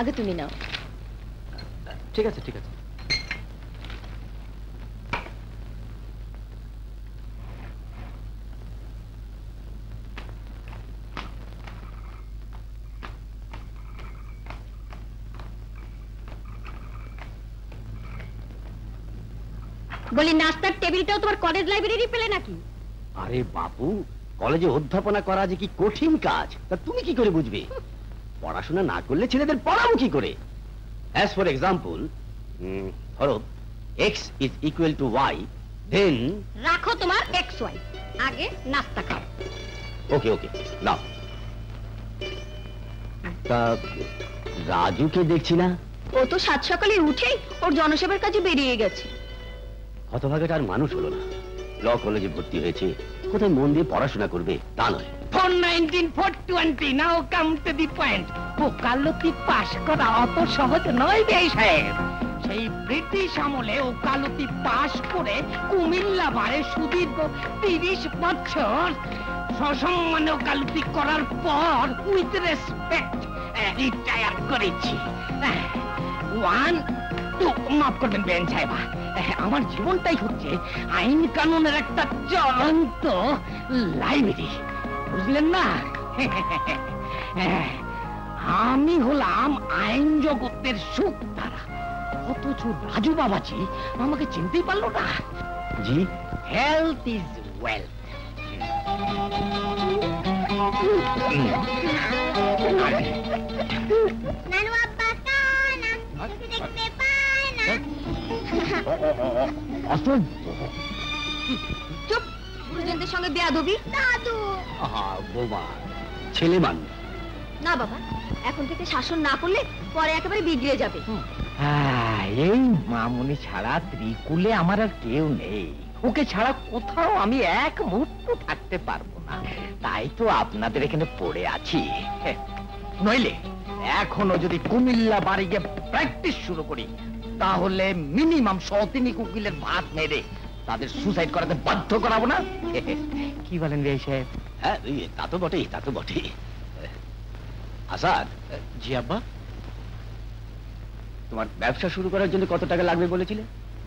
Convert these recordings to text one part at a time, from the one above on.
আগে তুমি নাও। ঠিক আছে ঠিক আছে। বলি নাস্তার টেবিলটাও তোমার কলেজ লাইব্রেরি পেলে নাকি? আরে বাবু, কলেজে অধ্যাপনা করা যে কি কঠিন কাজ তা তুমি কি করে বুঝবে? পড়াশোনা না করলে ছেলেদের পড়াবো কি করে? অ্যাজ ফর এক্সাম্পল, ধরো x is equal to y, then রাখো তোমার এক্স ওয়াই, আগে নাস্তা খাও। ওকে ওকে নাও। তা রাজুকে দেখছি না। ও তো সাত সকালে উঠেই ওর জনসেবার কাজে বেরিয়ে গেছে। হতভাগাটার মানুষ হলো না, ল কলেজে ভর্তি হয়েছে, কোথায় মন দিয়ে পড়াশোনা করবে তা নয়। 419 নাও কাম টু দি পয়েন্ট। ওকালতি পাশ করা অত সহজ নয় বেশ সাহেব। সেই ব্রিটিশ আমলে ওকালতি পাশ করে কুমিল্লা বারে সুদীর্ঘ 30 বছর সসম্মানে ওকালতি করার পর উইথ রেসপেক্ট রিটায়ার করেছি। মাফ করবেন বেন সাহেবা, আমার জীবনটাই হচ্ছে আইন কানুনের একটা চলন্ত লাইব্রেরি, বুঝলেন না? আমি হলাম আইন জগতের সুখ তারা, অথচ রাজু বাবাজি আমাকে চিনতেই পারলো না। জি, হেলথ ইজ ওয়েলথ। চুপ, গুরুজনদের সঙ্গে বেয়াদবি। দাদু বোমা ছেলে মানুষ না বাবা, এখন থেকে শাসন না করলে পরে একেবারে বিগড়ে যাবে। এই মামুনি ছাড়া ত্রিকুলে আমার আর কেউ নেই, ওকে ছাড়া কোথাও আমি এক মুহূর্ত থাকতে পারবো না, তাই তো আপনাদের এখানে পড়ে আছি। নইলে এখনো যদি কুমিল্লা বাড়ি গিয়ে প্র্যাকটিস শুরু করি তাহলে মিনিমাম 103 উকিলের ভাত মেরে তাদের সুসাইড করাতে বাধ্য করাবো না। কি বলেন ভাই সাহেব? হ্যাঁ তা তো বটেই, তা তো বটেই। আসাদ। জি আব্বা। তোমার ব্যবসা শুরু করার জন্য কত টাকা লাগবে বলেছিলে?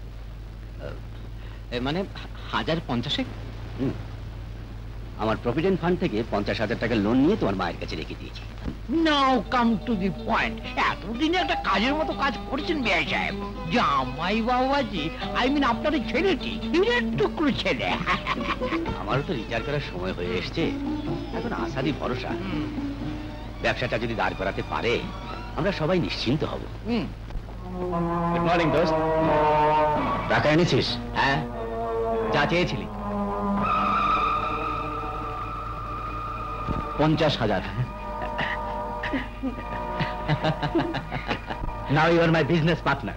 মানে 1050। আমার প্রভিডেন্ট ফান্ড থেকে 50,000 টাকা লোন নিয়ে তোমার মায়ের কাছে রেখে দিয়েছি। Now come to the point. এতদিনে একটা কাজের মতো কাজ করছেন বিআই সাহেব। জামাই বাবাজি, আই মিন আপনার ছেলেটি হিরের টুকরো ছেলে। আমারও তো রিটায়ার করার সময় হয়ে এসছে, এখন আসারই ভরসা। ব্যবসাটা যদি দাঁড় করাতে পারে আমরা সবাই নিশ্চিন্ত হব। গুড মর্নিং দোস্ত। টাকা এনেছিস? হ্যাঁ, যা চেয়েছিলি। 50,000। Now you are my business partner.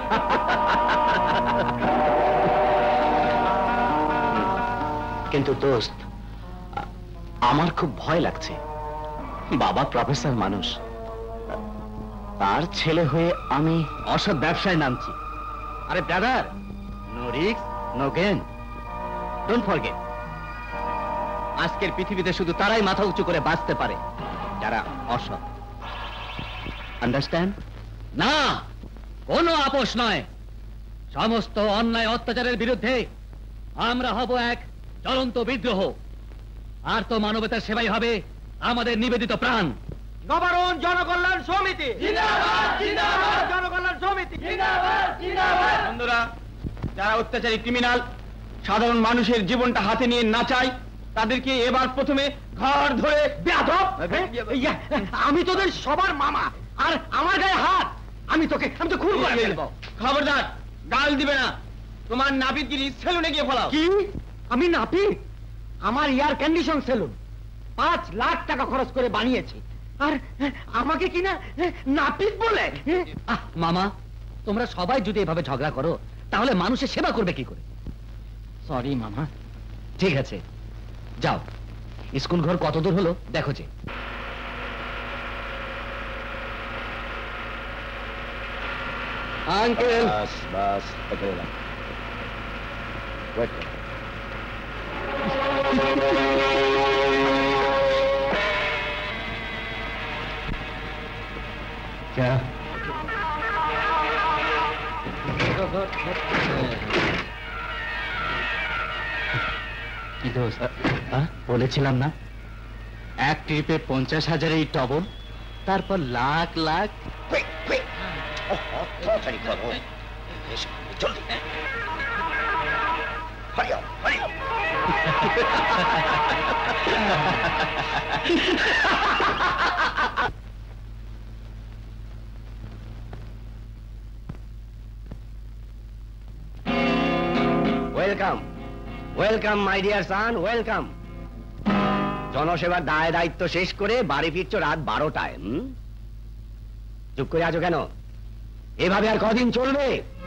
কিন্তু দোস্ত, আমার খুব ভয় লাগছে। বাবা প্রফেসর মানুষ, তার ছেলে হয়ে আমি অসৎ ব্যবসায় নামছি। আরে brother, no risk no gain. Don't forget, আজকের পৃথিবীতে শুধু তারাই মাথা উঁচু করে বাঁচতে পারে যারা অসৎ। আন্ডারস্ট্যান্ড? না, কোনো আপোষ নয়। সমস্ত অন্যায় অত্যাচারের বিরুদ্ধে আমরা হব এক জ্বলন্ত বিদ্রোহ। আর তো মানবতার সেবাই হবে আমাদের নিবেদিত প্রাণ। নবারণ জনকল্যাণ সমিতি জিন্দাবাদ, জিন্দাবাদ। জনকল্যাণ সমিতি জিন্দাবাদ, জিন্দাবাদ। বন্ধুরা, যারা অত্যাচারী ক্রিমিনাল সাধারণ মানুষের জীবনটা হাতে নিয়ে না চায় তাদেরকে এবার প্রথমে ঘর ধরে বেয়াদব। আমি তোদের সবার মামা, আর আমার গায়ে হাত, আমি তো খুন করে ফেলবো। খবরদার, গাল দিবে না। তোমার নাপিতগিরি সেলুনে গিয়ে ফলাও। কি? আমি নাপিত? আমার এয়ার কন্ডিশন সেলুন 5 লাখ টাকা খরচ করে বানিয়েছি, আর আমাকে কিনা নাপিত বলে? মামা, তোমরা সবাই যদি এভাবে ঝগড়া করো তাহলে মানুষের সেবা করবে কি করে? সরি মামা। ঠিক আছে, যাও। স্কুল ঘর কত দূর হলো দেখো যে। আঙ্কেল। বাস क्या বলেছিলাম না, এক ট্রিপে 50,000 এই টবল, তারপর lakh lakh. Welcome, welcome my dear son, welcome. জনসেবার দায় দায়িত্ব শেষ করে বাড়ি ফিরছো রাত 12টায়। চুপ করে আছো কেন? এভাবে আর কদিন চলবে?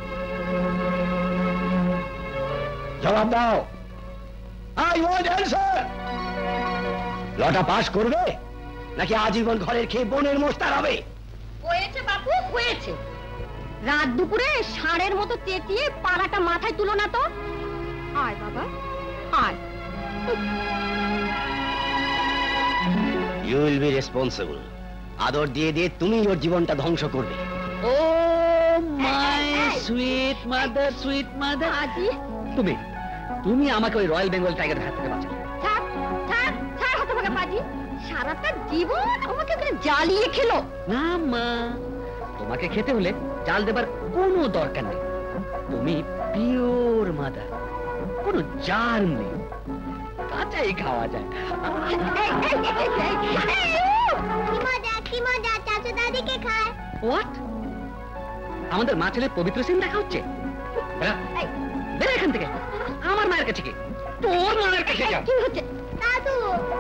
জবাব দাও। I want answer. লটা পাস করবে নাকি আজীবন ঘরের খেয়ে বনের মোস্তার হবে? হয়েছে বাপু, হয়েছে। রাত দুপুরে ষাঁড়ের মতো চেঁচিয়ে পাড়াটা মাথায় তুলো না তো। আয় বাবা, আয়। You will be responsible. আদর দিয়ে দিয়ে তুমি ওর জীবনটা ধ্বংস করবে। Oh my sweet mother, sweet mother. আজি তুমি তুমি আমাকে ওই রয়্যাল বেঙ্গল টাইগারের হাত থেকে বাঁচালে। ছাড় ছাড় ছাড়, হতভাগা পাজি। সারাটা জীবন আমাকে ওখানে জ্বালিয়ে খেলো। না মা, তোমাকে খেতে হলে জাল দেবার কোনো দরকার নেই। তুমি পিওর মাদার, কোনো জার্ম নেই, কাঁচাই খাওয়া যায়। কি মজা, কি মজা, চাচু দাদিকে খায়। হোয়াট? আমাদের মা ছেলে পবিত্র সিন দেখা হচ্ছে? বেরো এখান থেকে। আমার মায়ের কাছে কি? তোর মায়ের কাছে যা। কি হচ্ছে দাদু?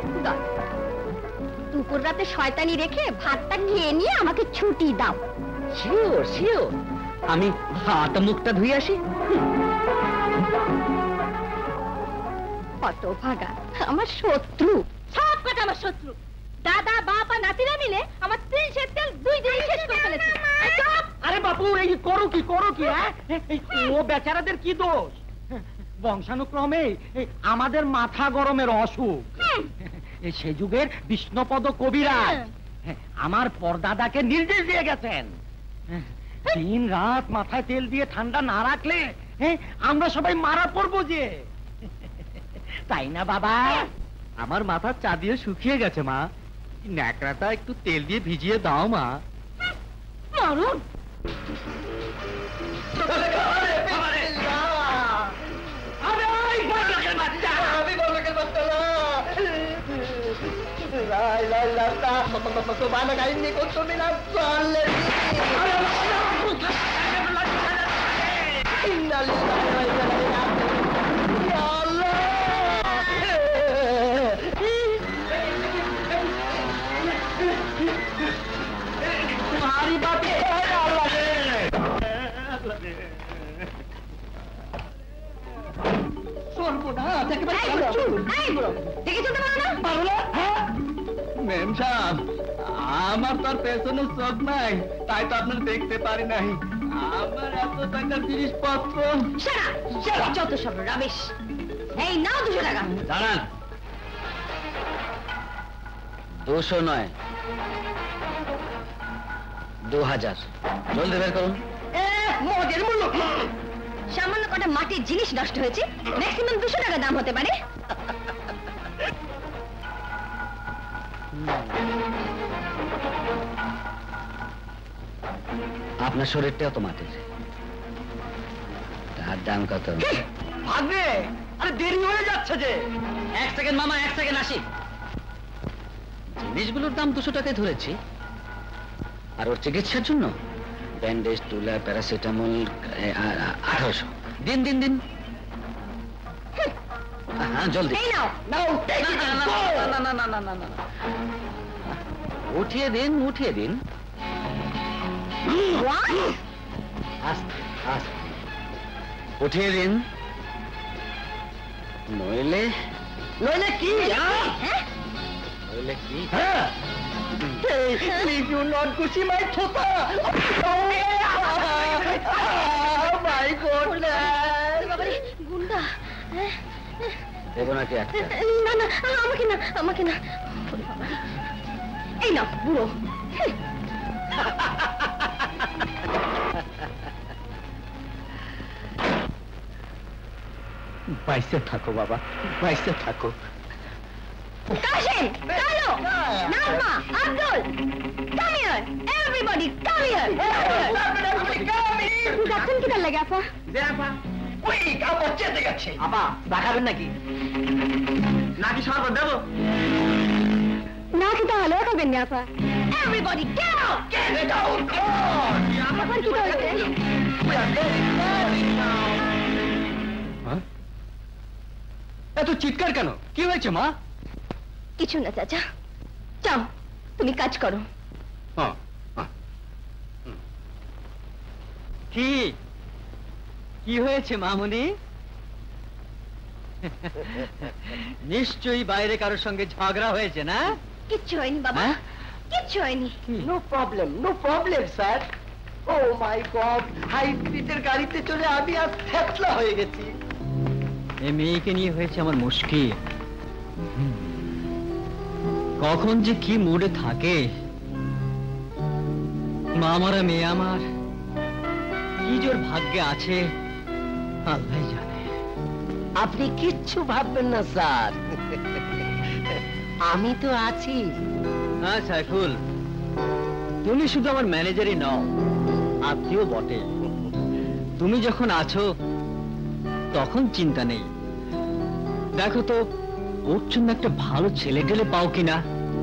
দুপুর রাতে শয়তানি রেখে ভাতটা খেয়ে নিয়ে আমাকে ছুটি দাও। Sure sure. আমি হাত মুখটা ধুয়ে আসি। হতভাগা, আমার শত্রু। সব কথা আমার শত্রু। দাদা বাপ আর নাতিরা মিলে আমার 3 সের তেল 2 দিনে শেষ করে ফেলেছে। আরে বাপু, এই করো কি করো কি? ও বেচারাদের কি দোষ? বংশানুক্রমে আমাদের মাথা গরমের অসুখ। সে যুগের বিষ্ণুপদ কবিরাজ আমার পরদাদাকে নির্দেশ দিয়ে গেছেন, দিন রাত মাথায় তেল দিয়ে ঠান্ডা না রাখলে আমরা সবাই মারা পড়বো যে। তাই না বাবা? আমার মাথা চা দিয়ে শুকিয়ে গেছে মা, ন্যাকড়াটা একটু তেল দিয়ে ভিজিয়ে দাও মা। মরণ। মেম সাহেব, আমার তো আর পেছনে চোখ নাই, তাই তো আপনার দেখতে পারি নাই। আমার এত টাকার জিনিসপত্র। যত সব রামেশ। এই নাও 200 টাকা। দাঁড়ান। 200 নয়, 2000। জলদি বের করুন। মদের মূল্য। সামান্য কটা মাটির জিনিস নষ্ট হয়েছে, ম্যাক্সিমাম 200 টাকা দাম হতে পারে। আপনার শরীরটাও তো মাটির, তার দাম কত? ভাগ্নে, আরে দেরি হয়ে যাচ্ছে যে। 1 সেকেন্ড মামা, 1 সেকেন্ড আসি। জিনিসগুলোর দাম 200 টাকায় ধরেছি, আর ওর চিকিৎসার জন্য ব্যান্ডেজ, টুলা, প্যারাসিটামল 1800। দিন দিন দিন। হ্যাঁ জলদি। এই নাও। না না না না না না, উঠিয়ে দিন উঠিয়ে দিন। আস্তে আস্তে উঠিয়ে দিন, নইলে নইলে কি? নইলে কি? Please do not push my thota. My goodness. বাবারে, গুন্ডা। দেবো নাকি একটা? না না, আমাকে না, আমাকে না। এই নাও বুড়ো। বাইসে থাকো বাবা, বাইসে থাকো। কাশেম, কালো, Nazma, Abdul, come here, everybody, come here, যাচ্ছেন কিদার লাগে আপা? ওই আপা যেতে গেছে। আপা দেখাবেন নাকি? নাকি সরবত দেবো? না কি তাহলে খাবেন না আপা? Everybody, get out! Get out! God! এখন কি করবে? We are very sorry now. এত চিৎকার কেন? কি হয়েছে মা? কিছু না চাচা, যাও তুমি কাজ করো। কি কি হয়েছে মামুনি? নিশ্চয়ই বাইরে কারোর সঙ্গে ঝগড়া হয়েছে না? কিচ্ছু হয়নি বাবা, হ্যাঁ? কিচ্ছু হয়নি। No problem, sir. Oh my God! High স্পিডের গাড়িতে চলে আমি আজ ফেতলা হয়ে গেছি। এই মেয়েকে নিয়ে হয়েছে আমার মুশকিল। কখন যে কি মুডে থাকে। মা মারা মেয়ে আমার কি জোর ভাগ্যে আছে আল্লাহ জানে। আপনি কিচ্ছু ভাববেন না স্যার, আমি তো আছি। হ্যাঁ সাইফুল, তুমি শুধু আমার ম্যানেজারই নও, আত্মীয় বটে। তুমি যখন আছো তখন চিন্তা নেই। দেখো তো ওর জন্য একটা ভালো ছেলে টেলে পাও কিনা।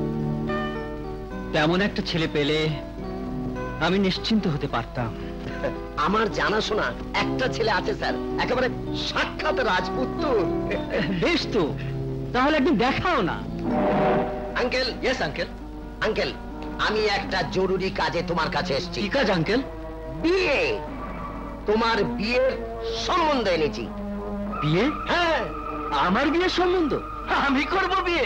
তেমন একটা ছেলে পেলে আমি নিশ্চিন্ত হতে পারতাম। আমার জানাশোনা একটা ছেলে আছে স্যার, একেবারে সাক্ষাৎ রাজপুত্র। বেশ তো, তাহলে একদিন দেখাও না। Uncle, yes uncle. আঙ্কেল আমি একটা জরুরি কাজে তোমার কাছে এসেছি। কি কাজ আঙ্কেল? বিয়ে, তোমার বিয়ের সম্বন্ধ এনেছি। বিয়ে? হ্যাঁ, আমার বিয়ের সম্বন্ধ? আমি করব বিয়ে?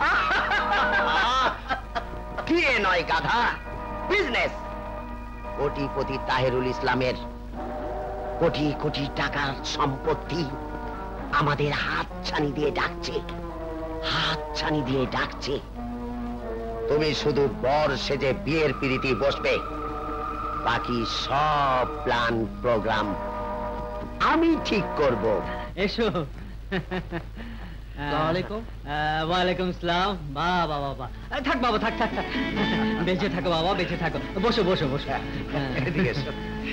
বিয়ে নয় গাধা, বিজনেস। কোটিপতি তাহেরুল ইসলামের কোটি কোটি টাকার সম্পত্তি আমাদের হাতছানি দিয়ে ডাকছে, হাতছানি দিয়ে ডাকছে। তুমি শুধু বর সেজে বিয়ের পিড়িতে বসবে, বাকি সব প্ল্যান প্রোগ্রাম আমি ঠিক করব। এসো। আসসালামু ওয়ালাইকুম সালাম। বাবা বাবা, থাক বাবা, থাক থাক থাক। বেঁচে থাকো বাবা, বেঁচে থাকো। বসো বসো বসো। এদিকে এসো।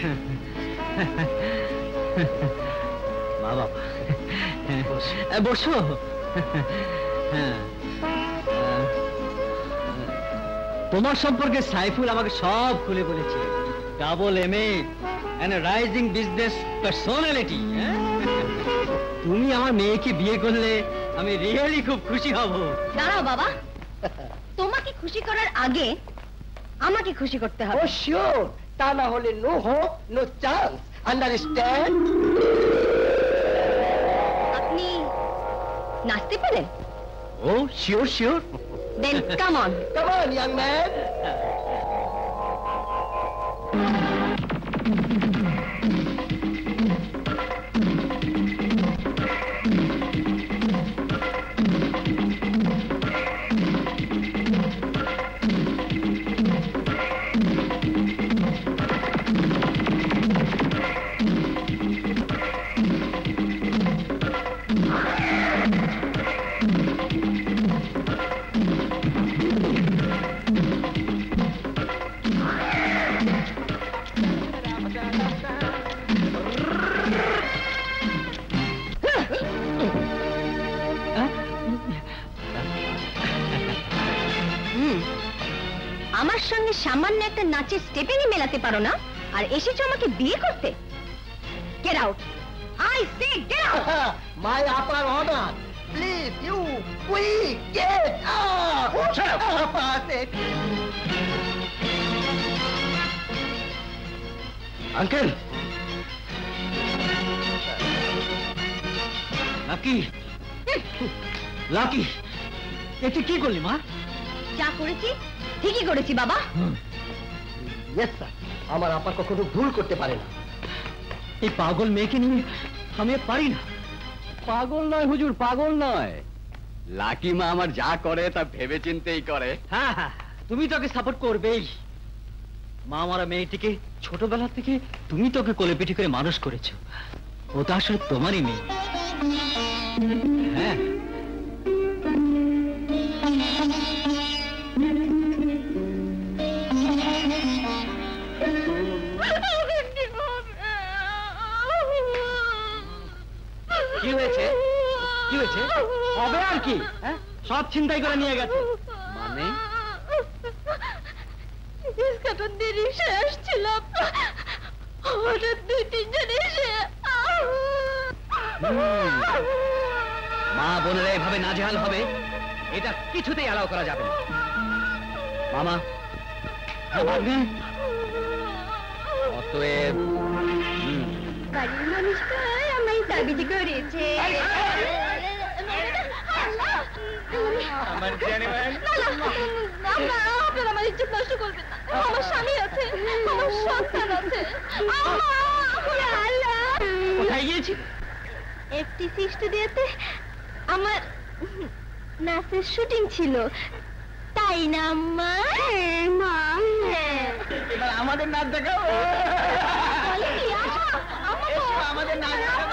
বাবা বসো। তোমার সম্পর্কে সাইফুল আমাকে সব খুলে বলেছে। Double MA and a rising business personality। তুমি আমার মেয়েকে বিয়ে করলে আমি রিয়েলি খুব খুশি হব। দাঁড়াও বাবা, তোমাকে খুশি করার আগে আমাকে খুশি করতে হবে। ও শিওর, তা না হলে no hope no chance, understand? আপনি নাচতে পারেন? Oh sure sure. Then come on. Come on young man. আমার সঙ্গে সামান্য একটা নাচের স্টেপেনই মেলাতে পারো না, আর এসেছো আমাকে বিয়ে করতে? Get out, I say get out. My upper honour, please you quick get out. Uncle. Lucky, Lucky, এতে কি করলি মা? যা করেছি ঠিকই করেছি বাবা। ইয়েস স্যার, আমার আপা কখনো ভুল করতে পারে না। এই পাগল মেয়েকে নিয়ে আমি আর পারি না। পাগল নয় হুজুর, পাগল নয়। লাকি মা আমার যা করে তা ভেবে চিন্তেই করে। হ্যাঁ হ্যাঁ, তুমি তোকে সাপোর্ট করবেই। মা মারা মেয়েটিকে ছোটবেলা থেকে তুমি তোকে কোলে পিঠে করে মানুষ করেছো। ও তো আসলে তোমারই মেয়ে। হ্যাঁ কি হয়েছে কি হয়েছে? হবে আর কি, হ্যাঁ? সব ছিনতাই করে নিয়ে গেছে। মানে ইস্কাটন দিয়ে রিক্সায় আসছিলাম, হঠাৎ 2-3 জন এসে মা বোনেরা এভাবে নাজেহাল হবে, এটা কিছুতেই অ্যালাউ করা যাবে না। মামা অতএব বাড়ির মানুষটাই আমায় তাবিজ করেছে। আমার জানি আপনারা আমার ইজ্জত নষ্ট করবেন না। আমার স্বামী আছে, আমার সন্তান আছে। কোথায় গিয়েছি? FTC স্টুডিওতে আমার নাচের শুটিং ছিল, তাই না মা? মা এবার আমাদের নাচ দেখাও। এসো, আমাদের নাচ দেখাও।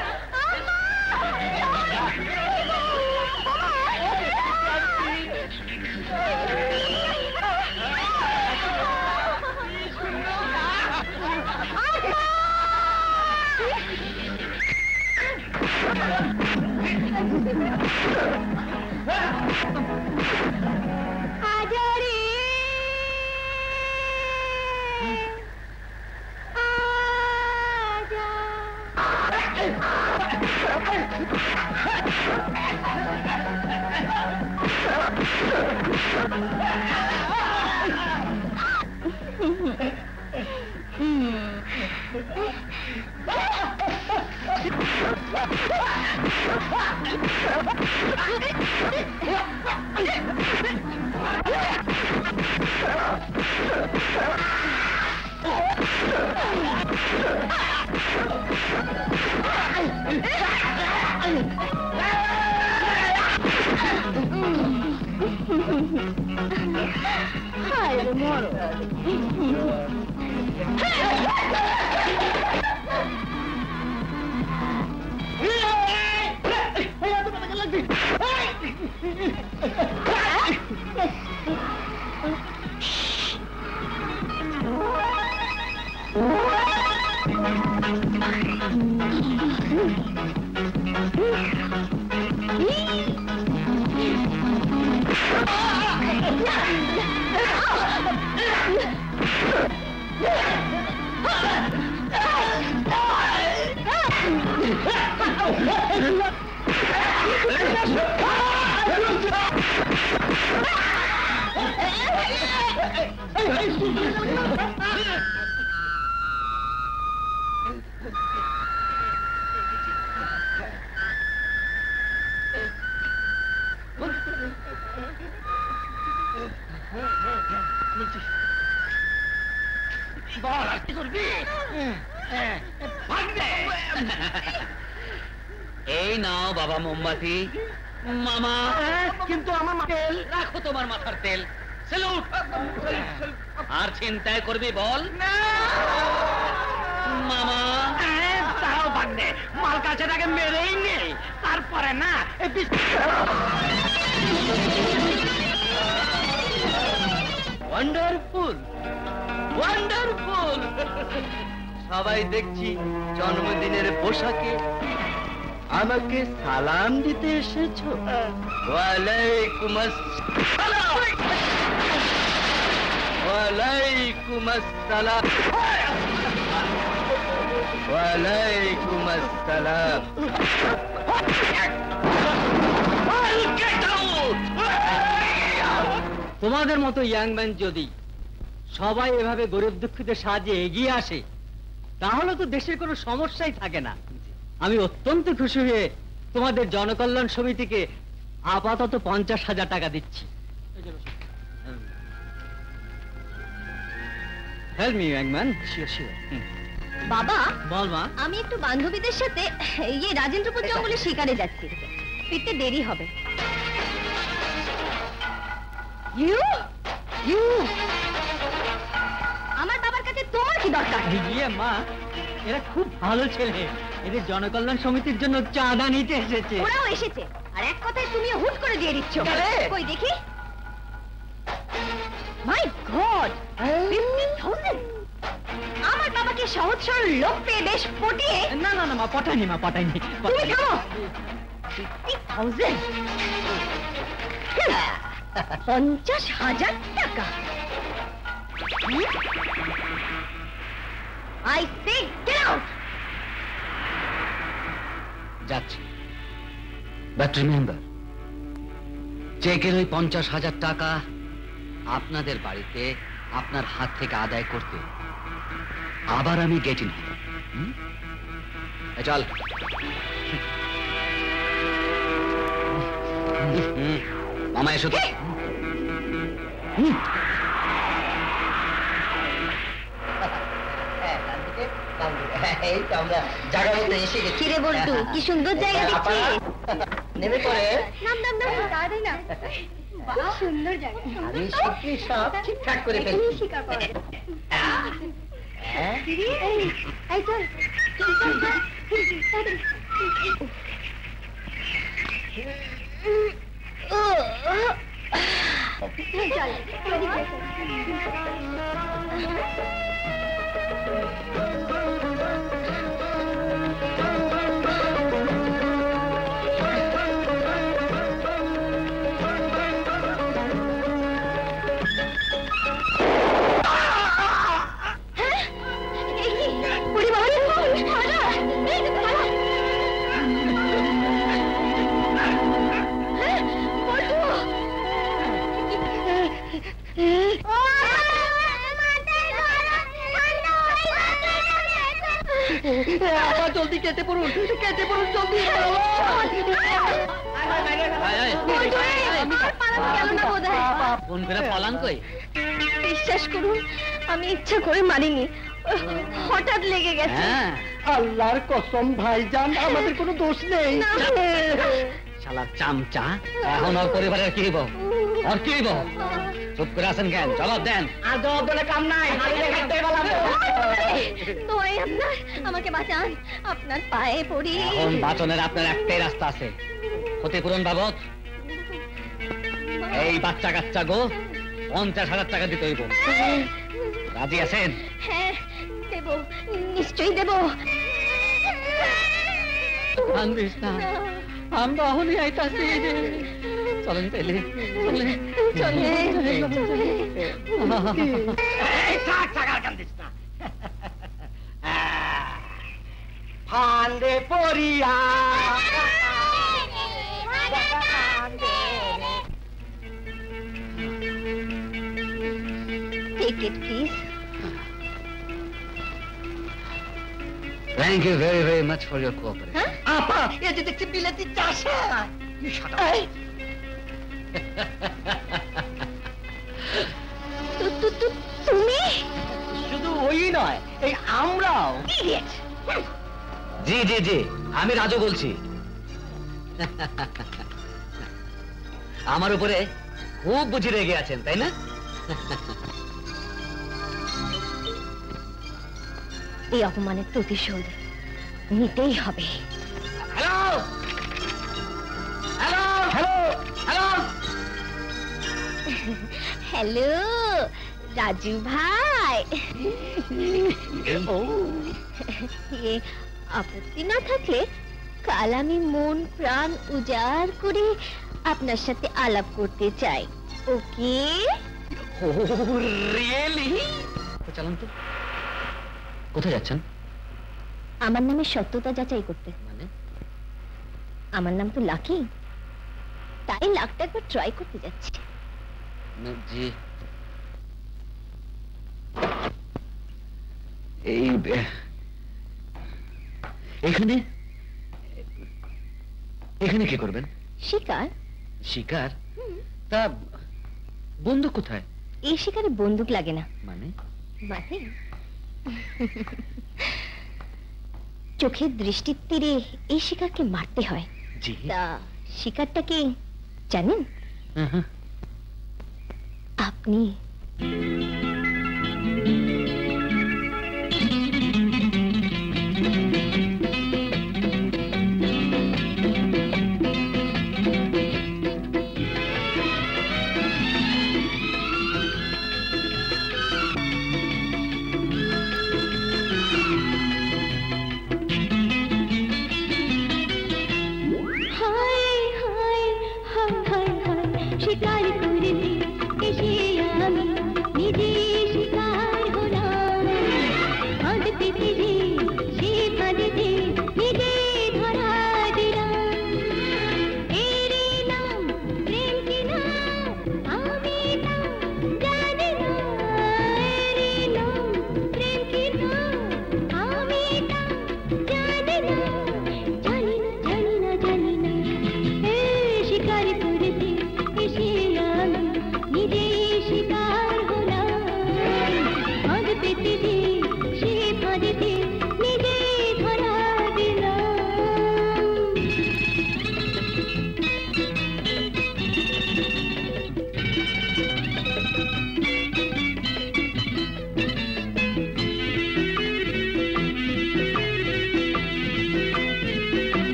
এই নাও বাবা মোমবাতি। মামা কিন্তু আমার তেল রাখো, তোমার মাথার তেল। স্যালুট। আর চিন্তায় করবি বল মামা। তাও ভাগ্নে মাল কাছে তাকে মেরেই নেই, তারপরে না ওয়ান্ডারফুল ওয়ান্ডারফুল। সবাই দেখছি জন্মদিনের পোশাকে আমাকে সালাম দিতে এসেছো। ওয়ালাইকুম আসসালাম। ওয়ালাইকুম আসসালাম। ওয়ালাইকুম আসসালাম। তোমাদের মতো ইয়াংম্যান যদি সবাই এভাবে গরিব দুঃখীদের সাহায্যে এগিয়ে আসে, তাহলে তো দেশের কোনো সমস্যাই থাকে না। আমি অত্যন্ত খুশি হয়ে তোমাদের জনকল্যাণ সমিতিকে আপাতত 50,000 টাকা দিচ্ছি। হেল্প মি ইয়াংম্যান। Sure sure. বাবা বল মা। আমি একটু বান্ধবীদের সাথে রাজেন্দ্রপুর জঙ্গলে শিকারে যাচ্ছি, ফিরতে দেরি হবে। আমার বাবার কাছে তোমার কি দরকার? ইয়ে মা, এরা খুব ভালো ছেলে, এদের জনকল্যাণ সমিতির জন্য চাঁদা নিতে এসেছে। ওরাও এসেছে, আর এক কথায় তুমিও হুট করে দিয়ে দিচ্ছ। কই দেখি। My God, 50,000! আমার বাবাকে সহজ সরল লোক পেয়ে বেশ পটিয়ে। না না না মা, পটায়নি মা, পটায়নি। তুমি থামো। 50,000! 50,000 টাকা। I say get out! যাচ্ছি, বাট রিমেম্বার, চেকের ওই 50,000 টাকা আপনাদের বাড়িতে আপনার হাত থেকে আদায় করতে আবার আমি গেট ইন। চল। মামা এসো তো। এই তো আমরা জায়গা মতো এসে গেছি। কিরে বলটু, কি সুন্দর জায়গা দেখছি। নেমে পড়ে নাম নাম নাম, তাড়াতাড়ি না। খুব সুন্দর জায়গা। আমি শিখি সব ঠিকঠাক করে ফেলছি। শিকার পাওয়া যায়। হ্যাঁ? এই চল, চল চল চল। তাড়াতাড়ি। চল, এদিকে চল। জলদি কেটে পড়ুন, জলদি। ফোন করে পালান কই? বিশ্বাস করুন, আমি ইচ্ছা করে মারিনি, হঠাৎ লেগে গেছে। আল্লাহর কসম ভাইজান, আমাদের কোনো দোষ নেই। শালার চামচা, এখন ওর পরিবারের কি হইব? ওর কি হইব? চুপ করে আছেন কেন? জবাব দেন। আর জবাব দিলে কাম নাই। দোয়াই আপনার, আমাকে বাঁচান, আপনার পায়ে পড়ি। এখন বাঁচনের আপনার একটাই রাস্তা আছে, ক্ষতিপূরণ বাবদ এই বাচ্চা কাচ্চা গো 50,000 টাকা দিতে হইব। রাজি আছেন? হ্যাঁ দেব, নিশ্চয়ই দেব। কান্দিস না, আমরা এখনই আইতাছি। চলেন তাইলে, চলেন ফান্দে পড়িয়া Take it, please. Thank you very, very much for your cooperation. আপা, এ যে দেখছি বিলেতি চাষা। তুমি শুধু ওই নয়, এই আমরাও। idiot! জি জি জি, আমি রাজু বলছি। আমার উপরে খুব বুঝি রেগে আছেন, তাই না? এই অপমানের প্রতিশোধ নিতেই হবে। Hello hello hello hello hello Raju ভাই। এ আপত্তি না থাকলে কাল আমি মন প্রাণ উজাড় করে আপনার সাথে আলাপ করতে চাই। ওকে? রিয়েলি? চলুন তো। কোথায় যাচ্ছেন? আমার নামে সত্যতা যাচাই করতে। মানে? আমার নাম তো লাকি, তাই লাকটা একবার ট্রাই করতে যাচ্ছি। জি, এই এখানে এখানে কি করবেন? শিকার। শিকার? তা বন্দুক কোথায়? এই শিকারে বন্দুক লাগে না। মানে? মানে চোখের দৃষ্টির তীরে এই শিকারকে মারতে হয়। জি। তা শিকারটা কি জানেন? আপনি।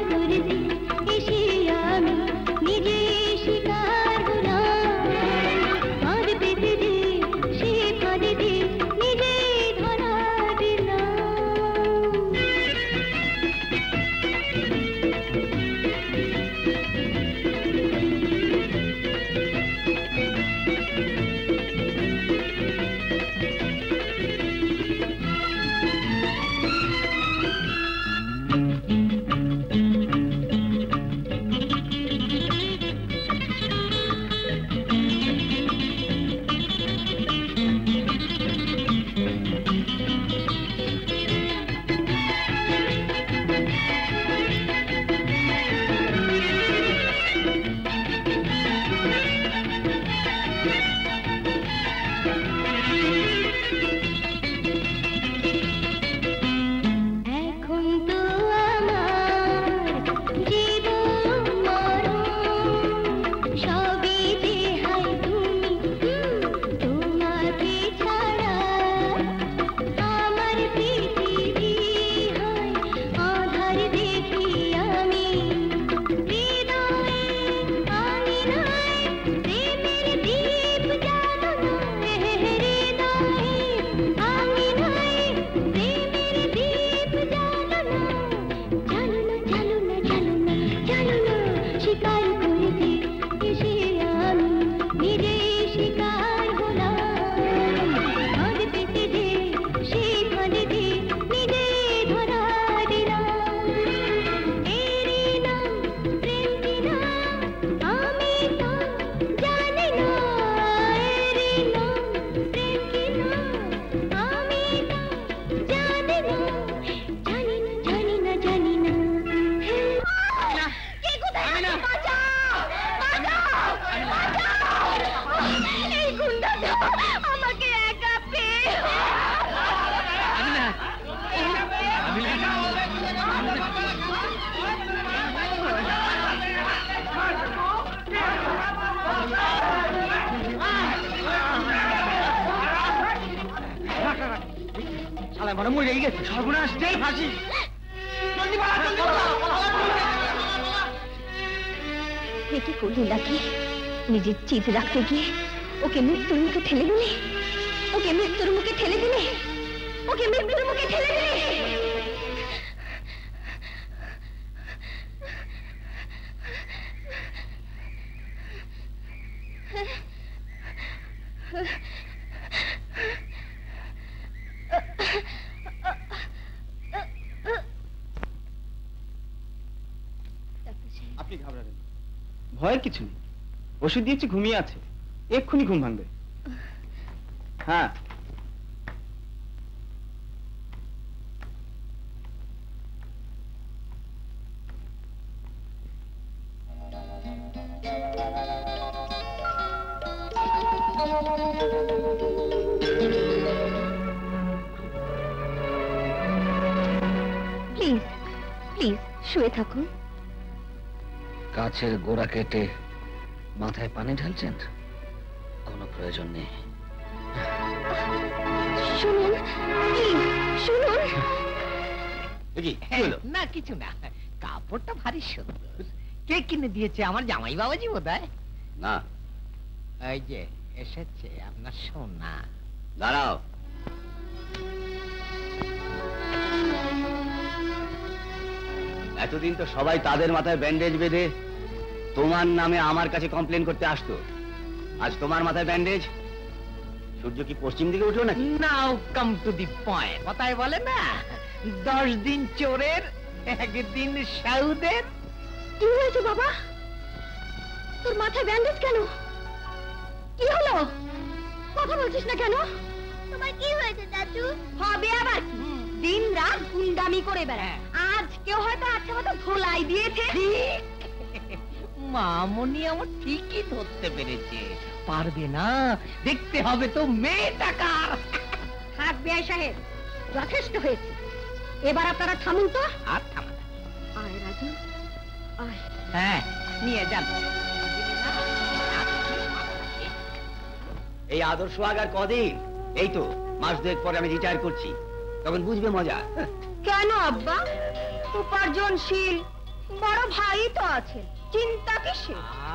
করে দে এসে আমি নিজে শিকার হলাম ফাঁদ পেতে দে সে ফাঁদে দে নিজে ধরা দিলাম মানে মরে গেছে সর্বনাশ যাই ফাঁসি জলদি পালা জলদি এ কি করলি লাকি নিজের চিত রাখতে গিয়ে ওকে মৃত্যুর মুখে ঠেলে দিলে ওকে মৃত্যুর মুখে ঠেলে দিলে ওকে মৃত্যুর মুখে ঠেলে দিলে আপনি ঘাবড়াবেন ভয়ের কিছু নেই ওষুধ দিয়েছি ঘুমিয়ে আছে এক্ষুনি ঘুম ভাঙবে হ্যাঁ প্লিজ প্লিজ শুয়ে থাকুন গাছের গোড়া কেটে মাথায় পানি ঢালছেন কোনো প্রয়োজন নেই শুনুন প্লিজ শুনুন না কিছু না কাপড়টা ভারী সুন্দর কে কিনে দিয়েছে আমার জামাই বাবাজি বোধহয় না এই যে এসেছে আপনার সোনা দাঁড়াও এতদিন তো সবাই তাদের মাথায় ব্যান্ডেজ বেঁধে তোমার নামে আমার কাছে কমপ্লেন করতে আসতো আজ তোমার মাথায় ব্যান্ডেজ সূর্য কি পশ্চিম দিকে উঠলো নাকি নাও কাম টু দি পয়েন্ট কথায় বলে না 10 দিন চোরের একদিন সাউদের কি হয়েছে বাবা তোর মাথায় ব্যান্ডেজ কেন কি হলো কথা বলছিস না কেন তোমার কি হয়েছে দাদু হবে আবার দিন রাত গুন্ডামি করে বেড়ায় আজ কেউ হয়তো আজকে মতো ধোলাই দিয়েছে মামনি আমার ঠিকই ধরতে পেরেছে পারবে না দেখতে হবে তো মেয়েটা কার থাক বিআই সাহেব যথেষ্ট হয়েছে এবার আপনারা থামুন তো আর থামা আয় রাজু আয় হ্যাঁ নিয়ে যান এই আদর্শ আগার কদিন এই তো মাস দুয়েক পরে আমি রিটায়ার করছি তখন বুঝবে মজা কেন আব্বা উপার্জনশীল ভাই তো আছে, চিন্তা কিসে?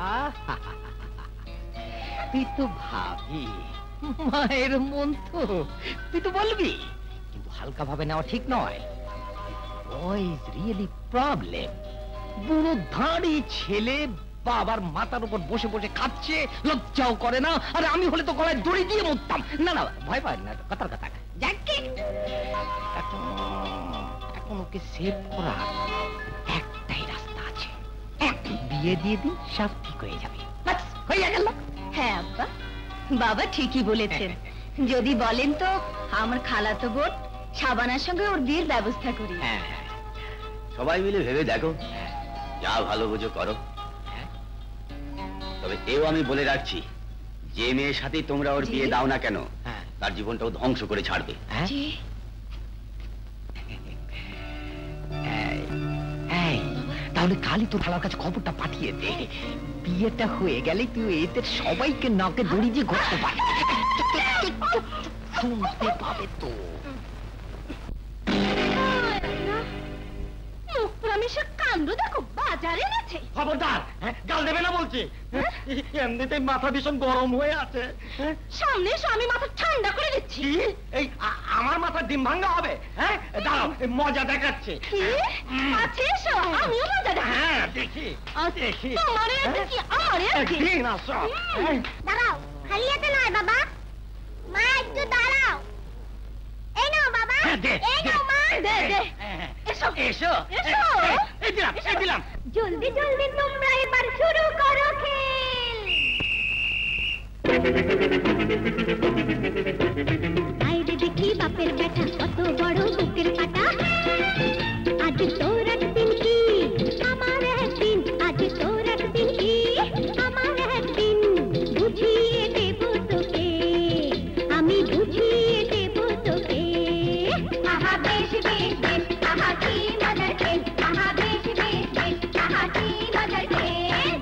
তুই তো ভাবি, মায়ের মন তো, তুই তো বলবি, কিন্তু হালকা ভাবে নেওয়া ঠিক নয়। Boy is really problem. বুড়ো ধাড়ি ছেলে বাবার মাথার উপর বসে বসে খাচ্ছে, লজ্জাও করে না। আর আমি হলে তো গলায় দড়ি দিয়ে মরতাম। না না, ভয় পাই না, কথার কথা। যাকে এখন ওকে সেভ করার একটাই রাস্তা আছে, বিয়ে দিয়ে দিন, সব ঠিক হয়ে যাবে। হয়ে গেল। হ্যাঁ আব্বা, বাবা ঠিকই বলেছেন। যদি বলেন তো আমার খালাতো বোন শাবানার সঙ্গে ওর বিয়ের ব্যবস্থা করি। সবাই মিলে ভেবে দেখো, যা ভালো বুঝো করো। তবে এও আমি বলে রাখছি, যে মেয়ের সাথে তোমরা ওর বিয়ে দাও না কেন, তার জীবনটাও ধ্বংস করে ছাড়বে। তাহলে কালই তোর খালার কাছে খবরটা পাঠিয়ে দে। বিয়েটা হয়ে গেলে তুই এদের সবাইকে নাকে দড়ি দিয়ে ঘুরতে পারবি, শুনতে পাবে তো। কাণ্ড দেখো, বাজারে আছে। খবরদার, গাল দেবে না বলছি। এমনিতে মাথা ভীষণ গরম হয়ে আছে। সামনে এসো, আমি মাথা ঠান্ডা করে দিচ্ছি। এই আমার মাথা ডিম ভাঙা হবে? হ্যাঁ দাঁড়াও, মজা দেখাচ্ছে। আছে এসো, আমিও মজা দেখাচ্ছি। হ্যাঁ দেখি দেখি। তোমারে দেখি, আমারে দেখি। একদিন আসো। দাঁড়াও, খালি হাতে নয় বাবা, মা একটু দাঁড়াও। এই নাও বাবা, এই নাও মা। দে দে, এসো এসো এসো। এই দিলাম, এই দিলাম। জলদি জলদি তোমরা এবার শুরু করো খেল। আইরে দেখি বাপের বেটা কত বড় বুকের পাটা। আজ তোর একদিন কি আমার একদিন, আজ তোর একদিন কি আমার একদিন, বুঝিয়ে দেব তোকে, আমি বুঝিয়ে দেব তোকে। আহা বেশ বেশ বেশ, আহা কি মজার খেল, আহা বেশ বেশ বেশ, আহা কি মজার খেল।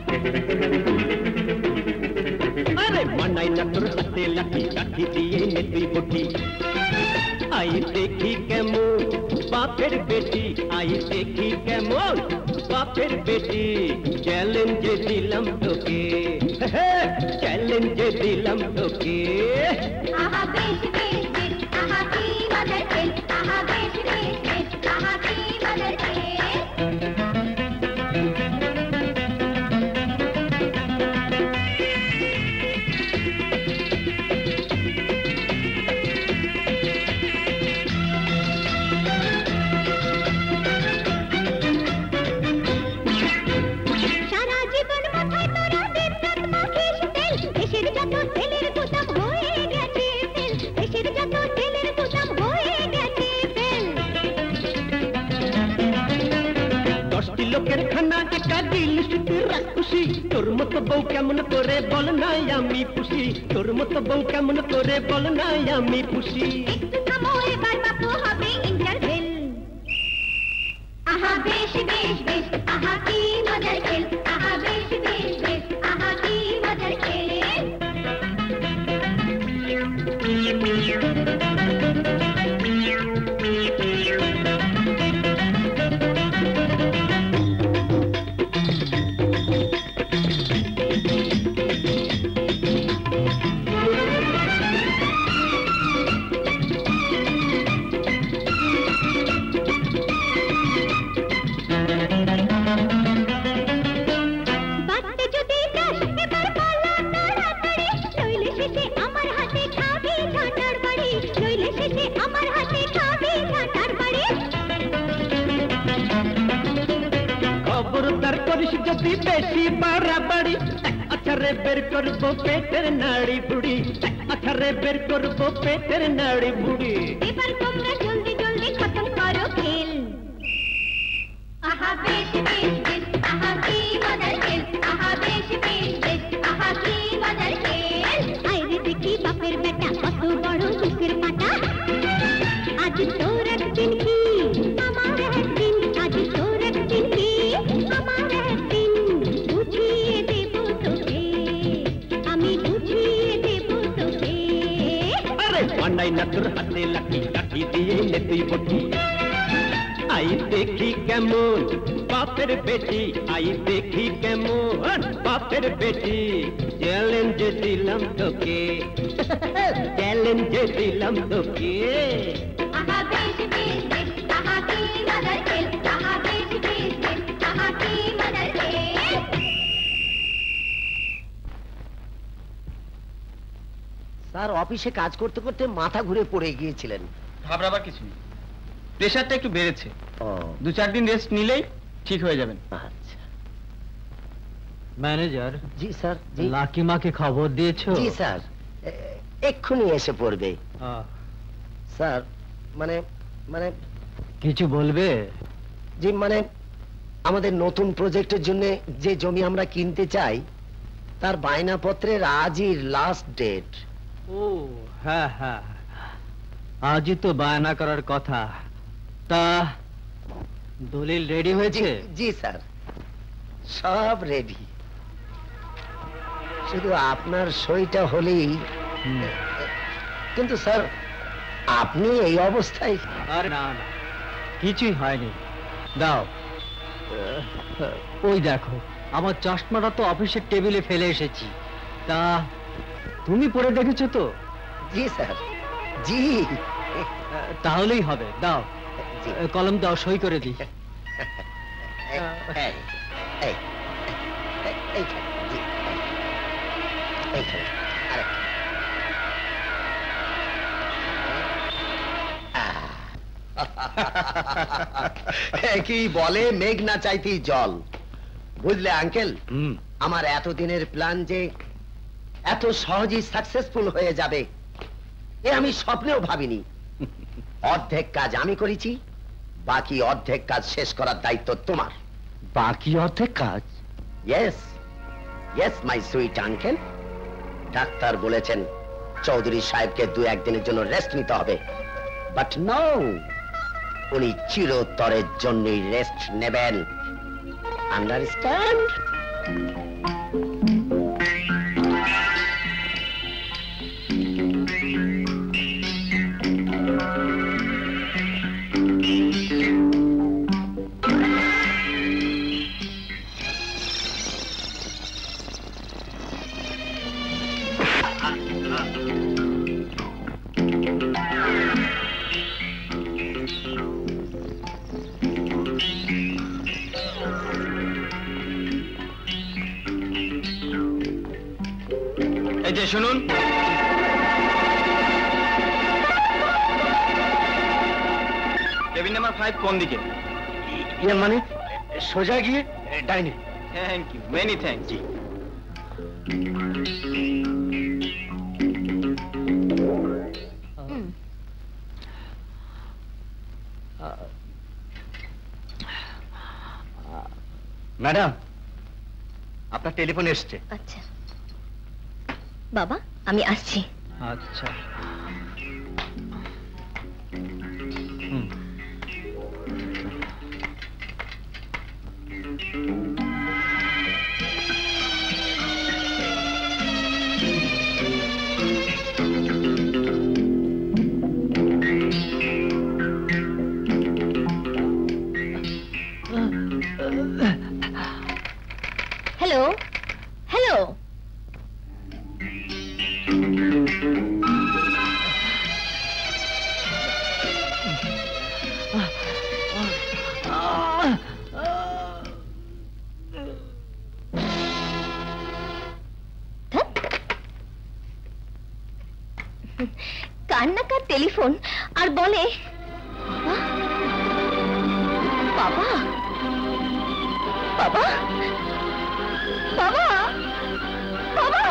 আরে মানাই না তোর হাতে লাঠি, কাঠি দিয়ে নেতি বটি। আই দেখি কেমন বাপের বেটি, আই দেখি কেমন বাপের বেটি। চ্যালেঞ্জে দিলাম তোকে, চ্যালেঞ্জে দিলাম তোকে। আহা বেশ বেশ বেশ, আহা কি মজার খেল, আহা বেশ বেশ বেশ, আহা কি মজার খেল। সারা জীবন মাথায় তোরা দিন-রাত মাখিস তেল, দেশের যত তেলের গুদাম হয়ে গেছে ফেল, দেশের যত তেলের গুদাম হয়ে গেছে ফেল। 10টি লোকের খানা একা দিল শুধু রাক্ষসী। তোর মতো বউ কেমন করে বল নাই আমি খুশি, তোর মতো বউ কেমন করে বল নাই আমি খুশি। একটু থামো এবার বাপু, হবে ইন্টারভেল। আহা বেশ বেশ বেশ, আহা কি মজার খেল, আহা বেশ বেশ বেশ, আহা কি মজার খেল। বাড়তে যদি চাস এবার পালা তাড়াতাড়ি, নইলে শেষে আমার হাতে খাবি ঝাঁটার বাড়ি, নইলে শেষে আমার হাতে খাবি ঝাঁটার বাড়ি। খবরদার করিস যদি বেশি বাড়াবাড়ি, আঠারে বের করবো পেটের নাড়ি বুড়ি, আঠারে বের করবো পেটের নাড়ি বুড়ি। এবার তোমরা জলদি জলদি খতম করো খেল। আহা বেশ বেশ বেশ, আহা কি মজার খেল, আহা বেশ বেশ বেশ, আহা কি মজার খেল। আইরে দেখি বাপের বেটা কত বড় বুকের পাটা। আজ তোর একদিন কি আমার একদিন, আজ তোর একদিন কি আমার একদিন, বুঝিয়ে দেব তোকে, আমি বুঝিয়ে দেব তোকে। আরে মানাই না তোর হাতে লাঠি, কাঠি দিয়ে নেতি বটি। আই দেখি কেমন বাপের বেটি আই দেখি কেমন বাপের বেটি চ্যালেঞ্জ দিলাম তোকে চ্যালেঞ্জ দিলাম তোকে আহা বেশ বেশ বেশ আহা কি মজার খেল আহা বেশ বেশ বেশ আহা কি মজার খেল স্যার অফিসে কাজ করতে করতে মাথা ঘুরে পড়ে গিয়েছিলেন। ঘাবড়াবার কিছু নেই, প্রেশারটা একটু বেড়েছে, ও 2-4 দিন রেস্ট নিলেই ঠিক হয়ে যাবেন। আচ্ছা। ম্যানেজার, জি স্যার। জি লাকি মাকে খবর দিয়েছো? জি স্যার, এক্ষুনি এসে পড়বে। স্যার মানে মানে কিছু বলবে? জি মানে আমাদের নতুন প্রজেক্টের জন্য যে জমি আমরা কিনতে চাই তার বায়নাপত্রের আজই লাস্ট ডেট। ও হ্যাঁ হ্যাঁ, আজই তো বায়না করার কথা। তা দলিল রেডি হয়েছে? জি স্যার, সব রেডি, শুধু আপনার সইটা হলেই। কিন্তু স্যার আপনি এই অবস্থায়। আরে না না, কিছুই হয়নি। দাও, ওই দেখো আমার চশমাটা তো অফিসের টেবিলে ফেলে এসেছি। তা তুমি পড়ে দেখেছো তো? জি স্যার, জি। তাহলেই হবে। দাও জি। কলম দাও, সই করে দিই। এই, এই, এইখানে, জি, এইখানে, আরেকটা। কি বলে মেঘ না চাইতেই জল, বুঝলে আঙ্কেল? আমার এতদিনের প্ল্যান যে এত সহজেই সাকসেসফুল হয়ে যাবে এ আমি স্বপ্নেও ভাবিনি। অর্ধেক কাজ আমি করেছি, বাকি অর্ধেক কাজ শেষ করার দায়িত্ব তোমার। বাকি অর্ধেক কাজ? Yes yes my sweet uncle. Doctor বলেছেন চৌধুরী সাহেবকে 2-1 দিনের জন্য রেস্ট নিতে হবে, বাট নো, উনি চিরতরের জন্যই রেস্ট নেবেন। আন্ডারস্ট্যান্ড? এই যে শুনুন, কেবিন নাম্বার 5 কোন দিকে? ইয়ে মানে সোজা গিয়ে ডাইনে। থ্যাংক ইউ, মেনি থ্যাংক জি। ম্যাডাম, আপনার টেলিফোন এসছে। আচ্ছা বাবা, আমি আসছি। আচ্ছা। হ্যালো হ্যালো, কান্নাকার টেলিফোন আর বলে বাবা বাবা বাবা বাবা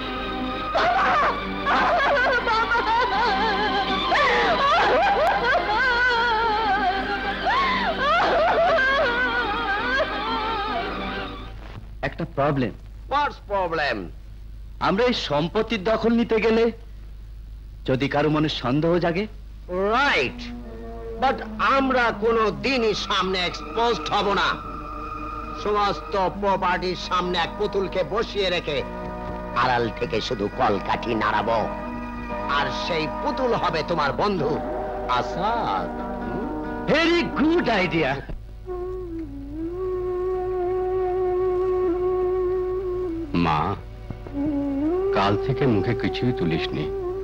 একটা প্রবলেম। হোয়াটস প্রবলেম? আমরা এই সম্পত্তির দখল নিতে গেলে যদি কারো মনে সন্দেহ জাগে। রাইট, বাট আমরা কোনো দিনই সামনে এক্সপোজড হব না। সমস্ত প্রপার্টির সামনে এক পুতুলকে বসিয়ে রেখে আড়াল থেকে শুধু কলকাঠি নাড়াবো, আর সেই পুতুল হবে তোমার বন্ধু আসাদ। Very good idea. মা, কাল থেকে মুখে কিছুই তুলিসনি।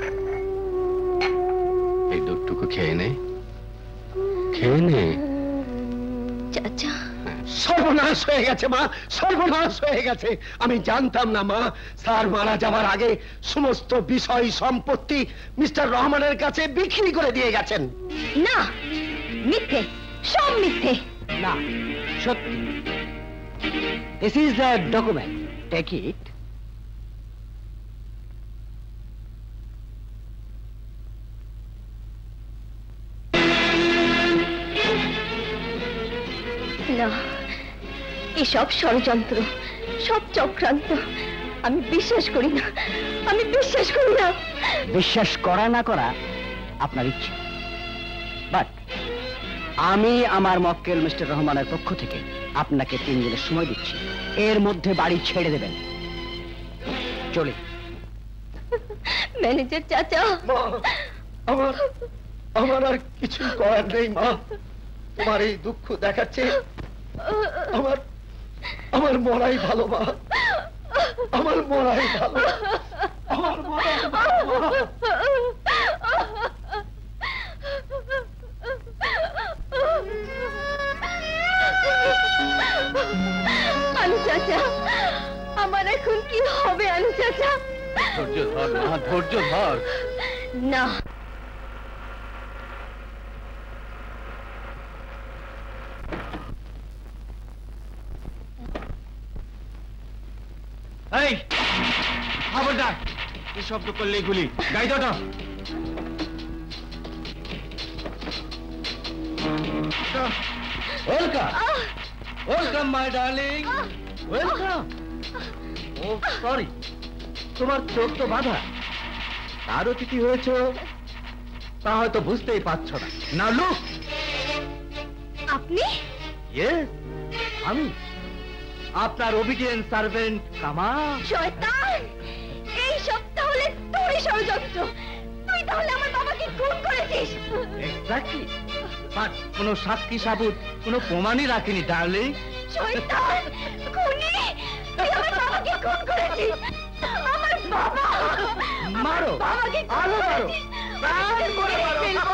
এই দুধটুকু খেয়ে নে, খেয়ে নে। চাচা, সর্বনাশ হয়ে গেছে মা, সর্বনাশ হয়ে গেছে। আমি জানতাম না মা, স্যার মারা যাওয়ার আগে সমস্ত বিষয় সম্পত্তি মিস্টার রহমানের কাছে বিক্রি করে দিয়ে গেছেন। না, মিথ্যে, সব মিথ্যে। না, সত্যি। This is the document, take it. না, এসব ষড়যন্ত্র, সব চক্রান্ত। আমি বিশ্বাস করি না, আমি বিশ্বাস করি না। বিশ্বাস করা না করা আপনার ইচ্ছে, বাট আমি আমার মক্কেল মিস্টার রহমানের পক্ষ থেকে আপনাকে 3 দিনের সময় দিচ্ছি। এর মধ্যে বাড়ি ছেড়ে দেবেন। চলে। ম্যানেজার চাচা, মা, আমার আর কিছু করার নেই মা। তোমার এই দুঃখ দেখাচ্ছে আমার মরাই ভালো মা, আমার মরাই ভালো, আমার মরাই ভালো। আনু চাচা, আমার এখন কি হবে আনু চাচা? ধৈর্য ধর মা, ধৈর্য ধর। না, এই খবরদার, এই শব্দ করলেই গুলি। গাড়ি দাও। Welcome, welcome my darling, welcome. Oh sorry, তোমার চোখ তো বাঁধা। তার অতিথি হয়েছ, তা হয়তো বুঝতেই পারছো না। না লুক। আপনি? ইয়েস, আমি আপনার ওবিডিয়েন্ট সার্ভেন্ট কামাল। শয়তান, এই সব তাহলে তোরই ষড়যন্ত্র। তুই তাহলে আমার বাবাকে খুন করেছিস। এক্স্যাক্টলি, বাট কোনো সাক্ষী সাবুত, কোনো প্রমাণই রাখিনি ডার্লিং। শয়তান, খুনি, তুই আমার বাবাকে খুন করেছিস। আমার বাবা, মারো, বাবাকে আরো মারো, প্রাণ করে মারো।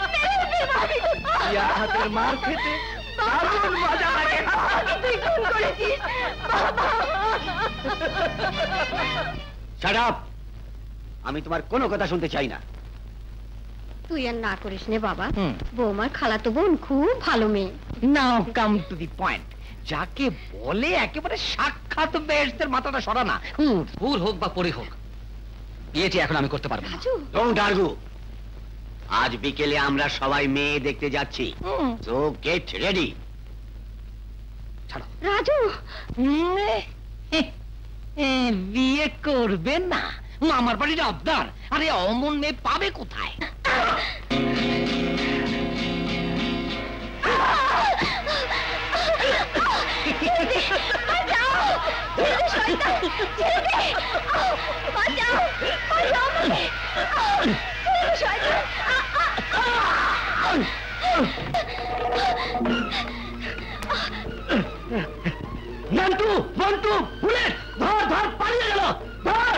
ইয়া হাতের মার খেতে দারুণ মজা লাগে। বাবাকে তুই খুন করেছিস, বাবা। Shut up! আমি তোমার কোনো কথা শুনতে চাই না। তুই আর না করিস নে বাবা, বৌমার খালাতো বোন খুব ভালো মেয়ে। Now come to the point. যাকে বলে একেবারে সাক্ষাৎ বেহেশতের মাথাটা সরানা। ভুল হোক বা পরে হোক, বিয়েটি এখন আমি করতে পারবো না। Raju, don't argue. আজ বিকেলে আমরা সবাই মেয়ে দেখতে যাচ্ছি, সো গেট রেডি। ছাড়ো। রাজু, বিয়ে করবে না? মামার বাড়ির আবদার। আরে অমন মেয়ে পাবে কোথায়? মন্টু, মন্টু, বুলেট, ধর ধর, পালিয়ে গেল, ধর।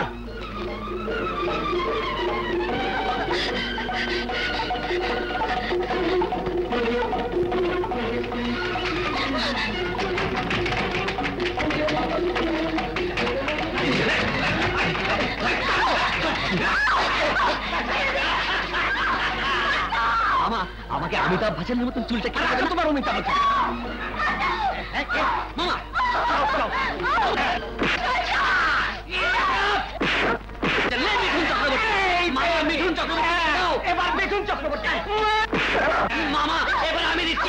আমাকে অমিতাভ বচ্চনের মতন চুলটা কেটে দেবেন তোমার অমিতাভ বচ্চন। মামা, মিঠুন চক্রবর্তী, এবার মিঠুন চক্রবর্তী। মামা, এবার আমি দিচ্ছি।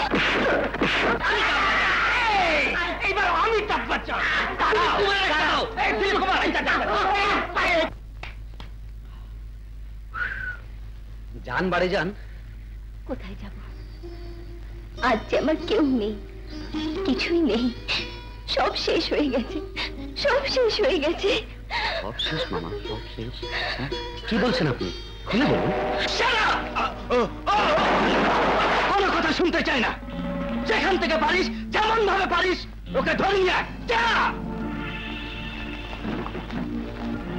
এইবার অমিতাভ বচ্চন। যান বাড়ি যান। কোথায় যাব? আজ যে আমার কেউ নেই, কিছুই নেই, সব শেষ হয়ে গেছে, সব শেষ হয়ে গেছে। সব শেষ মামা, সব শেষ। কি বলছেন আপনি? খুলে বলুন। কোনো কথা শুনতে চাই না। যেখান থেকে পারিস, যেমন ভাবে পারিস, ওকে ধরিয়ে যা।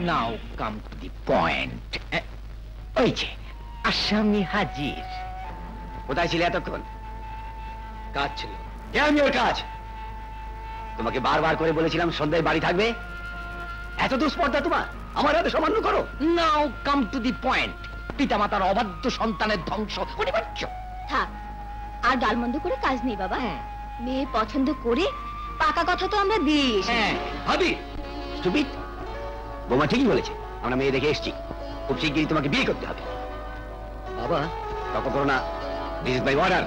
Now come to the point. ওই যে আসামি হাজির। কোথায় ছিলে এতক্ষণ? কাজ ছিল। ওর কাজ। তোমাকে বারবার করে বলেছিলাম সন্ধ্যায় বাড়ি থাকবে। এত দুঃস্পর্ধা তোমার, আমার এত সামান্য করো। Now come to the point. পিতামাতার অবাধ্য সন্তানের ধ্বংস অনিবার্য। থাক, আর গালমন্দ করে কাজ নেই বাবা। মেয়ে পছন্দ করে পাকা কথা তো আমরা দিই। হ্যাঁ ভাবি স্টুপিড। বোমা ঠিকই বলেছে, আমরা মেয়ে দেখে এসেছি, খুব শিগগিরই তোমাকে বিয়ে করতে হবে। বাবা তর্ক করো না, দিস ইজ মাই অর্ডার।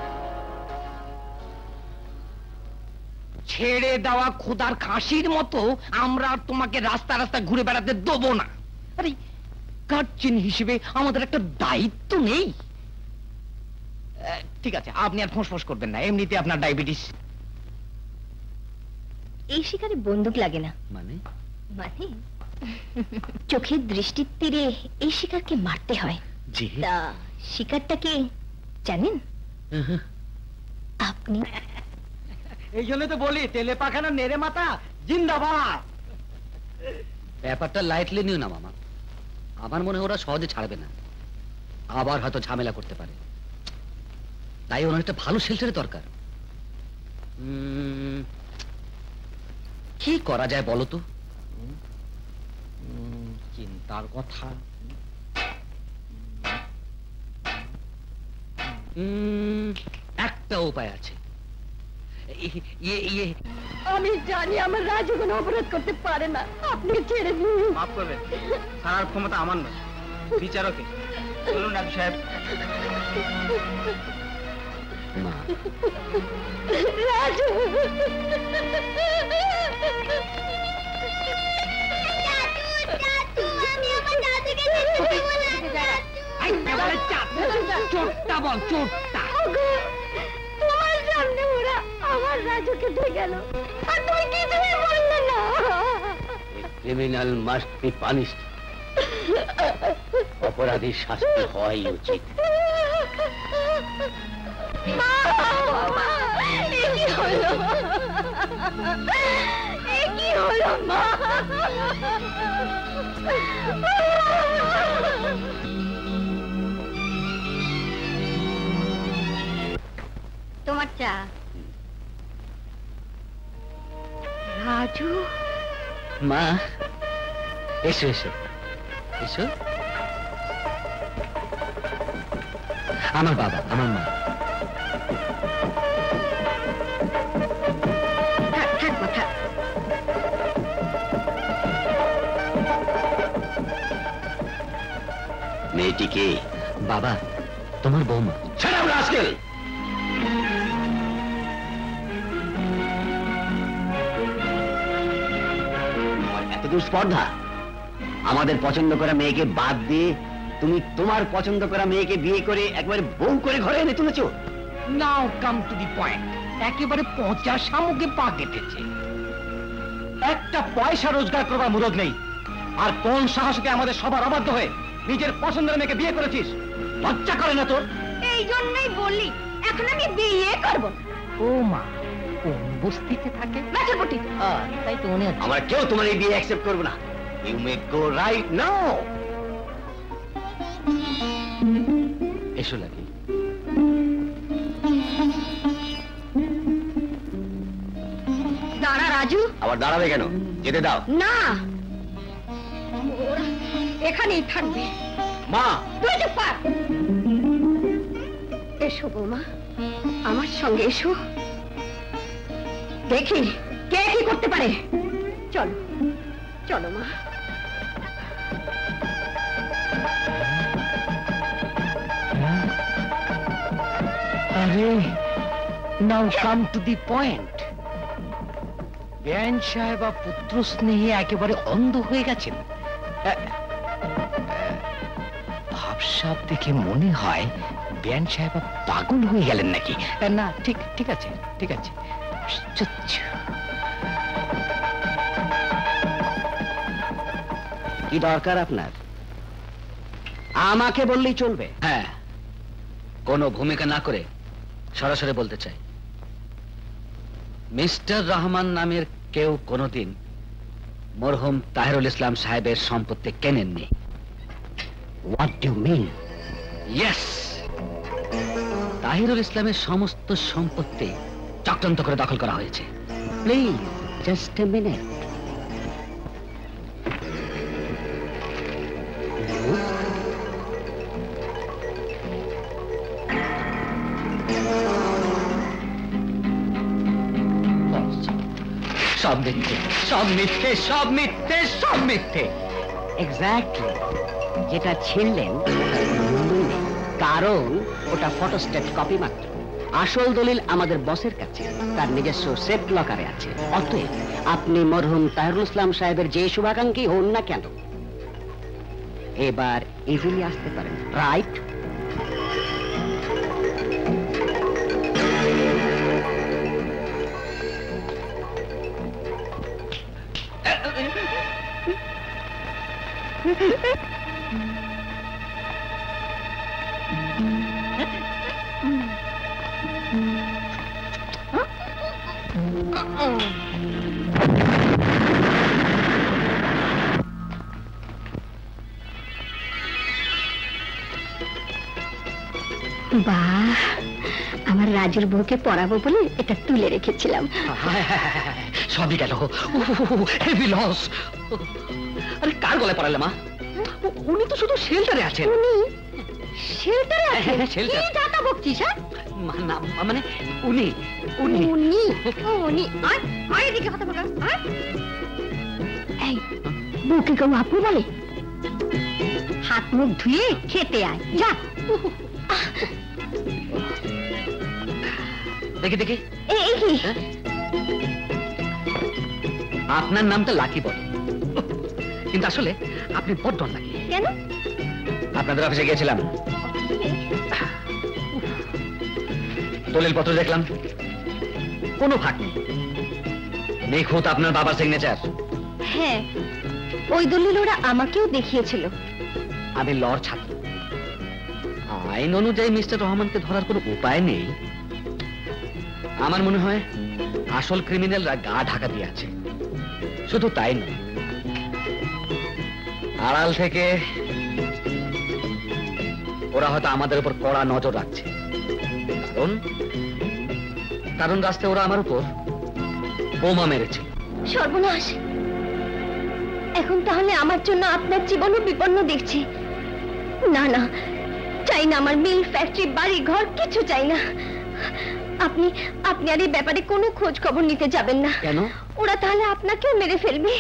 ছেড়ে দেওয়া খোদার খাসির মতো আমরা আর তোমাকে রাস্তা রাস্তা ঘুরে বেড়াতে দেবো না। আরে গার্জিয়ান হিসেবে আমাদের একটা দায়িত্ব নেই? ঠিক আছে, আপনি আর ফোঁস করবেন না, এমনিতে আপনার ডায়াবেটিস। এই শিকারে বন্দুক লাগে না। মানে মানে চোখের দৃষ্টির তীরে এই শিকারকে মারতে হয়। জি তা শিকারটাকে জানেন আপনি? এই জন্য তো বলি তেলে পাখানা নেড়ে মাথা জিন্দাবাদ। ব্যাপারটা লাইটলি নিও না মামা, আমার মনে হয় ওরা সহজে ছাড়বে না, আবার হয়তো ঝামেলা করতে পারে, তাই ওনার একটা ভালো শেল্টারের দরকার। কি করা যায় বলো তো? চিন্তার কথা। একটা উপায় আছে। আমি জানি আমার রাজু কোনো অপরাধ করতে পারে না, আপনি ছেড়ে দিন। মাফ করবেন, ছাড়ার ক্ষমতা আমার নয়, বিচারকে। বলুন রাজু সাহেব। মা রাজু চোরটা বল, চোরটা। তোমার সামনে ওরা আমার রাজুকে ধরে গেল, আর তুই কিছুই বললে না। Criminal must be punished. অপরাধীর শাস্তি হওয়াই উচিত। মা, এ কি হলো? এ কি হলো মা? তোমার চা। রাজু মা এসো এসো এসো। আমার বাবা, আমার মা। থাক থাক মা থাক। মেয়েটিকে বাবা তোমার বৌমা। Shut up, rascal! এত দুঃস্পর্ধা, আমাদের পছন্দ করা মেয়েকে বাদ দিয়ে তুমি তোমার পছন্দ করা মেয়েকে বিয়ে করে একবারে বউ করে ঘরে এনে তুলেছো। নাও কাম টু দি পয়েন্ট। একেবারে পচা শামুকে পা কেটেছে। একটা পয়সা রোজগার করবার মুরদ নেই, আর কোন সাহসকে আমাদের সবার অবাধ্য হয়ে নিজের পছন্দের মেয়েকে বিয়ে করেছিস? লজ্জা করে না তোর? এই জন্যই বললি এখন আমি বিয়ে করব। ও মা, কোন বস্তিতে থাকে? মেছেরপটি। তাই তো মনে হচ্ছে। আমরা কেউ তোমার এই বিয়ে অ্যাকসেপ্ট করবো না। You may go right now. এসো লাগি। দাঁড়া রাজু। আবার দাঁড়াবে কেন? যেতে দাও। না, ওরা এখানেই থাকবে। মা, তুই চুপ কর। এসো বৌমা, আমার সঙ্গে এসো, দেখি কে কি করতে পারে। চলো চলো মা। আরে নাও কাম টু দি পয়েন্ট। বেআইন সাহেবা পুত্র স্নেহে একেবারে অন্ধ হয়ে গেছেন। ভাবসাব দেখে মনে হয় বেআইন সাহেবা পাগল হয়ে গেলেন নাকি। না, ঠিক ঠিক আছে, ঠিক আছে। আশ্চর্য। কি দরকার আপনার? আমাকে বললেই চলবে। হ্যাঁ, কোনো ভূমিকা না করে সরাসরি বলতে চাই, মিস্টার রহমান নামের কেউ কোনোদিন মরহুম তাহিরুল ইসলাম সাহেবের সম্পত্তি কেনেননি। What do mean? Yes, Tahirul ইসলামের সমস্ত সম্পত্তি চক্রান্ত করে দখল করা হয়েছে। Please just a minute. সব মিথ্যে, সব মিথ্যে, সব মিথ্যে, সব মিথ্যে। এক্স্যাক্টলি, যেটা ছিনলেন কারণ ওটা ফটোস্টেট কপি মাত্র। আসল দলিল আমাদের বসের কাছে, তার নিজস্ব সেফ লকারে আছে। অতএব আপনি মরহুম তাহিরুল ইসলাম সাহেবের যে শুভাকাঙ্ক্ষী হন না কেন, এবার ইজিলি আসতে পারেন, রাইট? বাহ, আমার রাজুর বউকে পড়াবো বলে এটা তুলে রেখেছিলাম। সবই গেল, হেভি লস। আরে কার গলায় পড়ালে মা? উনি তো শুধু শেল্টারে আছেন। উনি শেল্টারে আছেন? হ্যাঁ, shelter। কি যাতা বকছিস? হ্যাঁ, না, মানে উনি উনি উনি উনি আয় আয় এদিকে কথা বলা। এই বউকে কেউ আপু বলে? হাত মুখ ধুয়ে খেতে আয়, যা। দেখি দেখি, এই কি? আপনার নামটা লাকি বলে, কিন্তু আসলে আপনি বড্ড লাকি। কেন? আপনাদের অফিসে গিয়েছিলাম, দলিল পত্র দেখলাম, কোনো ফাঁক নেই, নিখুঁত আপনার বাবার সিগনেচার। হ্যাঁ, ওই দলিল ওরা আমাকেও দেখিয়েছিল। আমি লর ছাত্র, আইন অনুযায়ী মিস্টার রহমানকে ধরার কোনো উপায় নেই। আমার মনে হয় আসল ক্রিমিনালরা গা ঢাকা দিয়ে আছে। শুধু তাই নয়, আড়াল থেকে ওরা হয়তো আমাদের উপর কড়া নজর রাখছে। কারণ রাস্তায় ওরা আমার উপর বোমা মেরেছে। সর্বনাশ! এখন তাহলে আমার জন্য আপনার জীবনও বিপন্ন দেখছি। না না, চাই না আমার মিল, ফ্যাক্টরি, বাড়ি, ঘর, কিছু চাই না। আপনি আপনি আর এই ব্যাপারে কোনো খোঁজ খবর নিতে যাবেন না। কেন? ওরা তাহলে আপনাকেও মেরে ফেলবে।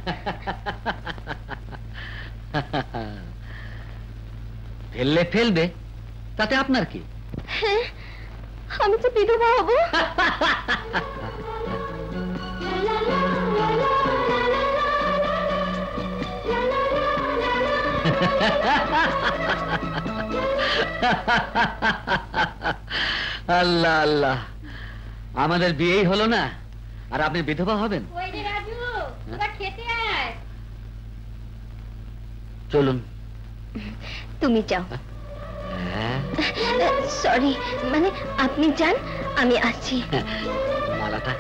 ফেললে ফেলবে, তাতে আপনার কি? হ্যাঁ, আমি তো বিধবা হব। আল্লাহ আল্লাহ, আমাদের বিয়েই হলো না আর আপনি বিধবা হবেন? ওই যে রাজু, তোরা খেতে আয়। চলুন। তুমি যাও। হ্যাঁ, সরি, মানে আপনি যান, আমি আসছি। মালাটা।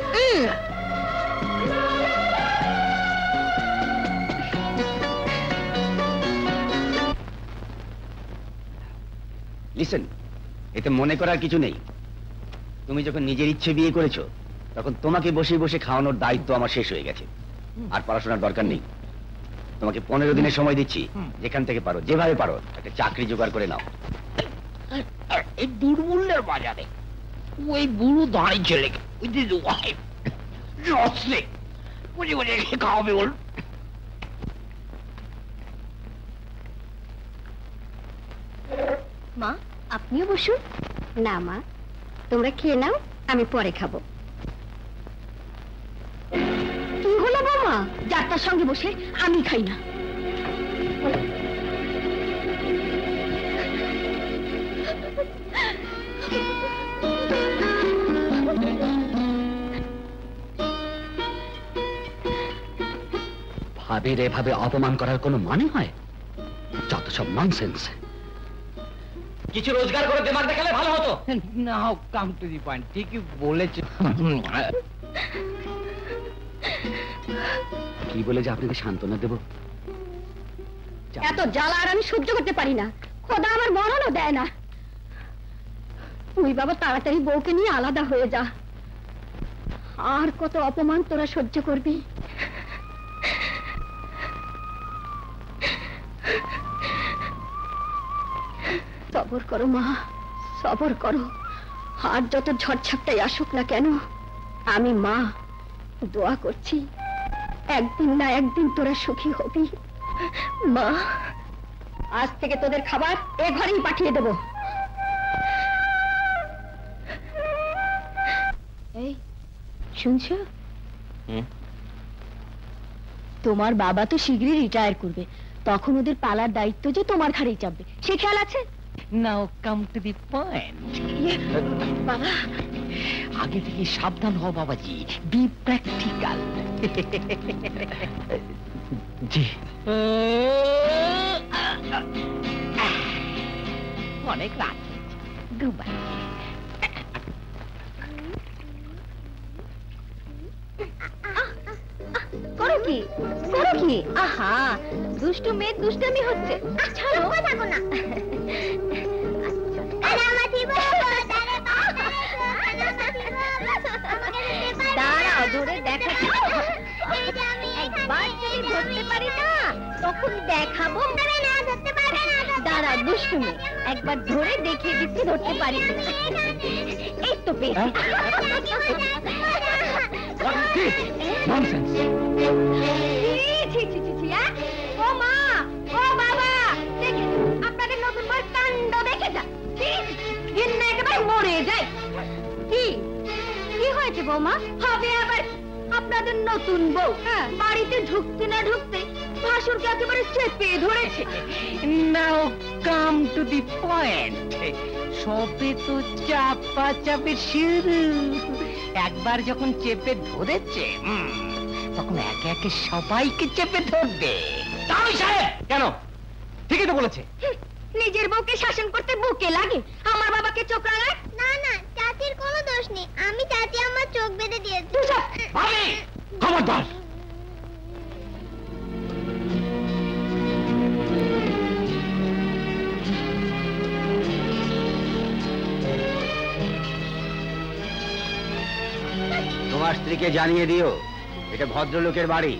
লিসেন, এতে মনে করার কিছু নেই। তুমি যখন নিজের ইচ্ছে বিয়ে করেছো, তখন তোমাকে বসে বসে খাওয়ানোর দায়িত্ব আমার শেষ হয়ে গেছে। আর পড়াশোনার দরকার নেই। তোমাকে 15 দিনের সময় দিচ্ছি, যেখান থেকে পারো, যেভাবে পারো একটা চাকরি জোগাড় করে নাও। এই দুর্মূল্যের বাজারে ওই বুড়ো দাঁড়ি ছেলেকে, ওই যে ওয়াইফ রসলে বুঝে বুঝে খাওয়াবে বল। মা, আপনিও বসুন। না মা, তোমরা খেয়ে নাও, আমি পরে খাবো। কি হলো বৌমা? যাত্রার সঙ্গে বসে আমি খাই না। ভাবির এভাবে অপমান করার কোনো মানে হয়? যত সব ননসেন্স। কিছু রোজগার করে দিমাগ দেখালে ভালো হতো। Now, come to the point. ঠিকই বলেছে। কি বলে যে আপনাকে সান্ত্বনা দেব? এত জ্বালা আর আমি সহ্য করতে পারি না। খোদা আমার মরণও দেয় না। তুই বাবা তাড়াতাড়ি বউকে নিয়ে আলাদা হয়ে যা। আর কত অপমান তোরা সহ্য করবি? সবর করো মা, সবর করো। আর যত ঝড়ঝাপটাই আসুক না কেন, আমি মা দোয়া করছি একদিন না একদিন তোরা সুখী হবি। মা, আজ থেকে তোদের খাবার এ ঘরেই পাঠিয়ে দেব। এই শুনছো, তোমার বাবা তো শীঘ্রই রিটায়ার করবে, তখন ওদের পালার দায়িত্ব যে তোমার ঘাড়েই চাপবে, সে খেয়াল আছে? Now come to the point. বাবা, আগে থেকে সাবধান হও বাবাজি, বি প্র্যাকটিক্যাল। জি, অনেক রাত, গুবাই। করো কি, করো কি? আহা, দুষ্টু মেয়ে দুষ্টামি হচ্ছে। ছাড়ো, থাকো না। দাঁড়াও, ধরে দেখাচ্ছি। একবার যদি ধরতে পারি না তখন দেখাবো। দাঁড়াও দুষ্টু মেয়ে, একবার ধরে দেখিয়ে দিচ্ছি ধরতে পারি। এই তো পেয়েছি। ও মা, ও বাবা, দেখে আপনাদের নতুন বই কাণ্ড দেখে যা। একেবারে মরে যায়। কি কি হয়েছে বৌমা? হবে আবার আপনাদের নতুন বউ বাড়িতে ঢুকতে না ঢুকতে ভাসুরকে একেবারে চেপে ধরেছে। Now come to the point. সবে তো চাপা চাপে শুরু। একবার যখন চেপে ধরেছে তখন একে একে সবাইকে চেপে ধরবে। তাই সাহেব, কেন? ঠিকই তো বলেছে। নিজের বউকে শাসন করতে বুকে লাগে, আমার বাবাকে চোখ রাঙায়। না না, চাচির কোনো দোষ নেই, আমি চাচি আমার চোখ বেঁধে দিয়েছি। ভাবি, খবরদার। তোমার স্ত্রীকে জানিয়ে দিও এটা ভদ্রলোকের বাড়ি।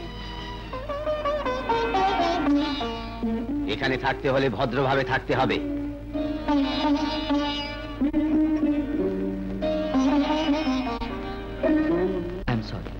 এখানে থাকতে হলে ভদ্রভাবে থাকতে হবে। I am sorry.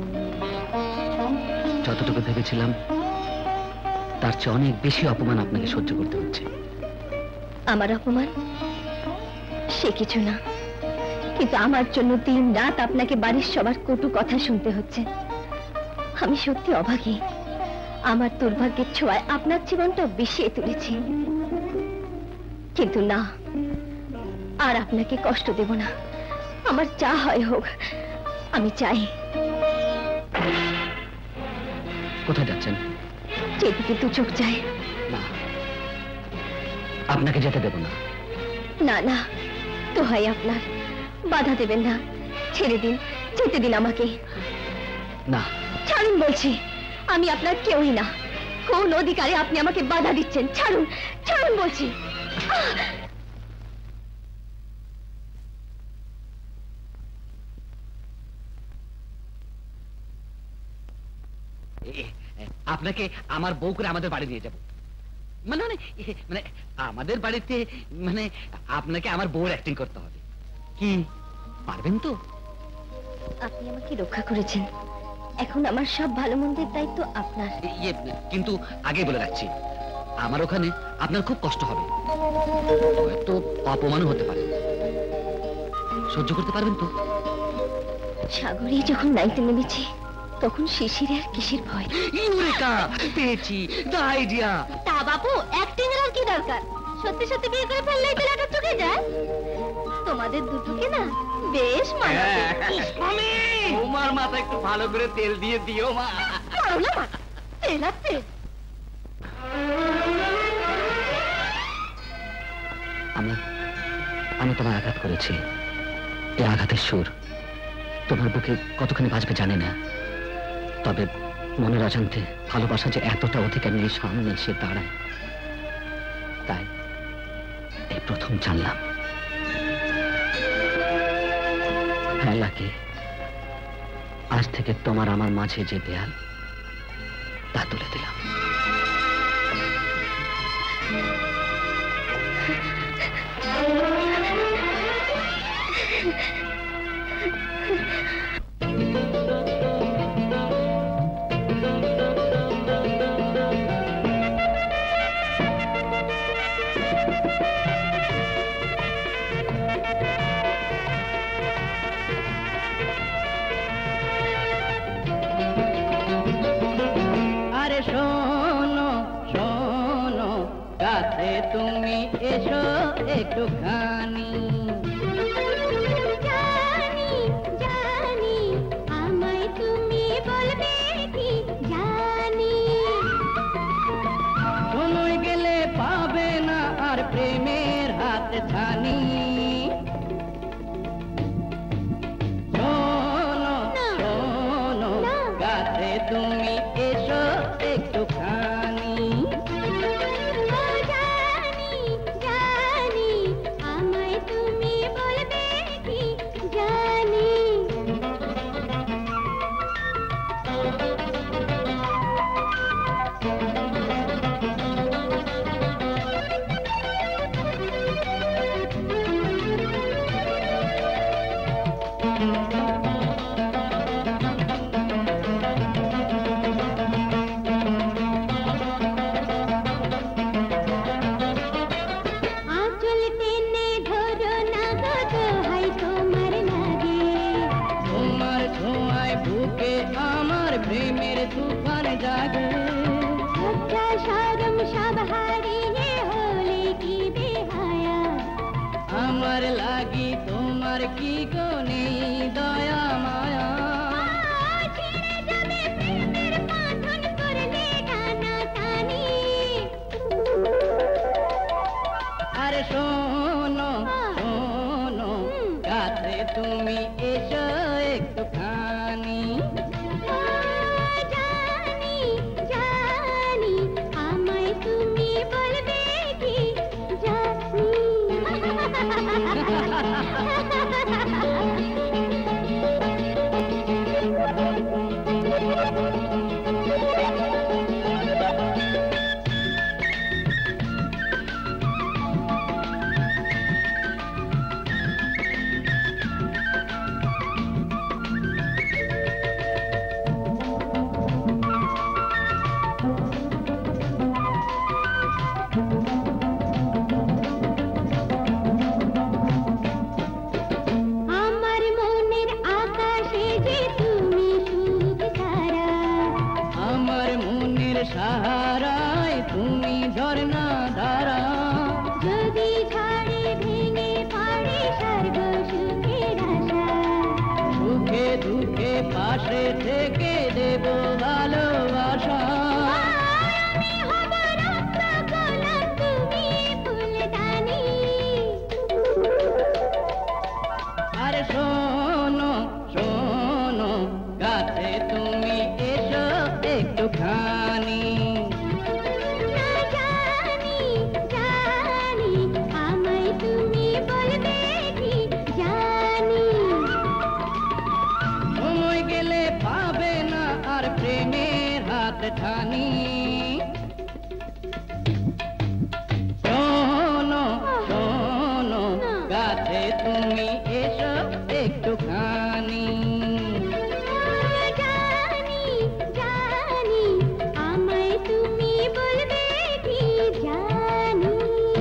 যতটুকু ভেবেছিলাম তার চেয়ে অনেক বেশি অপমান আপনাকে সহ্য করতে হচ্ছে। আমার অপমান সে কিছু না, কিন্তু আমার জন্য দিন রাত আপনাকে বাড়ির সবার কটু কথা শুনতে হচ্ছে। আমি সত্যি অভাগী। আমার দুর্ভাগ্যের ছোঁয়ায় আপনার জীবনটা বিষিয়ে তুলেছি, কিন্তু না, আর আপনাকে কষ্ট দেব না। আমার যা হয় হোক, আমি চাই। কোথায় যাচ্ছেন? যেদিকে দু চোখ যায়। না, আপনাকে যেতে দেব না। না না, তো হয় আপনার, বাধা দেবেন না। ছেড়ে দিন, যেতে দিন আমাকে। না, ছাড়ুন বলছি। আমি আপনার কেউই না। কোন অধিকারে আপনি আমাকে বাধা দিচ্ছেন? ছাড়ুন, ছাড়ুন বলছি। আপনাকে আমার বউ করে আমাদের বাড়ি নিয়ে যাব। মানে মানে আমাদের বাড়িতে মানে আপনাকে আমার বউর অ্যাক্টিং করতে হবে। কি পারবেন তো? আপনি আমাকে রক্ষা করেছেন, এখন আমার সব ভালো মন্দের দায়িত্ব আপনার। কিন্তু আগে বলে রাখছি, আমার ওখানে আপনার খুব কষ্ট হবে, হয়তো অপমানও হতে পারে। সহ্য করতে পারবেন তো? সাগরে যখন নাইতে নেমেছি তখন শিশিরে আর কিসের ভয়? ইউরেকা, পেয়েছি দ্য আইডিয়া। তা বাবু, অ্যাক্টিং এর আর কি দরকার? সত্যি সত্যি বিয়ে করে ফেললেই তো লাটা চুকে যায়। তোমাদের দুটোকে না বেশ মানাবে। মামি, তোমার মাথা একটু ভালো করে তেল দিয়ে দিও মা। পারো না মা, তেল আর তেল। আমি তোমার আঘাত করেছি। এই আঘাতের সুর তোমার বুকে কতখানি বাজবে জানি না, তবে মনের অজান্তে ভালোবাসা যে এতটা অধিকার নিয়ে সামনে এসে দাঁড়ায়, তাই এই প্রথম জানলাম। হ্যাঁ লাগে, আজ থেকে তোমার আমার মাঝে যে দেয়াল, তা তুলে দিলাম। শোনো শোনো কাছে তুমি এসো একটুখানি। জানি জানি আমায় তুমি বলবে কি জানি। সময় গেলে পাবে না আর প্রেমের হাত ছানি। শোনো শোনো কাছে তুমি এসো একটুখানি। জানি জানি আমায় তুমি বলবে কি জানি। আঁচল টেনে ধরো না গো দোহাই তোমার লাগে। তোমার ছোঁয়ায় বুকে আমার প্রেমের তুফান জাগে। লজ্জা শরম সব হারিয়ে হলে কি বেহায়া। আমার লাগি তোমার কি গো নেই দয়া মায়া। ছেড়ে যাবে প্রেমের বাঁধন করলে টানাটানি। আরে শোনো শোনো কাছে তুমি এসো একটুখানি। জানি জানি আমায় তুমি বলবে কি জানি। আমার মনের আকাশে যে তুমি সুখ ছাড়া। আমার মনের সাহারায় তুমি ঝর্ণা ধারা। যদি ঝড়ে ভেঙে পড়ে স্বর্গ সুখের আশা। সুখে দুঃখে পাশে থেকে দেব ভালোবাসা। আমি হব রত্ন গোলাপ তুমি ফুলদানি। আরে শোনো শোনো কাছে তুমি এসো একটুখানি। জানি জানি আমায় তুমি বলবে কি জানি। সময় গেলে পাবে না আর প্রেমের হাত ছানি। শোনো শোনো কাছে তুমি এসো একটুখানি। জানি জানি আমায় তুমি বলবে কি জানি।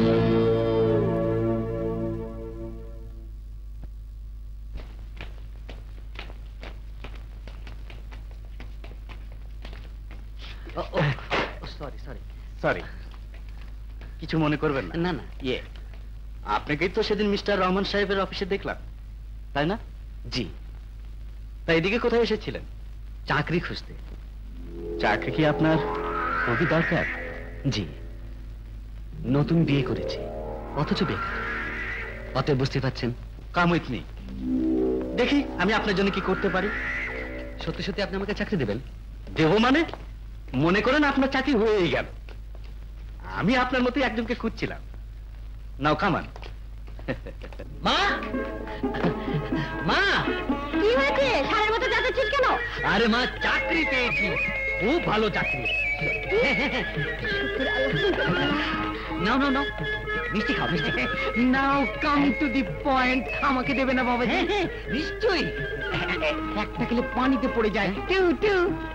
সরি সরি সরি, কিছু মনে করবেন না। না না, ইয়ে, আপনাকেই তো সেদিন মিস্টার রহমান সাহেবের অফিসে দেখলাম, তাই না? জি, তা এদিকে কোথায় এসেছিলেন? চাকরি খুঁজতে। চাকরি কি আপনার খুবই দরকার? জি, নতুন বিয়ে করেছি, অথচ বেকার। অতএব বুঝতে পারছেন। কাম উইথ মি, দেখি আমি আপনার জন্য কি করতে পারি। সত্যি সত্যি আপনি আমাকে চাকরি দেবেন? দেব মানে? মনে করেন আপনার চাকরি হয়েই গেল। আমি আপনার মতোই একজনকে খুঁজছিলাম। নাও কামান। মা, মা, কি হয়েছে? সারের মতো যাচ্ছিস কেন? আরে মা, চাকরি পেয়েছি, খুব ভালো চাকরি। নাও নাও নাও, মিষ্টি খাও, মিষ্টি। Now come to the point. আমাকে দেবে না বাবাজি? নিশ্চয়ই। একটা খেলে পানিতে পড়ে যায়। টু টু।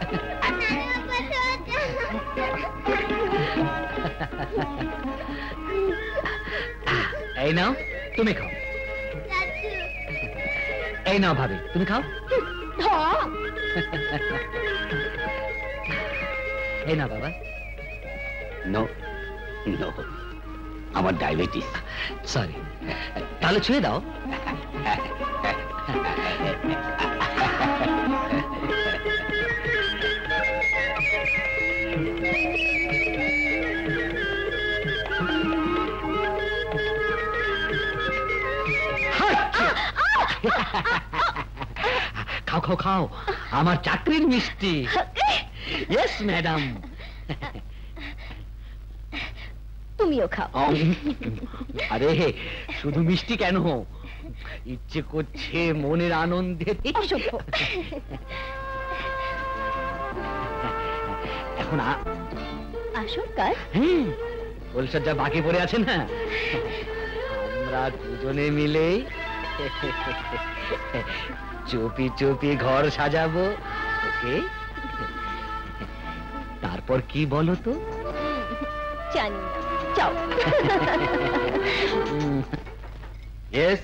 এই নাও, তুমি খাও। এই নাও ভাবি, তুমি খাও। এই না বাবা। নো নো, আমার ডায়াবেটিস। সরি, তাহলে ছুঁয়ে দাও। খাও খাও খাও, আমার চাকরির মিষ্টি। Yes madam. তুমিও খাও। আরে শুধু মিষ্টি কেন, ইচ্ছে করছে মনের আনন্দে। এখন আসল কাজ কলসজ্জা বাকি পড়ে আছে না, আমরা দুজনে মিলে চুপি চুপি ঘর সাজাবো। ওকে, তারপর কি বলো তো? জানি না, যাও। ইয়েস।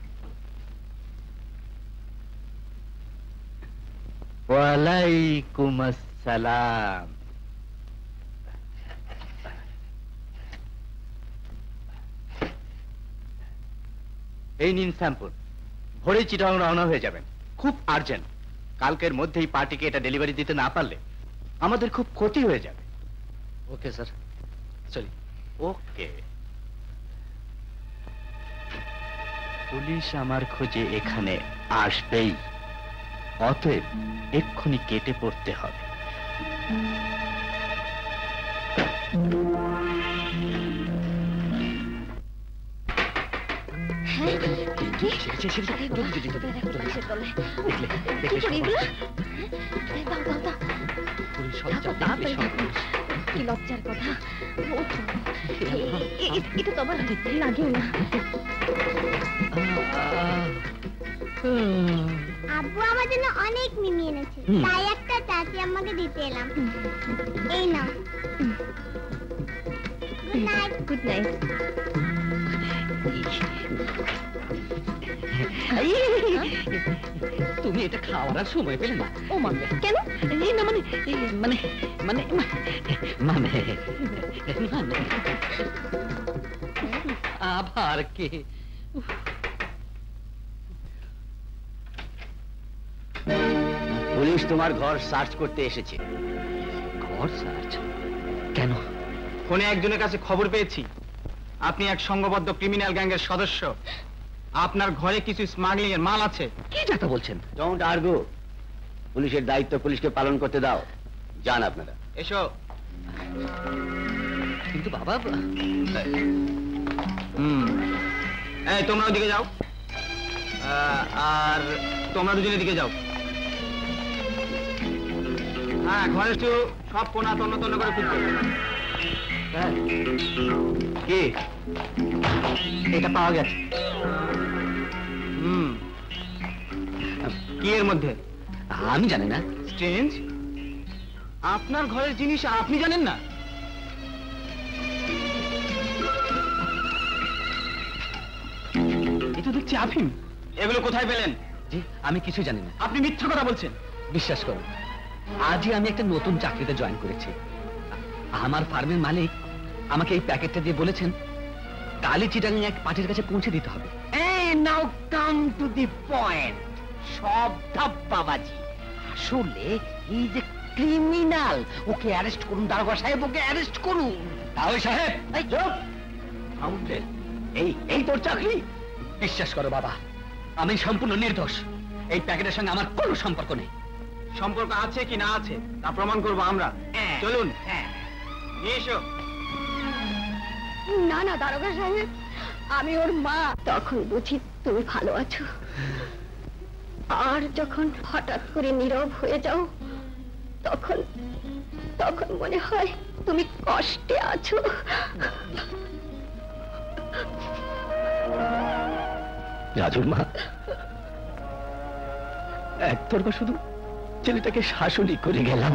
ওয়ালাইকুম আসসালাম। এই নিন স্যাম্পল। ভোরে চিটাগাং রওনা হয়ে যাবেন, খুব আর্জেন্ট। কালকের মধ্যেই পার্টিকে এটা ডেলিভারি দিতে না পারলে আমাদের খুব ক্ষতি হয়ে যাবে। ওকে স্যার, চলি। ওকে। পুলিশ আমার খোঁজে এখানে আসবেই, অতএব এক্ষুনি কেটে পড়তে হবে। কি লজ্জার কথা। এটা তোমার লাগেও না। আব্বু আমার জন্য অনেক মিমি এনেছে, তাই একটা চাচি আমাকে দিতে এলাম। এই নাও। Good night. Good night. তুমি এটা খাওয়ার সময় পেলে না? ও মা, কেন? এই না মানে মানে মানে মানে মানে আবার কে? পুলিশ তোমার ঘর সার্চ করতে এসেছে। ঘর সার্চ কেন? ফোনে একজনের কাছে খবর পেয়েছি আপনি এক সংঘবদ্ধ ক্রিমিনাল গ্যাংয়ের সদস্য। আপনার ঘরে কিছু স্মাগলিং এর মাল আছে। কি যাতা বলছেন? Don't argue. পুলিশের দায়িত্ব পুলিশকে পালন করতে দাও। যান আপনারা। এসো। কিন্তু বাবা। এই তোমরা ওদিকে যাও, আর তোমরা দুজনের দিকে যাও। হ্যাঁ, ঘরে একটু সব কোনা তন্ন তন্ন করে খুঁজবে। কি এটা পাওয়া গেছে? কি এর মধ্যে? আমি জানি না। স্ট্রেঞ্জ, আপনার ঘরের জিনিস আপনি জানেন না? এটা দেখছি আফিম। এগুলো কোথায় পেলেন? জি, আমি কিছু জানি না। আপনি মিথ্যা কথা বলছেন। বিশ্বাস করুন, আজই আমি একটা নতুন চাকরিতে জয়েন করেছি। আমার ফার্মের মালিক আমাকে এই প্যাকেটটা দিয়ে বলেছেন কালই চিটাগাং এক পার্টির কাছে পৌঁছে দিতে হবে। Now come to the point. সব বাবাজি, আসলে এই যে ক্রিমিনাল, ওকে অ্যারেস্ট করুন। দারোগা সাহেব, ওকে অ্যারেস্ট করুন। তাও সাহেব, এই এই তোর চাকরি? বিশ্বাস করো বাবা, আমি সম্পূর্ণ নির্দোষ। এই প্যাকেটের সঙ্গে আমার কোনো সম্পর্ক নেই। সম্পর্ক আছে কি না আছে তা প্রমাণ করবো আমরা। চলুন নিয়ে এসো। না না দারোগা সাহেব, আমি ওর মা। তখন বুঝি তুমি ভালো আছো, আর যখন হঠাৎ করে নীরব হয়ে যাও তখন তখন মনে হয় তুমি কষ্টে আছো। রাজুর মা, একতরফা শুধু ছেলেটাকে শাসনই করে গেলাম।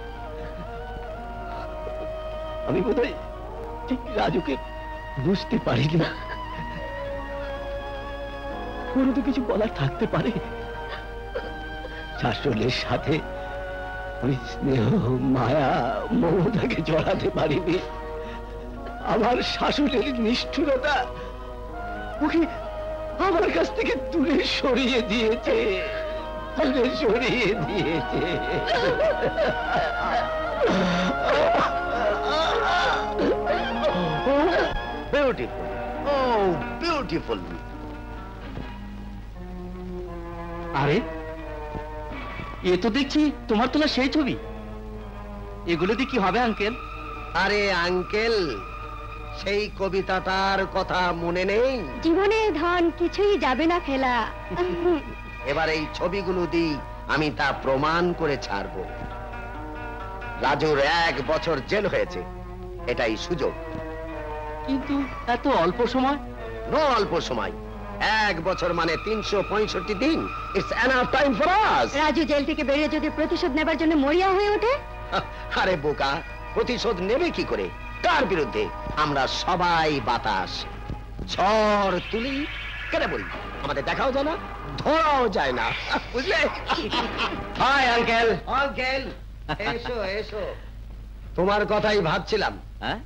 আমি বোধহয় ঠিক রাজুকে বুঝতে পারিনি। ওর তো কিছু বলার থাকতে পারে। শাসনের সাথে আমি স্নেহ, মায়া, মমতাকে জড়াতে পারিনি। আমার শাসনের নিষ্ঠুরতা ওকে আমার কাছ থেকে দূরে সরিয়ে দিয়েছে, দূরে সরিয়ে দিয়েছে। Beautiful, oh beautiful. আরে এ তো দেখছি তোমার তোলা সেই ছবি। এগুলো দিয়ে কি হবে আঙ্কেল? আরে আঙ্কেল, সেই কবিতাটার কথা মনে নেই? জীবনে ধন কিছুই যাবে না ফেলা। এবার এই ছবিগুলো দিয়ে আমি তা প্রমাণ করে ছাড়বো। রাজুর 1 বছর জেল হয়েছে, এটাই সুযোগ। কিন্তু এত অল্প সময়? নো অল্প সময়, 1 বছর মানে 365 দিন। It's enough time for us. Raju jail থেকে বেরিয়ে যদি প্রতিশোধ নেবার জন্য মরিয়া হয়ে ওঠে? আরে বোকা, প্রতিশোধ নেবে কি করে? কার বিরুদ্ধে? আমরা সবাই বাতাস, ঝড় তুলি, কেন বলি? আমাদের দেখাও যায় না, ধরাও যায় না, বুঝলে? Hi uncle. আঙ্কেল এসো এসো, তোমার কথাই ভাবছিলাম। হ্যাঁ,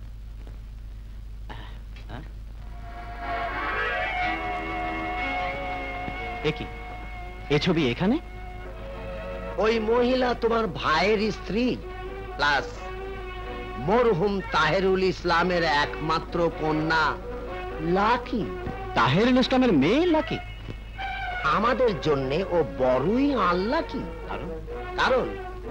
কি এ ছবি এখানে? ওই মহিলা তোমার ভাইয়ের স্ত্রী, প্লাস মরহুম তাহেরুল ইসলামের একমাত্র কন্যা লাকি। তাহেরুল ইসলামের মেয়ে লাকি? আমাদের জন্য ও বড়ই আনলাকি। কারণ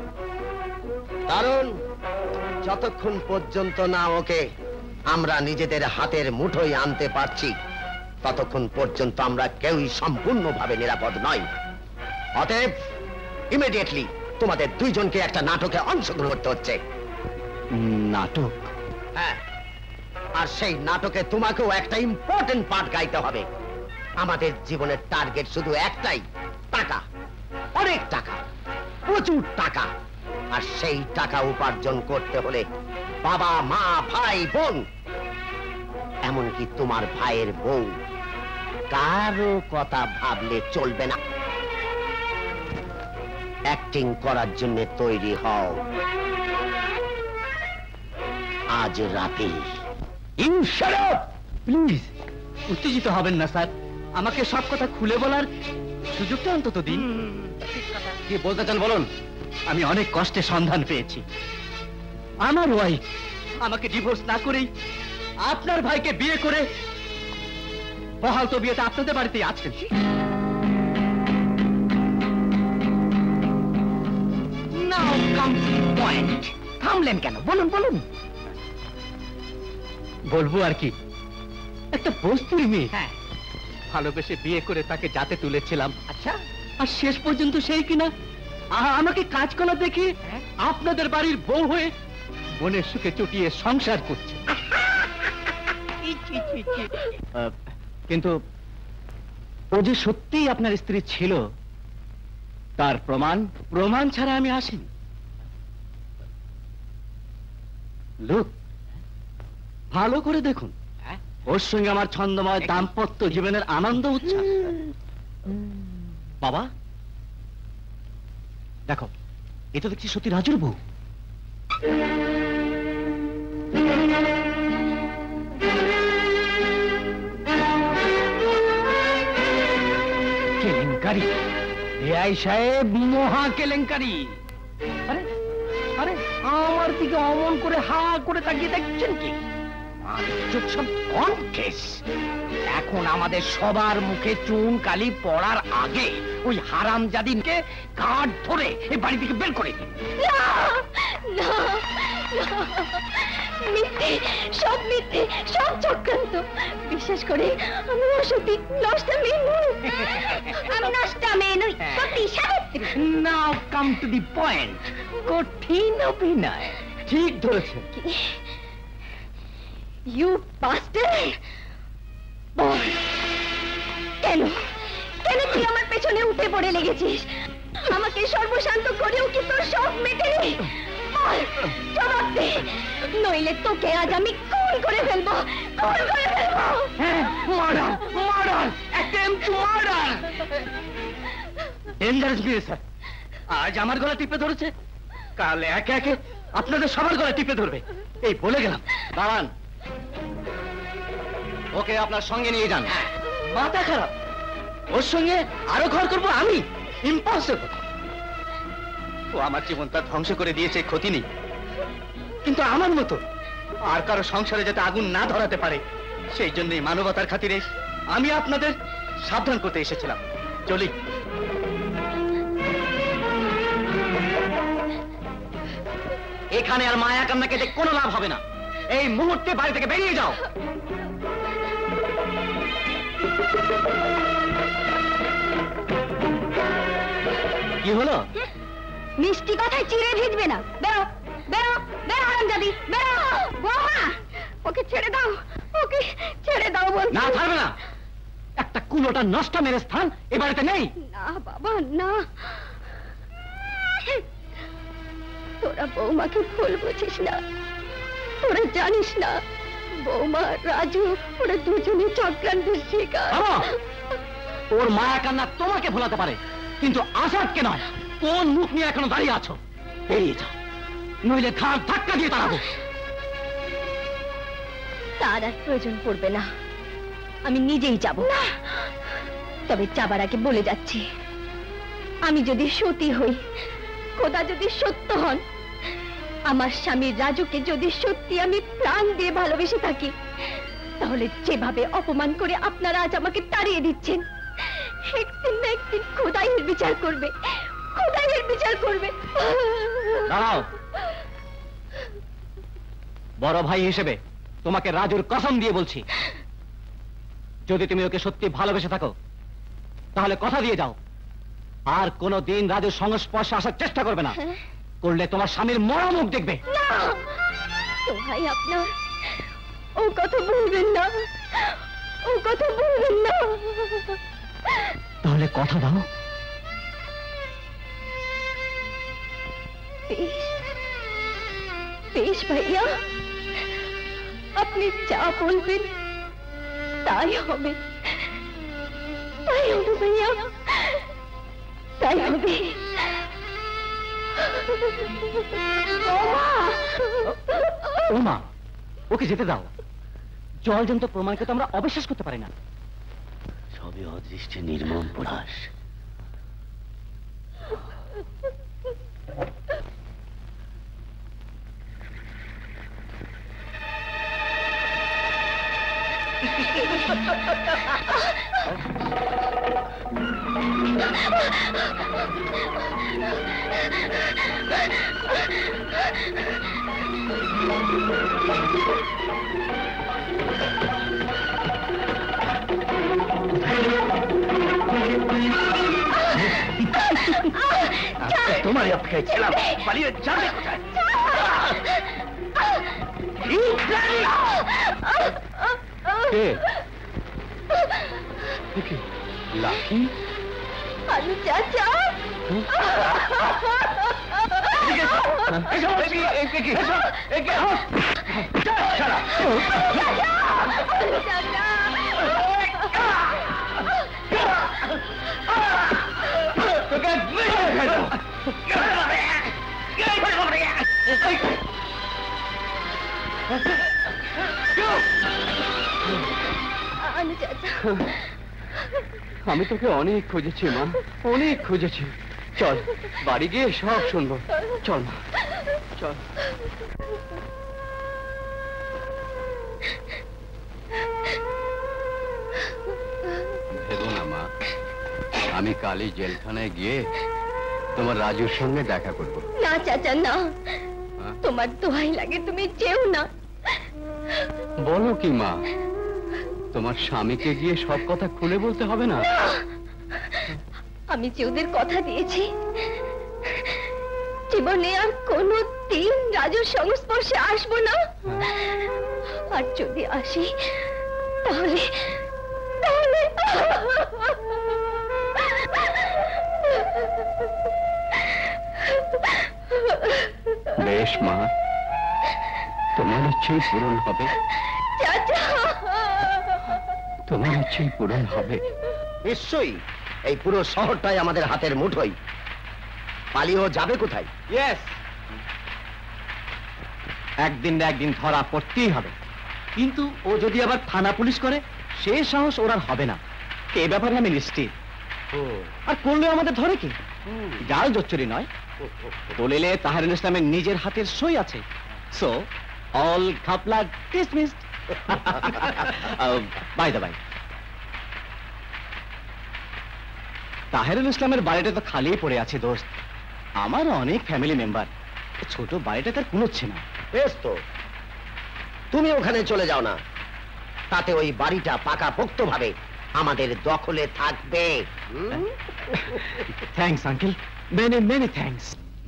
কারণ যতক্ষণ পর্যন্ত না ওকে আমরা নিজেদের হাতের মুঠোয় আনতে পারছি, ততক্ষণ পর্যন্ত আমরা কেউই সম্পূর্ণভাবে নিরাপদ নই। অতএব ইমিডিয়েটলি তোমাদের 2 জনকে একটা নাটকে অংশগ্রহণ করতে হচ্ছে। নাটক? হ্যাঁ, আর সেই নাটকে তোমাকেও একটা ইম্পর্টেন্ট পার্ট গাইতে হবে। আমাদের জীবনের টার্গেট শুধু একটাই, টাকা, অনেক টাকা, প্রচুর টাকা। আর সেই টাকা উপার্জন করতে হলে বাবা, মা, ভাই, বোন, এমনকি তোমার ভাইয়ের বউ, কারো কথা ভাবলে চলবে না। অ্যাক্টিং করার জন্য তৈরি হও আজ রাতে। You shut up please. উত্তেজিত হবেন না স্যার, আমাকে সব কথা খুলে বলার সুযোগটা অন্তত দিন। কি বলতে চান বলুন। আমি অনেক কষ্টে সন্ধান পেয়েছি। আমার ওয়াইফ আমাকে ডিভোর্স না করেই আপনার ভাইকে বিয়ে করে বহাল তো বিয়েতে আপনাদের বাড়িতেই আছেন। Now come to the point. থামলেন কেন? বলুন বলুন। বলবো আর কি, একটা বস্তির মেয়ে ভালোবেসে বিয়ে করে তাকে যাতে তুলেছিলাম। আচ্ছা, আর শেষ পর্যন্ত সেই কিনা আমাকে কাজ করা দেখে আপনাদের বাড়ির বউ হয়ে মনের সুখে চটিয়ে সংসার করছে। কিন্তু ও যে সত্যিই আপনার স্ত্রী ছিল তার প্রমাণ ছাড়া আমি আসিনি। লোক ভালো করে দেখুন, ওর সঙ্গে আমার ছন্দময় দাম্পত্য জীবনের আনন্দ উচ্ছ্বাস। বাবা দেখো, এ তো দেখছি সত্যি রাজুর বউ। কেলেঙ্কারি এআই সাহেব, মহা কেলেঙ্কারি। আরে আরে, আমার দিকে অমন করে হা করে তাকিয়ে দেখছেন কি? এখন আমাদের সবার মুখে চুন কালি পড়ার আগে ওই হারামজাদিনকে কাঠ ধরে এই বাড়ি থেকে বের করে দিন। মিথ্যে, সব মিথ্যে, সব চক্রান্ত। বিশেষ করে আমি অসতী, নষ্টা মেয়ে নই। আমি নষ্টা মেয়ে নই, সত্যি Savitri. Now come to the point. কঠিন অভিনয়। ঠিক ধরেছে। You bastard! বল, কেন কেন তুই আমার পেছনে উঠে পড়ে লেগেছিস? আমাকে সর্বশান্ত করেও কি তোর সব মেটেনি? বল, জবাব দে, নইলে তোকে আজ আমি খুন করে ফেলবো, খুন করে ফেলবো। Murder, murder, attempt to murder. Dangerous বিয়ে স্যার। আজ আমার গলা টিপে ধরেছে, কাল একে একে আপনাদের সবার গলা টিপে ধরবে, এই বলে গেলাম। দাঁড়ান, ওকে আপনার সঙ্গে নিয়ে যান। মাথা খারাপ? ওর সঙ্গে আরো ঘর করবো আমি? ইম্পসিবল। ও আমার জীবনটা ধ্বংস করে দিয়েছে, ক্ষতি নেই, কিন্তু আমার মতো আর কারো সংসারে যাতে আগুন না ধরাতে পারে সেই জন্যই মানবতার খাতিরে আমি আপনাদের সাবধান করতে এসেছিলাম। চলি। এখানে আর মায়া কান্না কেটে কোনো লাভ হবে না, এই মুহূর্তে বাড়ি থেকে বেরিয়ে যাও। কি হলো? মিষ্টি কথায় চিড়ে ভিজবে না। বেরো, বেরো, বেরো হারামজাদি, বেরো। বৌমা, ওকে ছেড়ে দাও, ওকে ছেড়ে দাও বলছি। না, ছাড়বে না। একটা কুলোটা নষ্ট মেরে স্থান এ বাড়িতে নেই। না বাবা, না। তোরা বৌমাকে ভুল বুঝিস না, তোরা জানিস না বৌমা রাজু ওরা দুজনে চক্রান্তের শিকার। ওর মায়া কান্না তোমাকে ভোলাতে পারে, কিন্তু আসাদকে নয়। কোন মুখ নিয়ে এখনো দাঁড়িয়ে আছো? বেরিয়ে যাও, নইলে ঘাড় ধাক্কা দিয়ে তাড়াবো। তার আর প্রয়োজন পড়বে না, আমি নিজেই যাব। তবে যাবার আগে বলে যাচ্ছি, আমি যদি সতী হই, খোদা যদি সত্য হন, আমার স্বামী রাজুকে যদি সত্যি আমি প্রাণ দিয়ে ভালোবেসে থাকি, তাহলে যেভাবে অপমান করে আপনারা আজ আমাকে তাড়িয়ে দিচ্ছেন, একদিন না একদিন খোদাই এর বিচার করবে, খোদাই এর বিচার করবে। দাঁড়াও, বড় ভাই হিসেবে তোমাকে রাজুর কসম দিয়ে বলছি, যদি তুমি ওকে সত্যি ভালোবেসে থাকো তাহলে কথা দিয়ে যাও আর কোনোদিন রাজুর সংস্পর্শে আসার চেষ্টা করবে না। করলে তোমার স্বামীর মরা মুখ দেখবে। তো ভাই আপনার ও কথা বলবেন না, ও কথা বলবেন না। তাহলে কথা দাও। বেশ বেশ ভাইয়া, আপনি যা বলবেন তাই হবে, তাই হবে ভাইয়া, তাই হবে। ওমা, ওকে যেতে দাও। জলজন্ত প্রমাণকে তো আমরা অবিশ্বাস করতে পারি না। সবই অদৃষ্টের নির্মম পলাশ। তোমারই অপেক্ষায় ছিলাম, পালিয়ে যাবে কোথায়? লাকি, আলু চাচা, আমি তোকে অনেক খুঁজেছি মা, অনেক খুঁজেছি। চল বাড়ি গিয়ে সব শুনবো। চল মা, চল। ভেবো না মা, আমি কালই জেলখানায় গিয়ে তোমার রাজুর সঙ্গে দেখা করব। না চাচা না, তোমার দোহাই লাগে, তুমি যেও না। বলো কি মা, তোমার স্বামীকে গিয়ে সব কথা খুলে বলতে হবে না? আমি যে ওদের কথা দিয়েছি জীবনে আর কোনো দিন রাজুর সংস্পর্শে আসবো না, আর যদি আসি তাহলে তাহলে বেশ মা, তোমার ইচ্ছেই পূরণ হবে, চাচা। তোমার ইচ্ছেই পূরণ হবে। নিশ্চয়ই, এই পুরো শহরটাই আমাদের হাতের মুঠোই। পালিয়েও যাবে কোথায়? ইয়েস, একদিন না একদিন ধরা পড়তেই হবে। কিন্তু ও যদি আবার থানা পুলিশ করে, সে সাহস ওর আর হবে না। এ ব্যাপারে আমি নিশ্চিত। আর করলে আমাদের ধরে কি? জাল জচ্চুরি নয়, দলিলে তাহেরুল ইসলামের নিজের হাতের সই আছে। সো অল ঘাপলা dismissed. By the by, Taherul ইসলামের বাড়িটা তো খালি পড়ে আছে দোস্ত। আমার অনেক ফ্যামিলি মেম্বার, ছোট বাড়িটা তার কুলোচ্ছে না। বেশ তো, তুমি ওখানে চলে যাও না, তাতে ওই বাড়িটা পাকাপোক্ত ভাবে আমাদের দখলে থাকবে। Thanks uncle, many many thanks.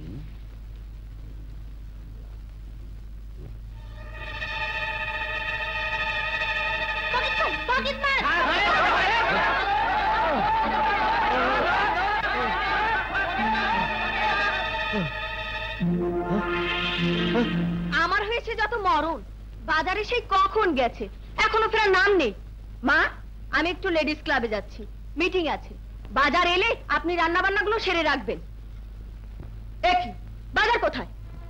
আমার হয়েছে যত মরণ, বাজারে সেই কখন গেছে, এখনো ফেরার নাম নেই। মা, আমি একটু লেডিস ক্লাবে যাচ্ছি, মিটিং আছে। বাজার এলে আপনি রান্না বান্নাগুলো সেরে রাখবেন। দেখি বাজার কোথায়?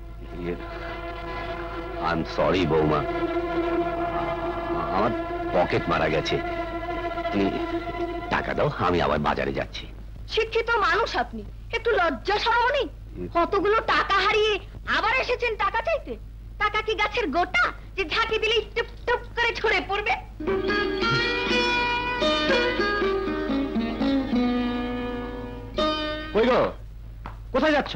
আই এম সরি বৌমা, আমার পকেট মারা গেছে। তুমি টাকা দাও, আমি আবার বাজারে যাচ্ছি। শিক্ষিত মানুষ আপনি, একটু লজ্জা শরম নেই? কতগুলো টাকা হারিয়ে আবার এসেছেন টাকা চাইতে? টাকা কি গাছের গোটা যে ঝাঁকি দিলেই টুপ টুপ করে ঝরে পড়বে? কই গো, কোথায় যাচ্ছ?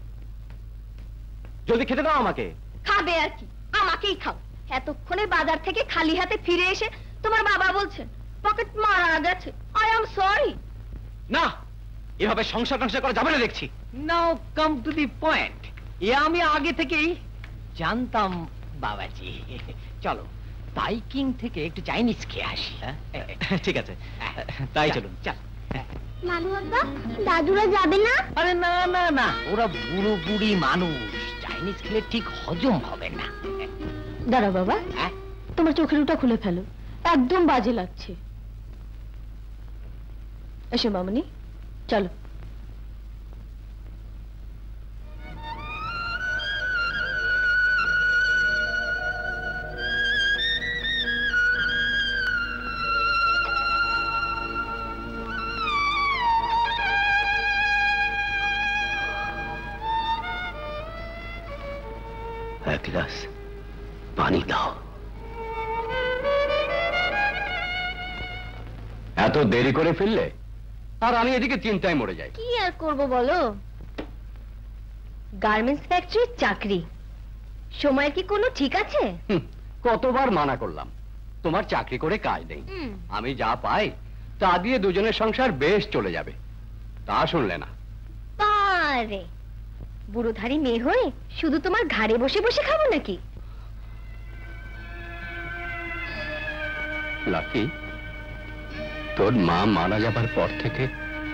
জলদি খেতে দাও আমাকে। খাবে আর কি, আমাকেই খাও। এতক্ষণে বাজার থেকে খালি হাতে ফিরে এসে তোমার বাবা বলছেন পকেট মারা গেছে। I am sorry. না, এভাবে সংসার টংসার করা যাবে না দেখছি। নাও কাম টু দি পয়েন্ট। এ আমি আগে থেকেই জানতাম বাবাজি। চলো বাইকিং থেকে একটু চাইনিজ খেয়ে আসি। ঠিক আছে, তাই চলুন। চল। নানু বাবা, দাদুরা যাবে না? আরে না না না, ওরা বুড়ো বুড়ি মানুষ, চাইনিজ খেলে ঠিক হজম হবে না। দাঁড়া বাবা, তোমার চোখের ওটা খুলে ফেলো, একদম বাজে লাগছে। এসো মামনি, চলো। এক গ্লাস পানি দাও। এত দেরি করে ফেললে, আর আমি এদিকে চিন্তায় মরে যাই। কি আর করবো বলো, গার্মেন্টস ফ্যাক্টরির চাকরি, সময়ের কি কোনো ঠিক আছে? কতবার মানা করলাম, তোমার চাকরি করে কাজ নেই, আমি যা পাই তা দিয়ে দুজনের সংসার বেশ চলে যাবে। তা শুনলে না। পারে বুড়োধারী মেয়ে হয়ে শুধু তোমার ঘাড়ে বসে বসে খাবো নাকি? লাকি, তোর মা মারা যাবার পর থেকে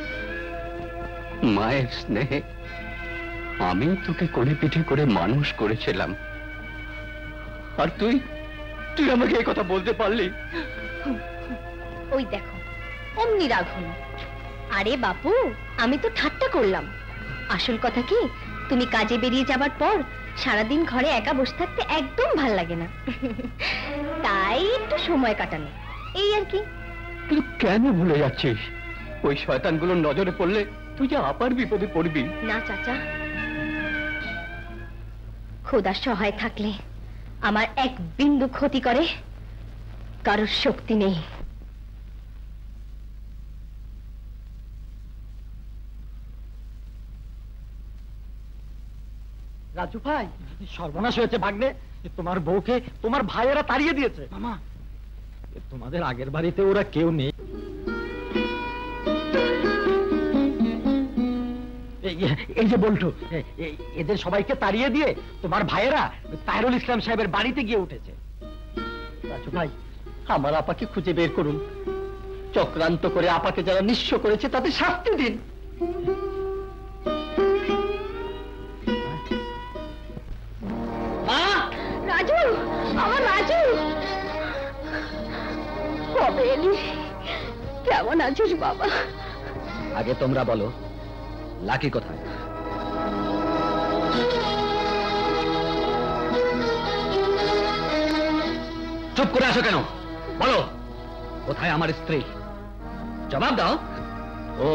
মায়ের স্নেহে আমি তোকে কোলে পিঠে করে মানুষ করেছিলাম, আর তুই তুই আমাকে এই কথা বলতে পারলি? ওই দেখো, অমনি রাগ হলো। আরে বাপু, আমি তো ঠাট্টা করলাম। আসল কথা কি, তুমি কাজে বেরিয়ে যাবার পর সারাদিন ঘরে একা বসে থাকতে একদম ভাল লাগে না, তাই একটু সময় কাটানো, এই আর কি। কিন্তু কেন ভুলে যাচ্ছিস, ওই শয়তানগুলোর নজরে পড়লে তুই যে আবার বিপদে পড়বি। না চাচা, খোদা সহায় থাকলে আমার এক বিন্দু ক্ষতি করে কারোর শক্তি নেই। রাজু ভাই, সর্বনাশ হয়েছে ভাগ্নে। তোমার বউকে তোমার ভাইয়েরা তাড়িয়ে দিয়েছে। মামা, তোমাদের আগের বাড়িতে ওরা কেউ নেই। এই যে বল্টু, এদের সবাইকে তাড়িয়ে দিয়ে তোমার ভাইয়েরা তাহিরুল ইসলাম সাহেবের বাড়িতে গিয়ে উঠেছে। রাজু ভাই, আমার আপাকে খুঁজে বের করুন। চক্রান্ত করে আপাকে যারা নিঃস্ব করেছে তাদের শাস্তি দিন। রাজু, আমার রাজু, কবে এলি? কেমন আছিস বাবা? আগে তোমরা বলো, লাকি কোথায়? চুপ করে আসো কেন? বলো, কোথায় আমার স্ত্রী? জবাব দাও। ও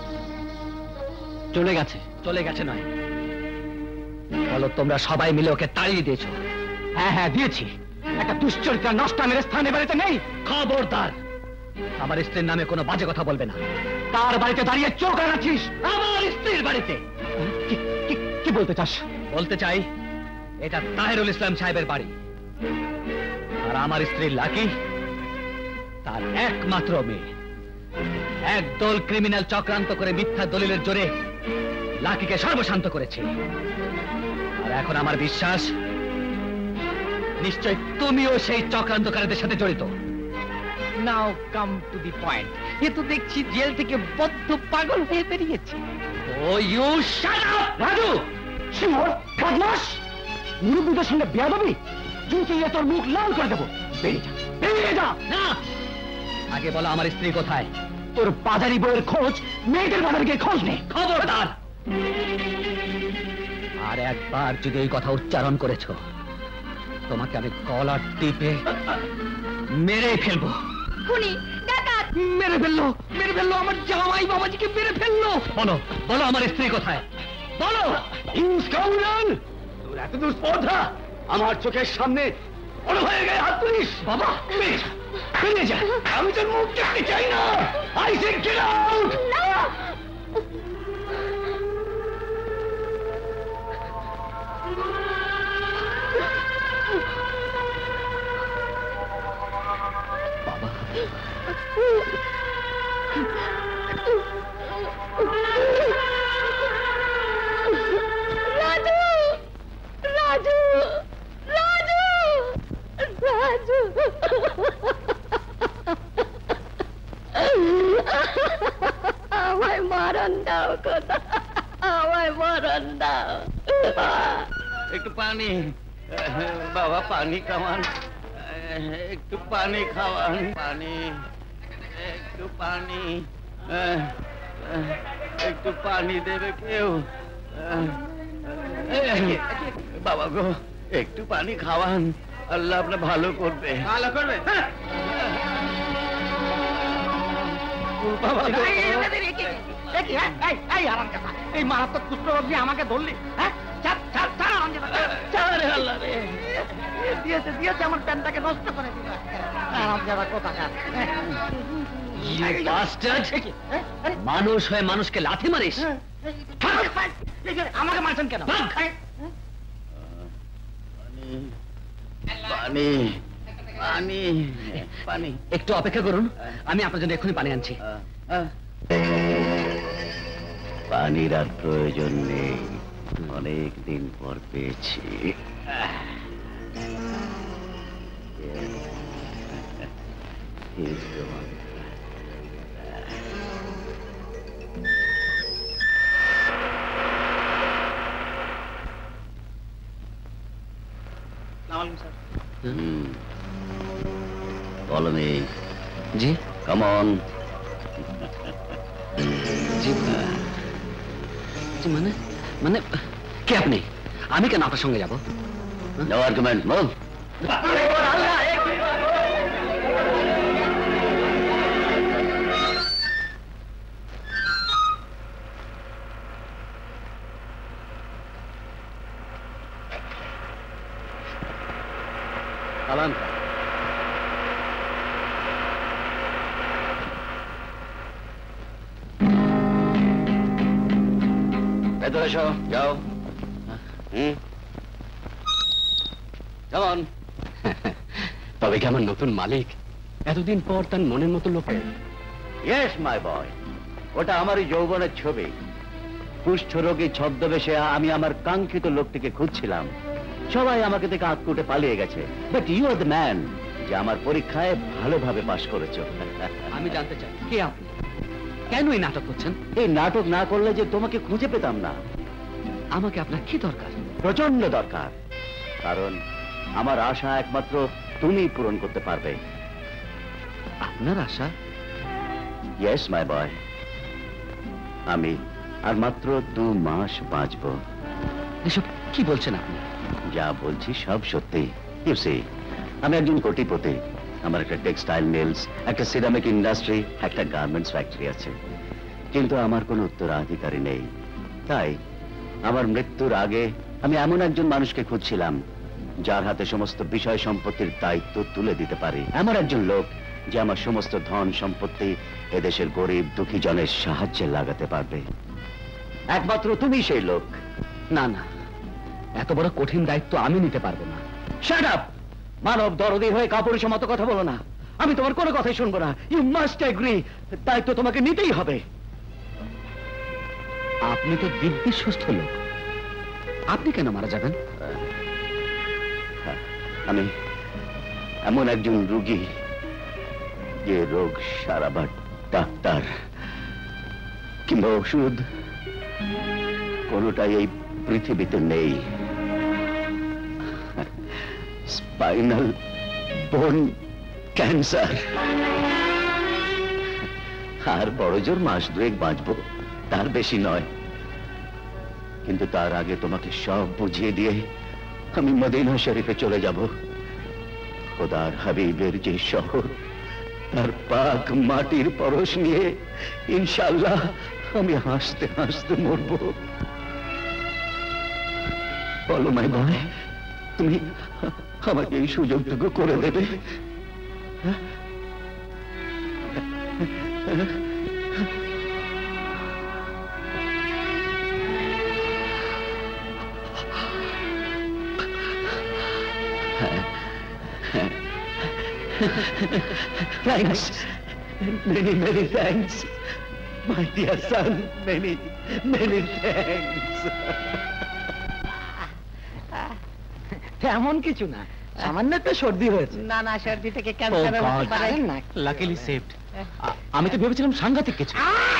চলে গেছে। চলে গেছে নয়, বলো তোমরা সবাই মিলে ওকে তাড়িয়ে দিয়েছো। হ্যাঁ হ্যাঁ, দিয়েছি। একটা দুশ্চরিত্রা নষ্টা মেরে স্থানে বাড়িতে নেই। খবরদার, আমার স্ত্রীর নামে কোনো বাজে কথা বলবে না। তার বাড়িতে দাঁড়িয়ে চোখ আনাচ্ছিস? আমার স্ত্রীর বাড়িতে? কি বলতে চাস? বলতে চাই, এটা তাহিরুল ইসলাম সাহেবের বাড়ি, আর আমার স্ত্রী লাকি তার একমাত্র মেয়ে। একদল ক্রিমিনাল চক্রান্ত করে মিথ্যা দলিলের জোরে লাকিকে সর্বশান্ত করেছে। আর এখন আমার বিশ্বাস, নিশ্চয় তুমিও সেই চক্রান্তকারীদের সাথে জড়িত। নাও কাম টু দি পয়েন্ট। এ তো দেখছি জেল থেকে বদ্ধ পাগল হয়ে বেরিয়েছে। Oh you shut up Raju! সিংহ বদমাশ, মুরব্বীদের সঙ্গে বেয়াদবি, জুতিয়ে তোর মুখ লাল করে দেবো। বেরিয়ে যা, বেরিয়ে যা। না, আগে বলো আমার স্ত্রী কোথায়? তোর বাজারি বউয়ের খোঁজ মেয়েদের বাজারে গিয়ে খোঁজ নে। খবরদার, আর একবার যদি এই কথা উচ্চারণ করেছ, তোমাকে আমি কলার টিপে মেরে ফেলবো। খুনি, ডাকাত! মেরে ফেললো, মেরে ফেললো, আমার জামাই বাবাজিকে মেরে ফেললো। বলো, বলো আমার স্ত্রী কোথায়? বলো। ইনস্কাউন্ডার, তোর এত দূর স্পর্ধা আমার চোখের সামনে বড় হয়ে গেছে হাত তুলিস? বাবা, বেরিয়ে যা, আমি তোর মুখ দেখতে চাই না। I say get out. Raju, Raju, Raju, Raju! আমায় মরণ দাও, কথা আমায় মরণ দাও। একটু পানি, বাবা পানি খাওয়ান, একটু পানি খাওয়ান, পানি, একটু পানি, একটু পানি দেবে কেউ? বাবা গো, একটু পানি খাওয়ান, আল্লাহ আপনার ভালো করবে। ভালো করবে? বাবা গো, এই মারাত্মক কুষ্ঠরোগ দিয়ে আমাকে ধরলি? দিয়েছে দিয়েছে, আমার প্যান্টটাকে নষ্ট করে দিল। মানুষ হয়ে মানুষকে লাথি মারিস? আমাকে মারছেন কেন? পানি, পানি, পানি। একটু অপেক্ষা করুন, আমি আপনার জন্য এক্ষুনি পানি আনছি। পানির আর প্রয়োজন নেই, অনেক দিন পর পেয়েছি। বলো মি। G, come on. জি, মানে মানে কে আপনি? আমি কেন আপনার সঙ্গে যাবো? No argument, move. চালান। চলে এসো, যাও। কেমন? তবে কি আমার নতুন মালিক এতদিন পর তার মনের মতো লোকে? ইয়েস মাই বয়, ওটা আমারই যৌবনের ছবি। কুষ্ঠ রোগী ছদ্মবেশে আমি আমার কাঙ্ক্ষিত লোকটিকে খুঁজছিলাম। সবাই আমাকে থেকে আঁতকুটে পালিয়ে গেছে, but you are the man যে আমার পরীক্ষায় ভালোভাবে পাশ করেছো। আমি জানতে চাই কে আপনি, কেন এই নাটক করছেন? এই নাটক না করলে যে তোমাকে খুঁজে পেতাম না। আমাকে আপনার কি দরকার? প্রচন্ড দরকার, কারণ আমার আশা একমাত্র তুমি পূরণ করতে পারবে। আপনার আশা? ইয়েস মাই বয়, আমি আর মাত্র 2 মাস বাঁচব। এসব কি বলছেন আপনি? যা বলছি সব সত্যি। ইউ সি, আমি একজন কোটিপতি। আমার একটা টেক্সটাইল মিলস, একটা সিরামিক ইন্ডাস্ট্রি, একটা গার্মেন্টস ফ্যাক্টরি আছে, কিন্তু আমার কোনো উত্তরাধিকারী নেই। তাই আমার মৃত্যুর আগে আমি এমন একজন মানুষকে খুঁজছিলাম যার হাতে সমস্ত বিষয় সম্পত্তির দায়িত্ব তুলে দিতে পারি। এমন একজন লোক যে আমার সমস্ত ধন সম্পত্তি এদেশের গরিব দুঃখী জনের সাহায্যে লাগাতে পারবে। একমাত্র তুমি সেই লোক। না না, এত বড় কঠিন দায়িত্ব আমি নিতে পারবো না। Shut up! মানব দরদি হয়ে কাপুরুষের মতো কথা বলো না। আমি তোমার কোনো কথাই শুনবো না। ইউ মাস্ট এগ্রি, দায়িত্ব তোমাকে নিতেই হবে। আপনি তো দিব্যি সুস্থ লোক, আপনি কেন মারা যাবেন? আমি এমন একজন রোগী যে রোগ সারাবার ডাক্তার কিংবা ওষুধ কোনোটাই এই পৃথিবীতে নেই। স্পাইনাল বোন ক্যান্সার। আর বড় জোর মাস 2 বাঁচবো, তার বেশি নয়। কিন্তু তার আগে তোমাকে সব বুঝিয়ে দিয়ে আমি মদিনা শরীফে চলে যাব। খোদার হাবিবের যে শহর, তার পাক মাটির পরশ নিয়ে ইনশাআল্লাহ আমি হাসতে হাসতে মরব। বলো মাই বয়, তুমি আমাকে এই সুযোগটুকু করে দেবে? Thanks. Many, many thanks. My dear son, many, many thanks. তেমন কিছু না, সামান্য একটা সর্দি হয়েছে। না না, সর্দি থেকে ক্যান্সার হতে পারে না। Luckily saved. আমি তো ভেবেছিলাম সাংঘাতিক কিছু।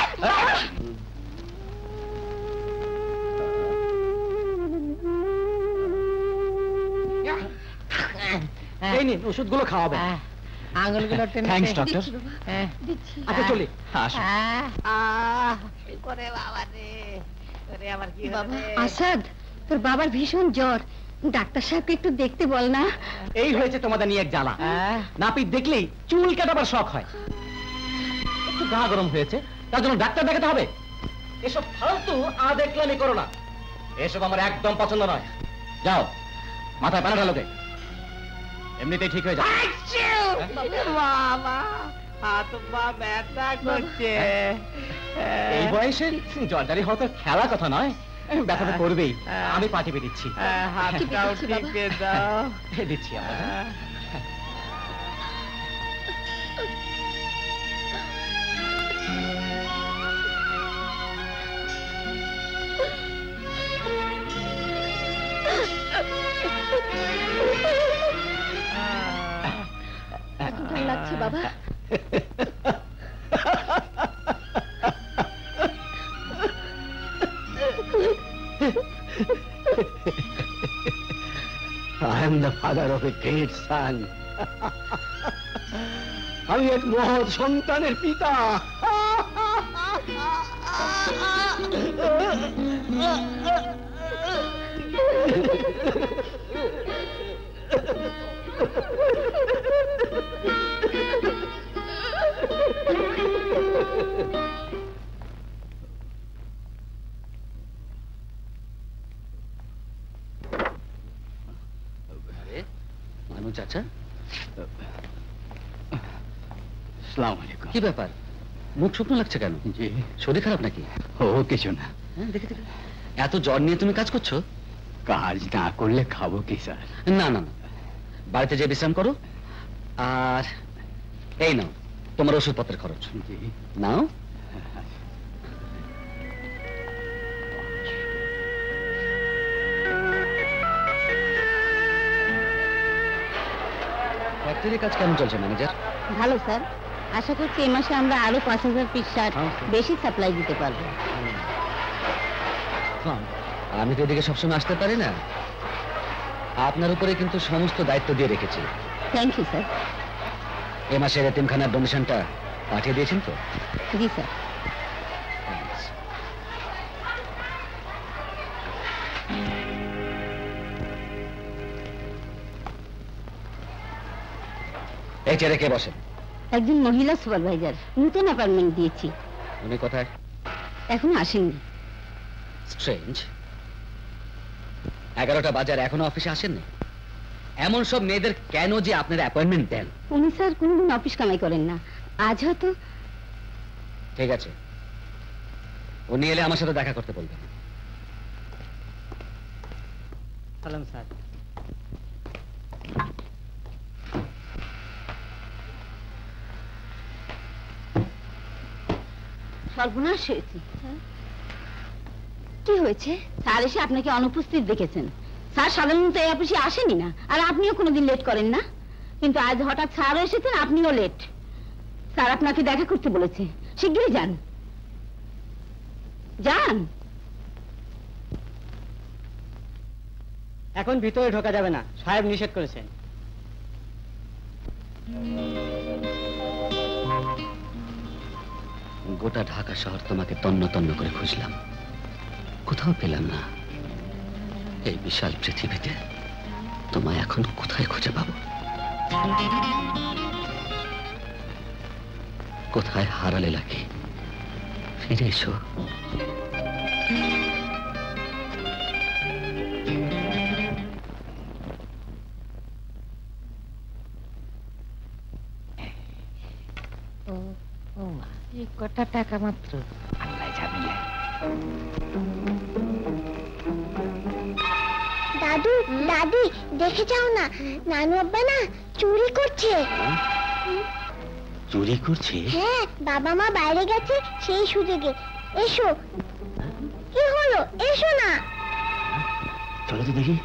এই নিন, ওষুধগুলো খাওয়াবেন। আঙুলগুলো টেনে। Thanks doctor. আচ্ছা চলি। আসুন। করে বাবা রে, করে আবার কি বাবা হবে? আসাদ, তোর বাবার ভীষণ জ্বর, ডাক্তার সাহেবকে একটু দেখতে বল না। এই হয়েছে তোমাদের নিয়ে এক জ্বালা। নাপিত দেখলেই চুল কাটাবার শখ হয়। একটু গা গরম হয়েছে, তার জন্য ডাক্তার দেখাতে হবে? এসব ফালতু দেখলানি করো না। এসব আমার একদম পছন্দ নয়। যাও, মাথায় পানা ঢালো গে। এমনিতেই ঠিক হয়ে যাবে। বাবা, হাত পা ব্যথা করছে। এই বয়সে জ্বরদারি হওয়া তো খেলা কথা নয়, ব্যথাটা করবেই। আমি পা টিপে দিচ্ছি। হাতটাও টিপে দাও। দিচ্ছি আমরা। কেমন লাগছে বাবা? I am the father of a great son. আমি এক মহৎ সন্তানের পিতা। মানু চাচা, আসসালামু আলাইকুম। কি ব্যাপার, মুখ শুকনো লাগছে কেন? জি, শরীর খারাপ নাকি? ও কিছু না। হ্যাঁ, দেখে দেখে। এত জ্বর নিয়ে তুমি কাজ করছো? কাজ না করলে খাবো কি স্যার? না না না, বাড়িতে যে বিশ্রাম করো। আর এই নাও তোমার ওষুধপত্রের খরচ। জি। নাও। ফ্যাক্টরি কাজ কেমন চলছে ম্যানেজার? ভালো স্যার, আশা করছি এই মাসে আমরা আরো 5000 পিস শার্ট বেশি সাপ্লাই দিতে পারবো। আমি তো এদিকে সবসময় আসতে পারি না, আপনার উপরে কিন্তু সমস্ত দায়িত্ব দিয়ে রেখেছি। Thank you sir. এ মাসের এতিমখানার ডোনেশনটা পাঠিয়ে দিয়েছেন তো? জি স্যার। এই চেয়ারে কে বসেন? একজন মহিলা সুপারভাইজার, নতুন অ্যাপয়েন্টমেন্ট দিয়েছি। উনি কোথায়? এখনো আসেননি। স্ট্রেঞ্জ, 11টা বাজার এখনো অফিসে আসেননি। এমন সব মেয়েদের কেন যে আপনার অ্যাপয়েন্টমেন্ট দেন? উনি স্যার কোনোদিন অফিস কামাই করেন না, আজ হয়তো। ঠিক আছে, উনি এলে আমার সাথে দেখা করতে বলবেন। সালাম স্যার। সর্বনাশ হয়েছে। কি হয়েছে? স্যার এসে আপনাকে অনুপস্থিত দেখেছেন। স্যার সাধারণত এই অফিসে আসেনি না, আর আপনিও কোনোদিন লেট করেন না, কিন্তু আজ হঠাৎ স্যারও এসেছেন, আপনিও লেট। স্যার আপনাকে দেখা করতে বলেছে, শিগগিরই যান। যান। এখন ভিতরে ঢোকা যাবে না, সাহেব নিষেধ করেছেন। গোটা ঢাকা শহর তোমাকে তন্ন তন্ন করে খুঁজলাম, কোথাও পেলাম না। এই বিশাল পৃথিবীতে তোমায় এখন কোথায় খুঁজে পাবো? কোথায় হারালে লাগে? ফিরে এসো। কটা টাকা মাত্র, আল্লাহ যাবি না। দাদু দাদি দেখে যাও না, নানু আব্বা না চুরি করছে। চুরি করছে? হ্যাঁ, বাবা মা বাইরে গেছে সেই সুযোগে। এসো। কি হলো, এসো না। চলো তো দেখি।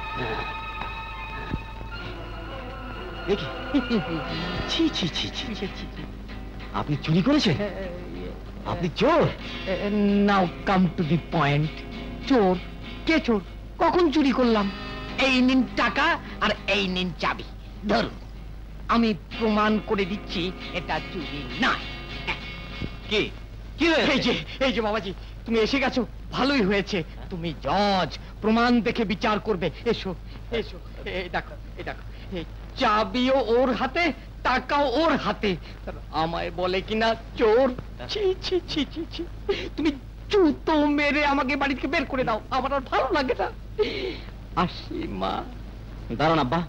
দেখি। ছি ছি ছি ছি, আপনি চুরি করেছেন? আপনি চোর? Now come to the point. চোর? কে চোর? কখন চুরি করলাম? এই নিন টাকা আর এই নিন চাবি, ধরুন। আমি প্রমাণ করে দিচ্ছি এটা চুরি না। কি কি এই যে বাবাজি, তুমি এসে গেছো, ভালোই হয়েছে। তুমি জজ, প্রমাণ দেখে বিচার করবে। এসো এসো, এই দেখো, এই দেখো, এই চাবিও ওর হাতে, টাকাও ওর হাতে, আমায় বলে কিনা চোর। ছি ছি ছি ছি ছি, তুমি জুতো মেরে আমাকে বাড়ি থেকে বের করে দাও, আমার আর ভালো লাগে না। আসি মা। দাঁড়ান আব্বা।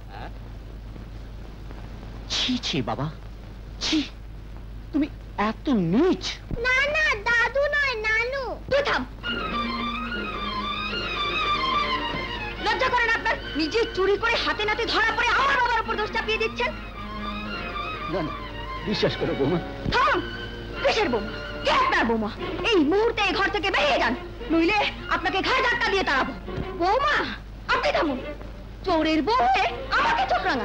ছি ছি বাবা, ছি, তুমি এত নীচ। না না, দাদু নয়, নানু। তুই থাম। লজ্জা করেন আপনার? নিজে চুরি করে হাতে নাতে ধরা পড়ে আমার বাবার উপর দোষ চাপিয়ে দিচ্ছেন। না না, বিশ্বাস করো বৌমা। থাম। কিসের বোমা? কে আপনার বোমা? এই মুহূর্তে এই ঘর থেকে বেরিয়ে যান, নইলে আপনাকে ঘাড় ধাক্কা দিয়ে তাড়াবো। বৌমা, আপনি থামুন। চোরের বউ হয়ে আমাকে চোখ রাঙা।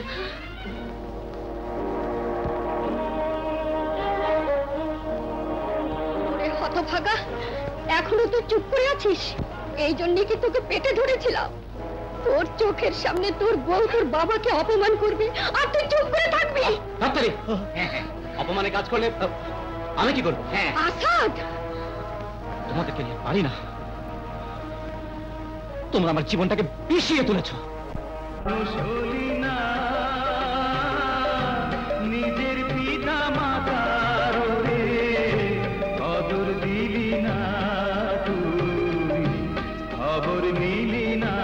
ওরে হতভাগা, এখনো তুই চুপ করে আছিস? এই জন্য কি তোকে পেটে ধরেছিলাম? তোর চোখের সামনে তোর বউ তোর বাবাকে অপমান করবি, আর তুই চুপ করে থাকবি? অপমানে কাজ করলে আমি কি করবো? আসাদ, তোমাদেরকে নিয়ে পারি না। তোমরা আমার জীবনটাকে পিষিয়ে তুলেছো। নিজের পিতা মাতার কদর দিলি না, তুই খবর নিলি না।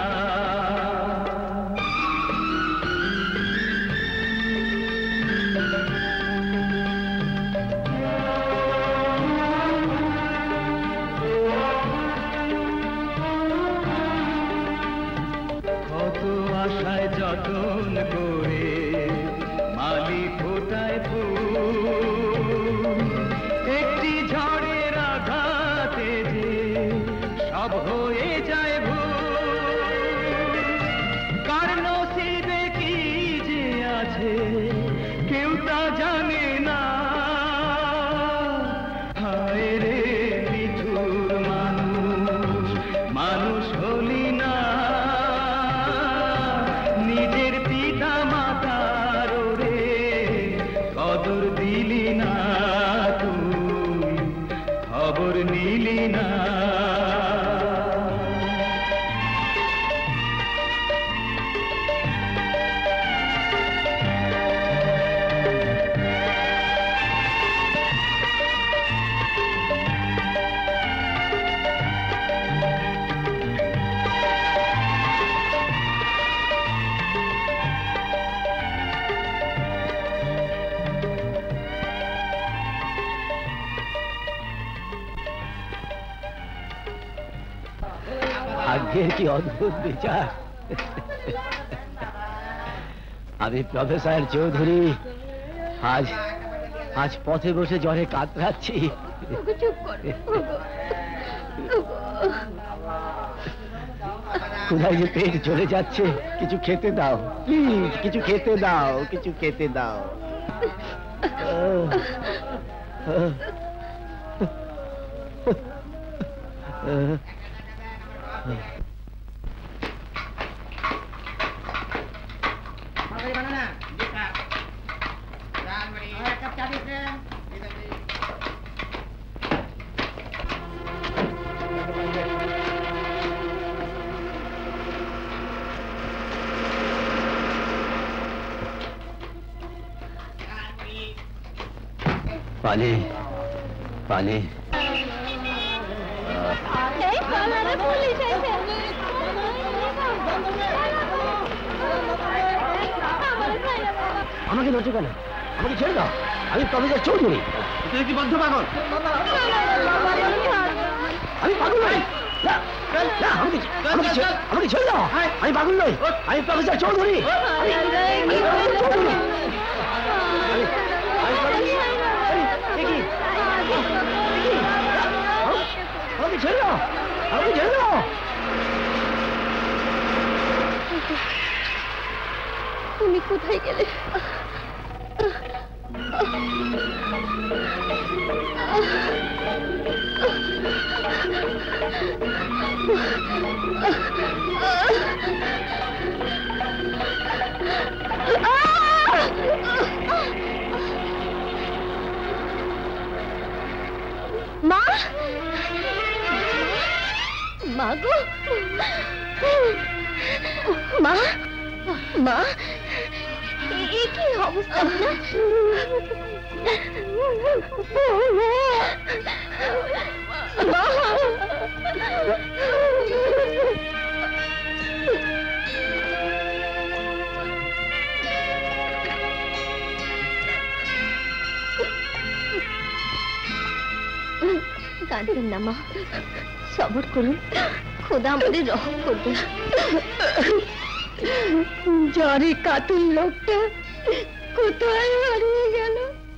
যতন করে মালি ফোটায় ফুল, একটি ঝড়ের আঘাতে যে সব হয়ে যায় ভুল। কার নসিবে কি যে আছে কেউ তা জানে না। হায় রে নিঠুর মানুষ, মানুষ হলি না, নিজের পিতা মাতার রে কদর দিলি না, তুই খবর নিলি না। ভাগ্যের কি অদ্ভুত বিচার। আমি প্রফেসর চৌধুরী আজ আজ পথে বসে জ্বরে কাতরাচ্ছি। কোথায় যে পেট চলে যাচ্ছে, কিছু খেতে দাও প্লিজ, কিছু খেতে দাও, কিছু খেতে দাও। পানি পানি। আমাকে ধরছো কেন? আমাকে ছেড়ে দাও, আমি প্রফেসর চৌধুরী। তুই কি বদ্ধ পাগল? আমি পাগল নই, আমাকে ছেড়ে দাও, আমি পাগল নই, আমি প্রফেসর চৌধুরী। আমাকে ছেড়ে দাও, আমাকে ছেড়ে দাও। তুমি কোথায় গেলে? মা, মা গো, মা, মা, এ কি অবস্থা? কাঁদবেন না মা, সবর করুন, খোদা আমাদের রহম করবে। জ্বরে কাতুর লোকটা কোথায় হারিয়ে গেল?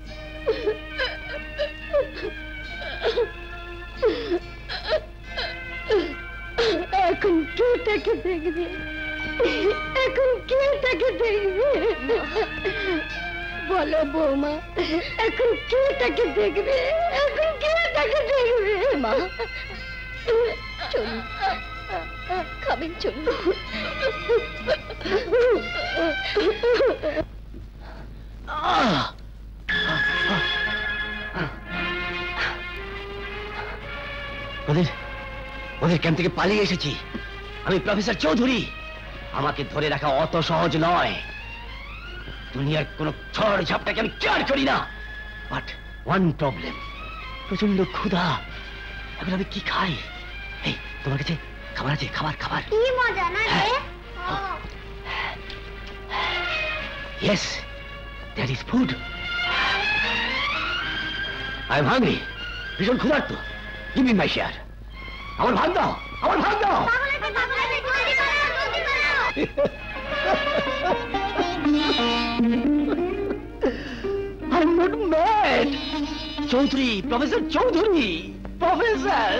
এখন কে তাকে দেখবে? এখন কে তাকে দেখবে? বলো বৌমা, এখন কে তাকে দেখবে? এখন কে তাকে দেখবে? মা চলুন, খাবেন, চলুন। ওদের ক্যাম্প থেকে পালিয়ে এসেছি। আমি প্রফেসর চৌধুরী, আমাকে ধরে রাখা অত সহজ নয়। দুনিয়ার কোন ঝড় ঝাপটাকে আমি কেয়ার করি না, বাট ওয়ান প্রবলেম, প্রচন্ড ক্ষুধা। এখন আমি কি খাই? এই তোমার কাছে খাবার আছে? খাবার খাবার কি মজা না রে? Yes, that is food. I am hungry. ভীষণ ক্ষুধার্ত। Give me my share. আমার ভাগ দাও, আমার ভাগ দাও। Chowdhury, professor Chowdhury, professor.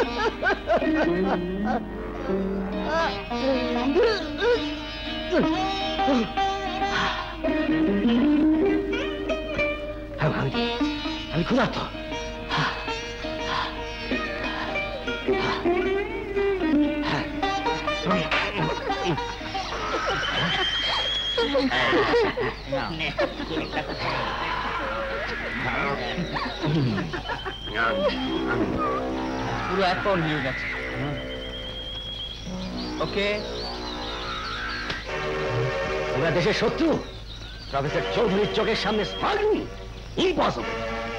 আমি ক্ষুধার্ত। পুরো 1 পাউন্ড হয়ে গেছে। ওকে, ওরা দেশের শত্রু, প্রফেসর চৌধুরীর চোখের সামনে স্মাগলিং ইম্পসিবল।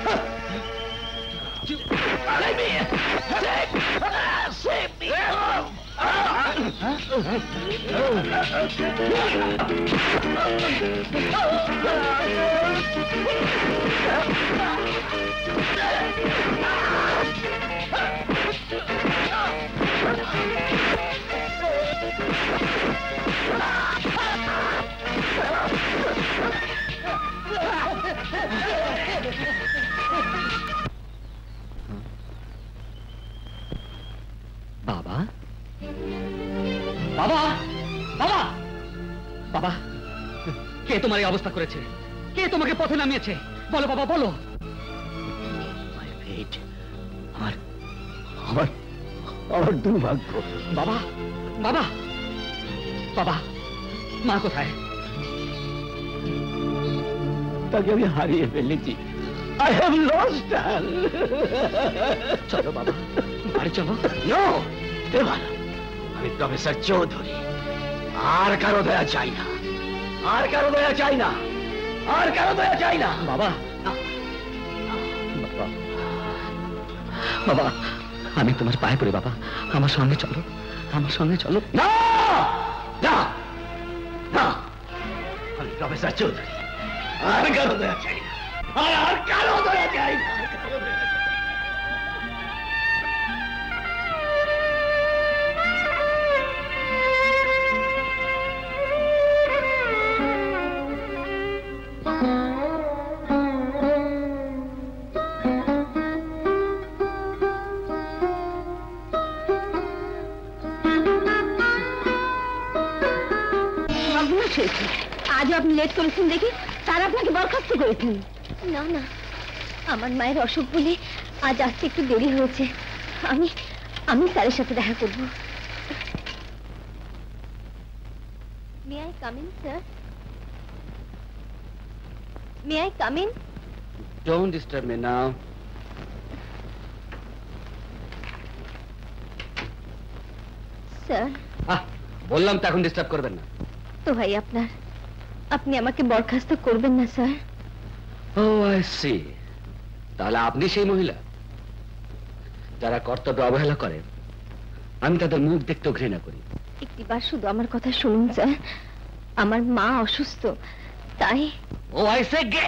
বাবা, বাবা, বাবা, বাবা, কে তোমার এই অবস্থা করেছে? কে তোমাকে পথে নামিয়েছে? বলো বাবা, বলো। আমার দুর্ভাগ্য। বাবা, বাবা, বাবা, মা কোথায়? তাকে আমি হারিয়ে ফেলেছি। I have lost her. চলো বাবা, বাড়ি চলো। No, এবার আমি প্রফেসর চৌধুরী, আর কারো দয়া চাই না, আর কারো দয়া চাই না, আর কারো দয়া চাই না। বাবা, বাবা, আমি তোমার পায়ে পড়ি বাবা, আমার সঙ্গে চলো, আমার সঙ্গে চলো। না, না, না, আমি প্রফেসর চৌধুরী, আর কারো দয়া চাই না, আর কারো দয়া চাই না। আজও আপনি লেট করেছেন দেখি, তার আপনাকে বরখাস্ত করেছেন। না না, আমার মায়ের অসুখ বলে আজ আসতে একটু দেরি হয়েছে। আমি আমি স্যারের সাথে দেখা করব। May I come in sir? May I come in? Don't disturb me now. Sir, বললাম তো এখন ডিস্টার্ব করবেন না। তো ভাই আপনার, আপনি আমাকে বরখাস্ত করবেন না স্যার? ও আই সি, তাহলে আপনি সেই মহিলা যারা কর্তব্য অবহেলা করে। আমি তাদের মুখ দেখতেও ঘৃণা করি। একটিবার শুধু আমার কথা শুনুন স্যার, আমার মা অসুস্থ, তাই। Oh I say gay.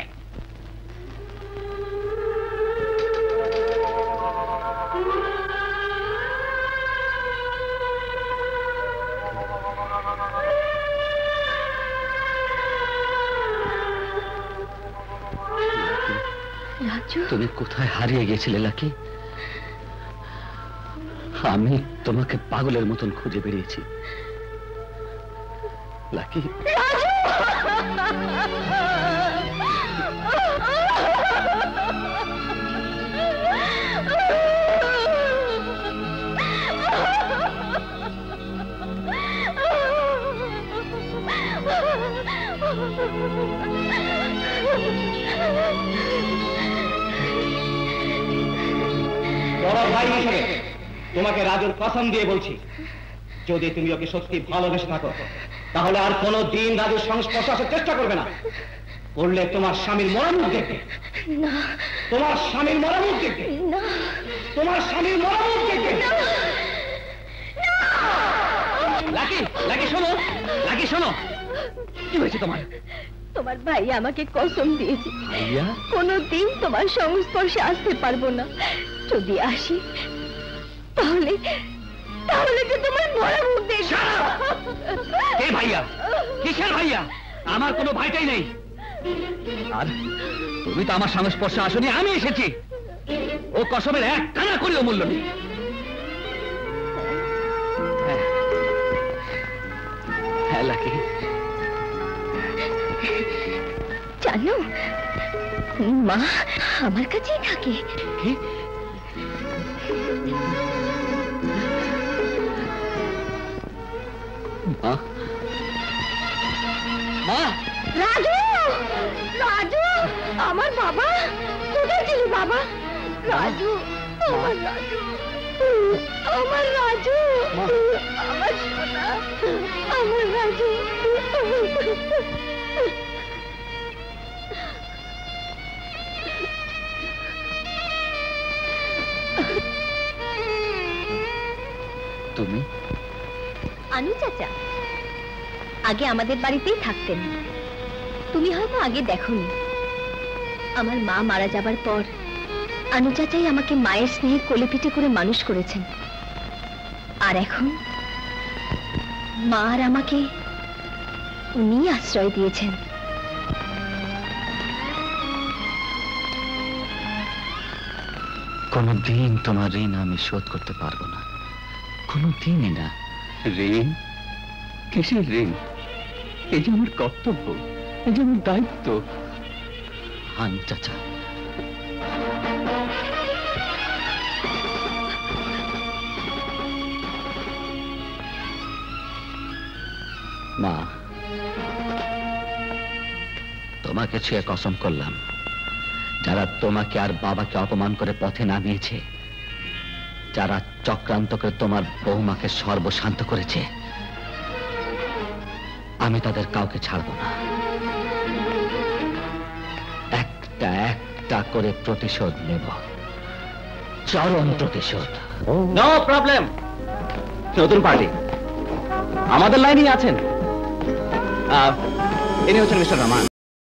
তুমি কোথায় হারিয়ে গেছিলে লাকি? আমি তোমাকে পাগলের মতন খুঁজে বেরিয়েছি লাকি। বড় ভাই হিসেবে তোমাকে রাজুর কসম দিয়ে বলছি, যদি তুমি ওকে সত্যি ভালোবেসে থাকো তাহলে আর কোনো দিন রাজুর সংস্পর্শে আসার চেষ্টা করবে না। করলে তোমার স্বামীর মরামুখ দেখবে, তোমার স্বামীর মরামুখ দেখবে, তোমার স্বামীর মরামুখ দেখবে। লাকি, লাকি শোনো, লাকি শোনো, কি হয়েছে তোমার? তোমার ভাই আমাকে কসম দিয়েছে ভাইয়া কোনোদিন তোমার সংস্পর্শে আসতে পারবো না। যদি আসি তাহলে তাহলে কি তোমার মরা মুখ দেখবে? কে ভাইয়া? কিসের ভাইয়া? আমার কোনো ভাইটাই নেই। আর তুমি তো আমার সংস্পর্শে আসনি, আমি এসেছি। ও কসমের এক টানা করেও মূল্য নেই। হ্যাঁ লাকি, জানো মা আমার কাছেই থাকে। মা, মা, রাজু, রাজু, আমার বাবা কোথায় ছিলি বাবা? রাজু, আমার রাজু, আমার রাজু, আমার সোনা, আমার রাজু। তুমি? আনু চাচা আগে আমাদের বাড়িতেই থাকতেন। তুমি হয়তো আগে দেখোনি। আমার মা মারা যাবার পর আনু চাচাই আমাকে মায়ের স্নেহে কোলে পিঠে করে মানুষ করেছেন। আর এখন মা আর আমাকে উনি আশ্রয় দিয়েছেন। কোনদিন তোমার ঋণ আমি শোধ করতে পারবো না, কোনদিনই না। ঋণ? কিসের ঋণ? এই যে আমার কর্তব্য, এই যে আমার দায়িত্ব। আনু চাচা, মা, তোমাকে ছুঁয়ে কসম করলাম, যারা তোমাকে আর বাবাকে অপমান করে পথে নামিয়েছে, যারা চক্রান্ত করে তোমার বৌমাকে সর্বশান্ত করেছে, আমি তাদের কাউকে ছাড়ব না। একটা একটা করে প্রতিশোধ নেব, চরম প্রতিশোধ। No problem. নতুন পার্টি আমাদের লাইনেই আছেন। ইনি হচ্ছেন মিস্টার রহমান।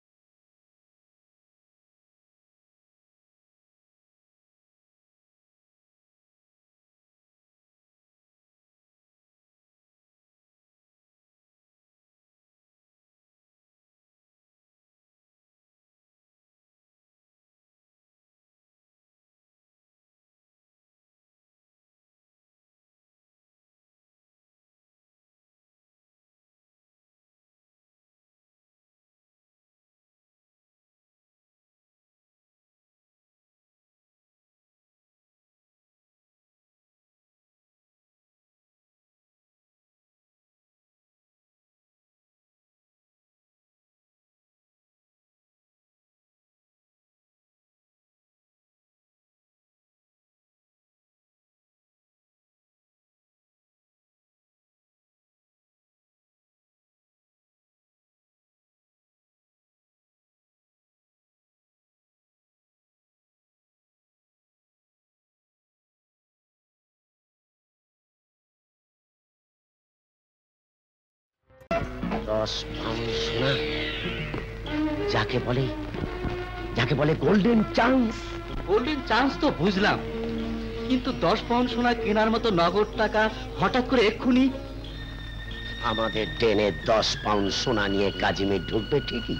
সোনা যাকে বলে গোল্ডেন চান্স। গোল্ডেন চান্স তো বুঝলাম, কিন্তু 10 পাউন্ড সোনা কেনার মতো নগদ টাকা হঠাৎ করে এক্ষুনি? আমাদের ট্রেনে 10 পাউন্ড সোনা নিয়ে কাজিমে ঢুকবে ঠিকই,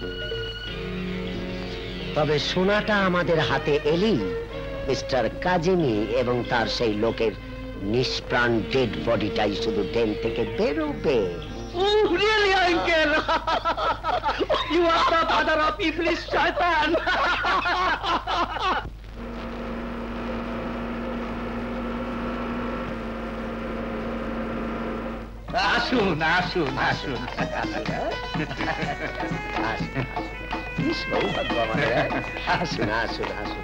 তবে সোনাটা আমাদের হাতে এলেই মিস্টার কাজিমি এবং তার সেই লোকের নিষ্প্রাণ ডেড বডিটাই শুধু ট্রেন থেকে বেরোবে। Oh, really, Uncle? You are the father of Iblis Shaitan. আসুন আসুন আসুন। কি সৌভাগ্য আমাদের। আসুন আসুন আসুন।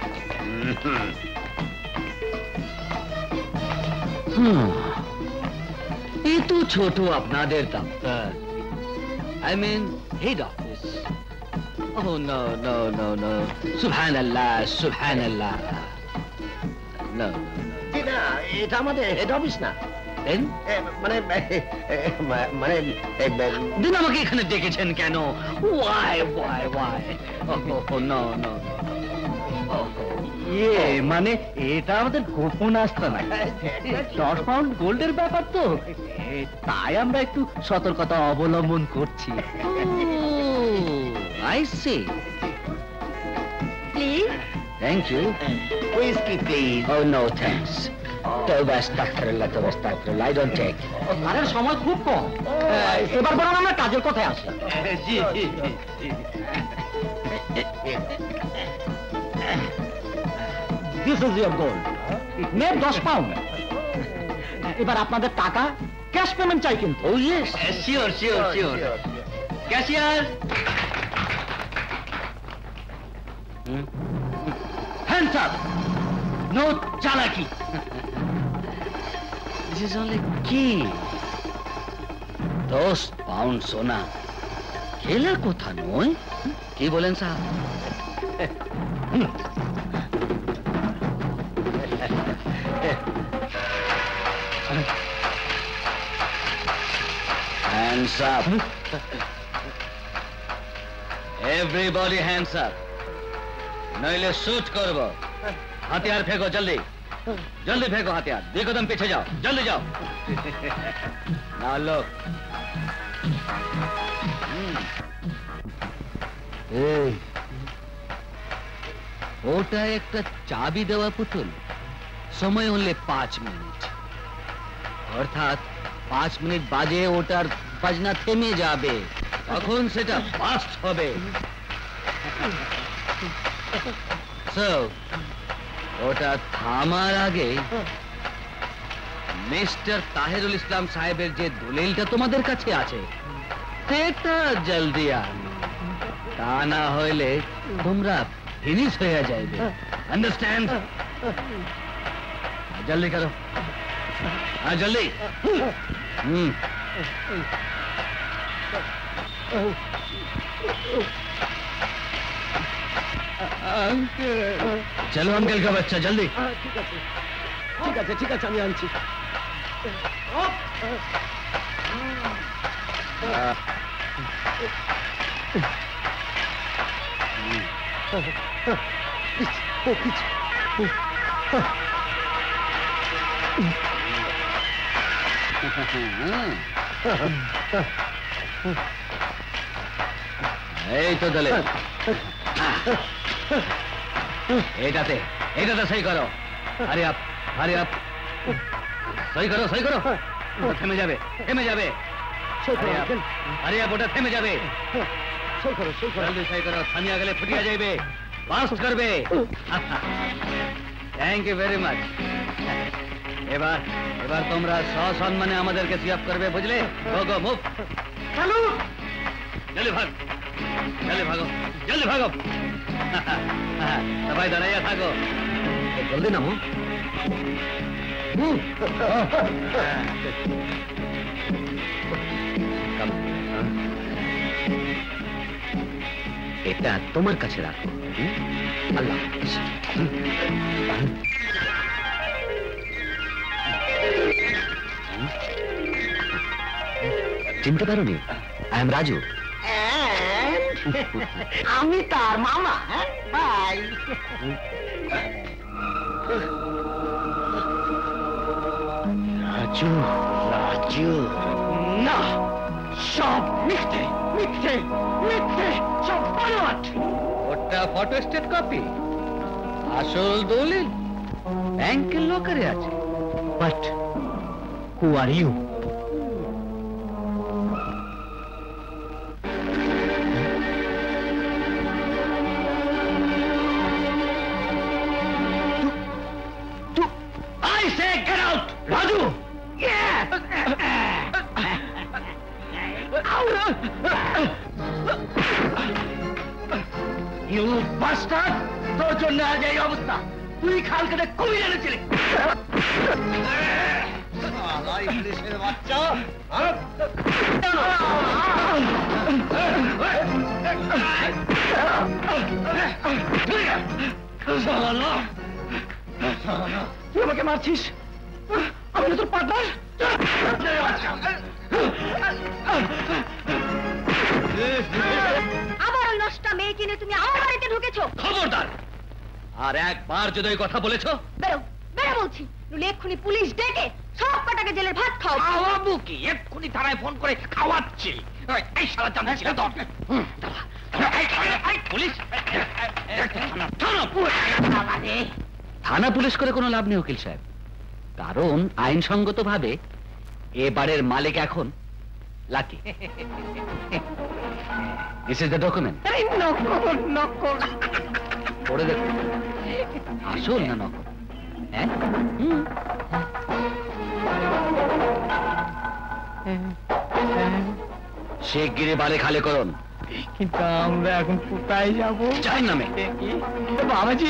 ये तो छोटू আপনাদের দপ্তর, I mean head office. Oh no no no no, Subhanallah Subhanallah. No. না, এটা আমাদের হেড অফিস না। Then? মানে দিন আমাকে এখানে ডেকেছেন কেন? Why? Oh no no. ইয়ে মানে এটা আমাদের গোপন আস্তানা। 10 পাউন্ড গোল্ডের ব্যাপার তো, তাই আমরা একটু সতর্কতা অবলম্বন করছি। I see. Please Thank you. Whiskey, please. Oh, no, thanks. Tawbah astaghfirullah, tawbah astaghfirullah. I don't take. আরে সময় খুব কম, এবার বরং আমরা কাজের কথায় আসি। জি জি জি। This is your gold. Net 10 pound. এবার আপনাদের টাকা ক্যাশ পেমেন্ট চাই কিন্তু। Oh, yes. Sure, sure, sure. Cashier. Hands up. No chalaki. This is only key. 10 pound সোনা খেলার কথা নয়, কি বলেন সাহেব? Hands up. Everybody hands up. নইলে শুট করব। হাতিয়ার ফেঁকো জলদি, জলদি ফেঁকো হাতিয়ার। 2 কদম পিছে যাও, জলদি যাও। Now look. এই ওটা একটা চাবি দেওয়া পুতুল, সময় হলে 5 মিনিট, অর্থাৎ 5 মিনিট বাজে ওটার বাজনা থেমে যাবে, তখন সেটা বাস্ট হবে। So, ওটা থামার আগে মিস্টার তাহেরুল ইসলাম সাহেবের যে দলিলটা তোমাদের কাছে আছে সেটা জলদি আনো, তা না হইলে তোমরা ফিনিশ হয়ে যাইবে। আন্ডারস্ট্যান্ড? জলদি করো, হ্যাঁ জলদি। চলো अंकल का बच्चा जल्दी। ঠিক আছে ঠিক আছে, আমি আনছি। এই তো দলে এটাতে এটাতে সই করো। আরে আপ সই করো, সই করো। ওটা থেমে যাবে, থেমে যাবে। আরে আপ ওটা থেমে যাবে। জলদি সই করো, থামিয়া গেলে ফুটিয়া যাইবে, বাস্ট করবে। Thank you very much. এবার এবার তোমরা সসম্মানে আমাদেরকে সিয়াপ করবে, বুঝলে? Go go move. জলদি ভাগ, জলদি ভাগো, জলদি ভাগো। সবাই দাঁড়াইয়া থাকো, জলদি নামো। এটা তোমার কাছে রাখো। আল্লাহ হাফেজ। চিনতে পারোনি? I am Raju. আমি তার মামা। বাই। রাজু, রাজু না, সব মিথ্যে, মিথ্যে, মিথ্যে, সব বানোয়াট। ওটা ফটো স্টেট কপি, আসল দলিল ব্যাংকের লকারে আছে। But who are you? Raju, you bastard, তোর জন্য আজ এই অবস্থা। তুই খাল কেটে কুমির এনেছিলি। বাচ্চা তুই আমাকে মারছিস? আমি তো তোর পার্টনার। আবার ওই নষ্টা মেয়ে কিনে তুমি আমার বাড়িতে ঢুকেছো। খবরদার, আর একবার যদি ওই কথা বলেছো, বেরো, বেরো বলছি, নইলে এক্ষুনি পুলিশ ডেকে সব কটাকে জেলের ভাত খাও। খাওয়াবো কি? এক্ষুনি থানায় ফোন করে খাওয়াচ্ছি। এই শালা জানছি না তো। পুলিশ থানা পুলিশ করে কোনো লাভ নেই উকিল সাহেব, কারণ আইনসঙ্গতভাবে এবারের মালিক এখন Lucky. This is the document. পড়ে দেখুন আসল না নকল। হ্যাঁ শিগগিরই বাড়ি খালি করুন। কিন্তু আমরা এখন কোথায় যাবো? যার নামে বাবাজি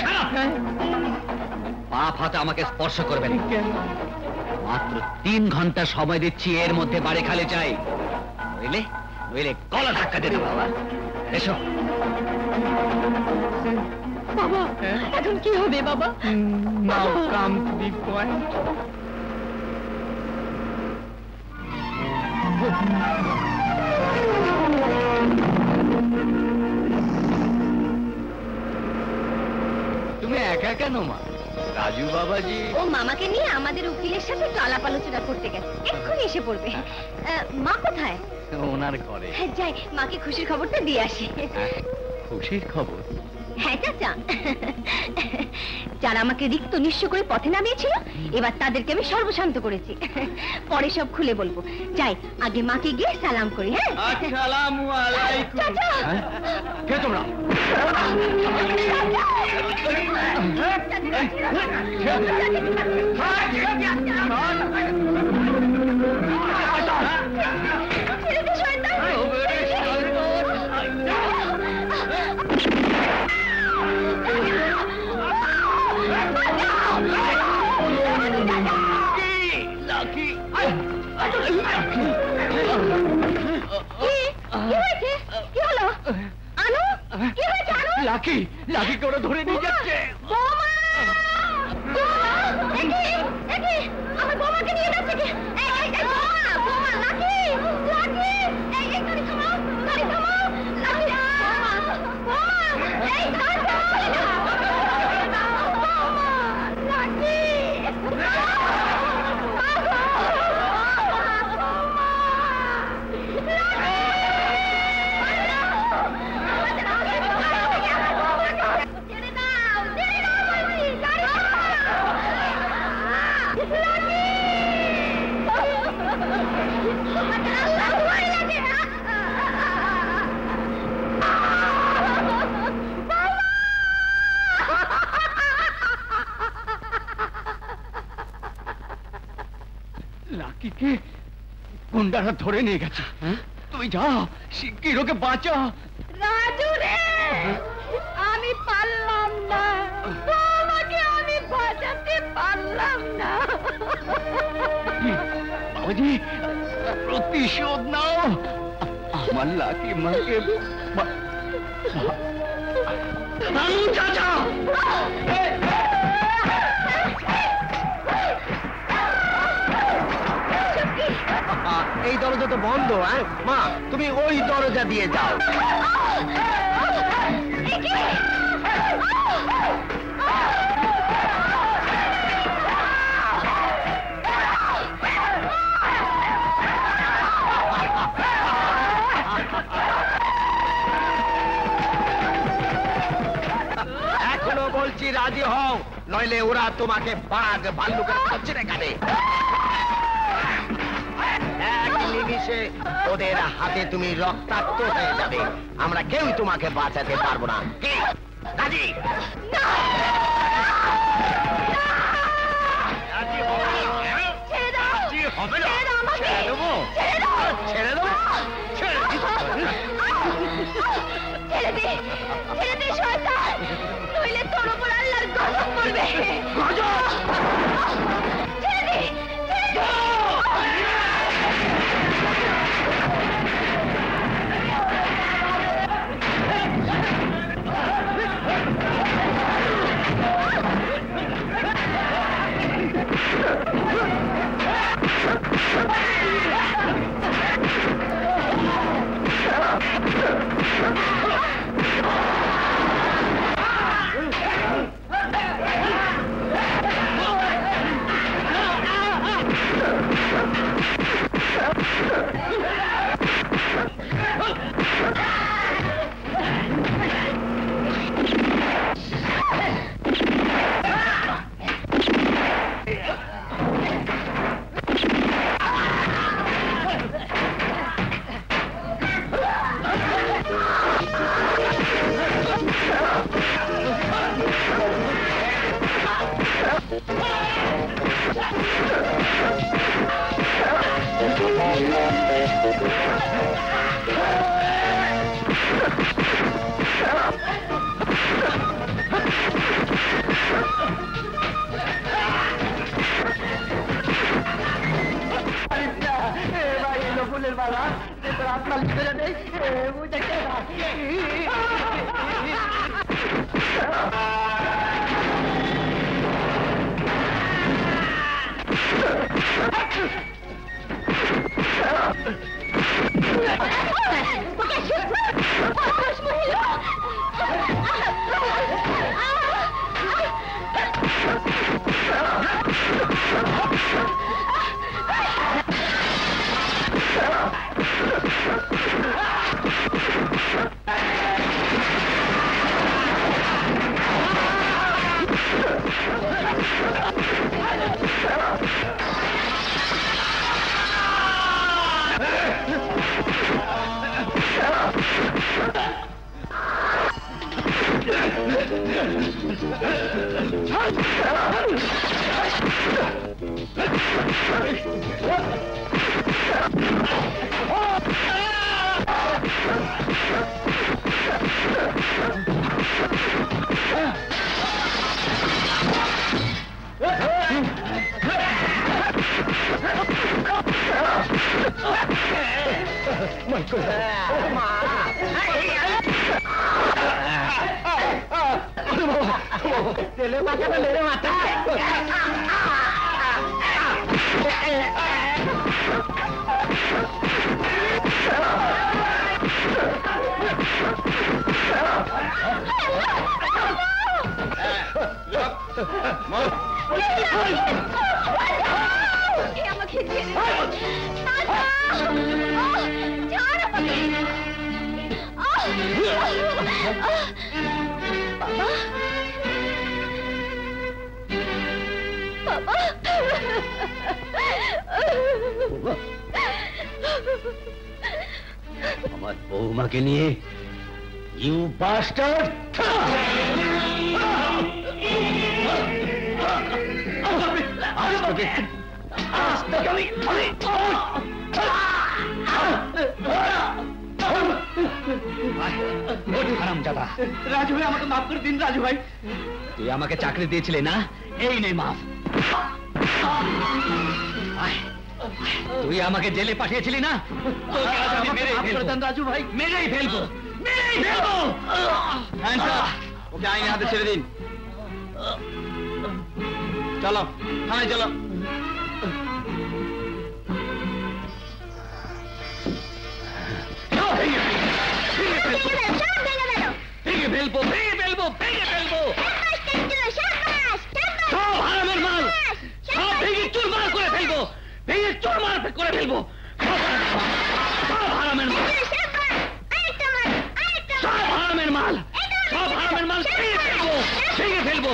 পাপ হাতে আমাকে স্পর্শ করবেন। মাত্র 3 ঘন্টা সময় দিচ্ছি, এর মধ্যে বাড়ি খালি চাই, নইলে নইলে গলা ধাক্কা দেবে। বাবা এসো। বাবা এখন কি হবে বাবা? Now come to the point. তুমি একা কেন মা? রাজু বাবাজি ও মামাকে নিয়ে আমাদের উকিলের সাথে একটু আলাপ আলোচনা করতে গেছে, এক্ষুনি এসে পড়বে। মা কোথায়? ওনার ঘরে। হ্যাঁ যাই, মাকে খুশির খবরটা দিয়ে আসি। খুশির খবর? হ্যাঁ চাচা, যারা আমাকে রিক্ত নিঃস্ব করে পথে নামিয়েছিল, এবার তাদেরকে আমি সর্বশান্ত করেছি। পরে সব খুলে বলবো। যাই, আগে মাকে গিয়ে সালাম করি। হ্যাঁ আসসালামু আলাইকুম। চাচা কে তোমরা? লাকি লাকি করে ধরে নিয়ে যাচ্ছে। আমার বৌমাকে নিয়ে যাচ্ছে কি? বৌমা লাকি লাকি গাড়ি থামাও, গাড়ি থামাও। লাকি লাকিকে গুন্ডারা ধরে নিয়ে গেছে। তুই যাও, শিগগির ওকে বাঁচা। রাজু রে, আমি পারলাম না, তোমাকে আমি বাঁচাতে পারলাম না। বাবাজি প্রতিশোধ নাও, আমার লাকি মাকে। চাচা এই দরজা তো বন্ধ। হ্যাঁ মা, তুমি ওই দরজা দিয়ে যাও। এখনো বলছি রাজি হও, নইলে ওরা তোমাকে বাঘ ভাল্লুকের খচ্চরে কাটে। এক নিমিষে ওদের হাতে তুমি রক্তাক্ত হয়ে যাবে। আমরা কেউই তোমাকে বাঁচাতে পারবো না। কি রাজি? হবে না? ছেড়ে দেবো, ছেড়ে দেবো, ছেড়ে দে, ছেড়ে দে শয়তান, নইলে তোর উপর আল্লাহর গজব পড়বে। গজব? ছেড়ে দে, ছেড়ে দে। আমার বৌমাকে নিয়ে ইউ বাস্টার্ড রাজু ভাই আমাকে মাফ করে দিন রাজু ভাই তুই আমাকে চাকরি দিয়েছিলে না এই নে মাফ তুই আমাকে জেলে পাঠিয়েছিলি না তোকে আজ আমি মেরেই ফেলবো রাজু ভাই মেরেই ফেলবো মেরেই ফেলবো ওকে আইনের হাতে ছেড়ে দিন চলো থানায় চলো ভেঙে ফেলবো ভেঙে ফেলবো ভেঙে ফেলবো সব হারামের মাল সব ভেঙে চুরমার করে ফেলবো ভেঙে চুরমার করে ফেলবো সব হারামের মাল সব হারামের মাল সব হারামের মাল ভেঙে ফেলবো ভেঙে ফেলবো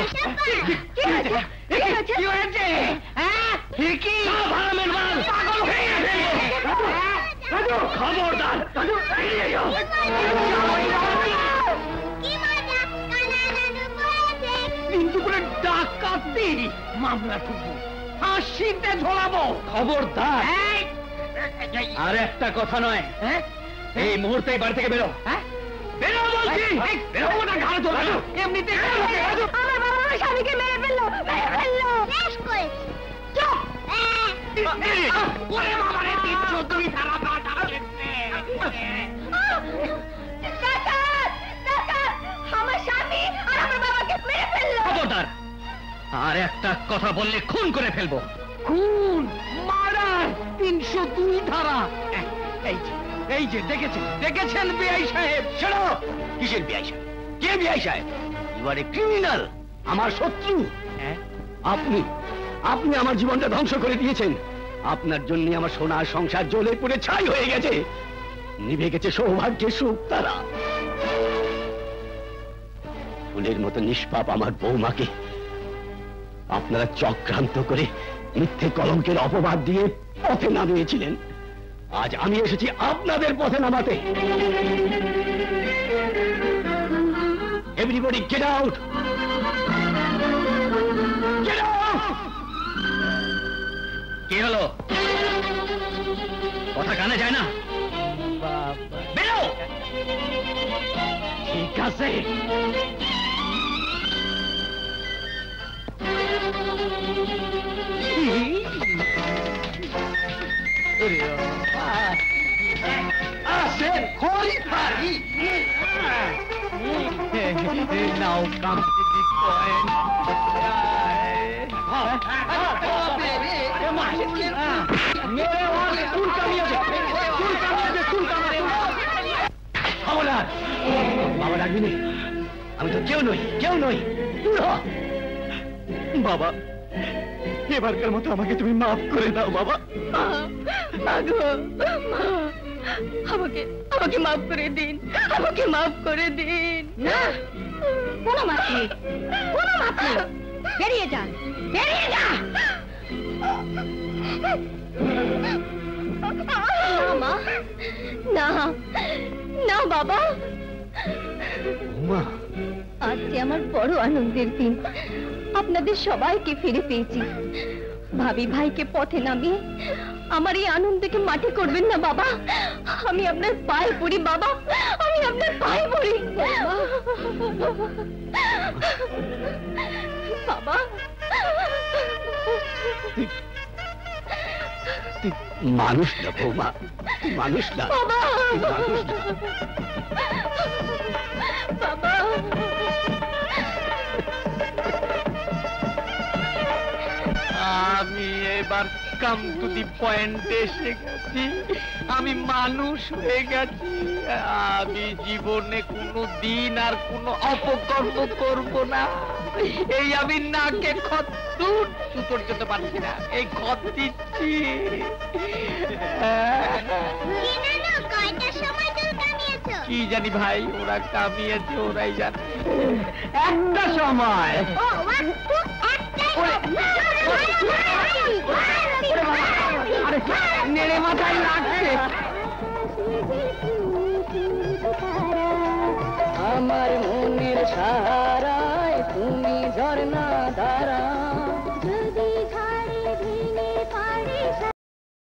কি হয়েছে সব হারামের মাল ভেঙে ফেলবো খবরদার কিন্তু করে ডাকাতি মামলা টুকু ফাঁসিতে ঝোলাবো খবরদার আর একটা কথা নয় এই মুহূর্তে বাড়ি থেকে বেরো বেরো বলছি বেরোবো না ঘাড়ে তোলা এমনিতে আমার বাবা আমার স্বামীকে মেরে ফেললো শেষ করেছে চুপ ওরে বাবা রে 302 ধারা আমার স্বামী আর আমার বাবাকে মেরে ফেললো খবরদার আর একটা কথা বললে খুন করে ফেলবো খুন মার্ডার 302 ধারা এই যে দেখেছেন বিআই সাহেব শোনো কিসের বিআই সাহেব কে বিআই সাহেব ইউ আর এ ক্রিমিনাল আমার শত্রু আপনি আমার জীবনটা ধ্বংস করে দিয়েছেন আপনার জন্য আমার সোনার সংসার জ্বলে পুড়ে ছাই হয়ে গেছে নিভে গেছে সৌভাগ্যের সুখ তারা ফুলের মতো নিষ্পাপ আমার বৌমাকে আপনারা চক্রান্ত করে মিথ্যে কলঙ্কের অপবাদ দিয়ে পথে নামিয়েছিলেন আজ আমি এসেছি আপনাদের পথে নামাতে এভরিবডি গেট আউট কি হলো কথা কানে যায় না বেরো ঠিক আছে আসেন খরিদ্দারি। Now come to the point. খবরদার! বাবা ডাকবি নে। আমি তো কেউ নই দূর হ। বাবা, এবারকার মতো আমাকে তুমি মাফ করে দাও বাবা। আমাকে আমাকে মাফ করে দিন, আমাকে মাফ করে দিন। না, কোনো মাফ নেই, কোনো মাফ নেই। বেরিয়ে যা, বেরিয়ে যা। মা, না না বাবা, আজকে আমার বড় আনন্দের দিন। আপনাদের সবাইকে ফিরে পেয়েছি। ভাবি ভাইকে পথে নামিয়ে আমার এই আনন্দকে মাটি করবেন না বাবা। আমি আপনার পায়ে পড়ি বাবা, আমি আপনার পায়ে পড়ি বাবা। মানুষ না বৌমা, মানুষ না বাবা, মানুষ না। বাবা আমি এবার কাম টু দি পয়েন্টে এসে গেছি। আমি মানুষ হয়ে গেছি। আমি জীবনে কোনো দিন আর কোনো অপকর্ম করব না। এই আমি নাকে খত সুতোর যেতে পারছি না, এই খত দিচ্ছি। কি জানি ভাই, ওরা কামিয়েছে, ওরাই জানে। একটা সময় নেড়ে মাথায় লাগছে। আমার মনের সারায় তুমি ঝর্ণা ধারা।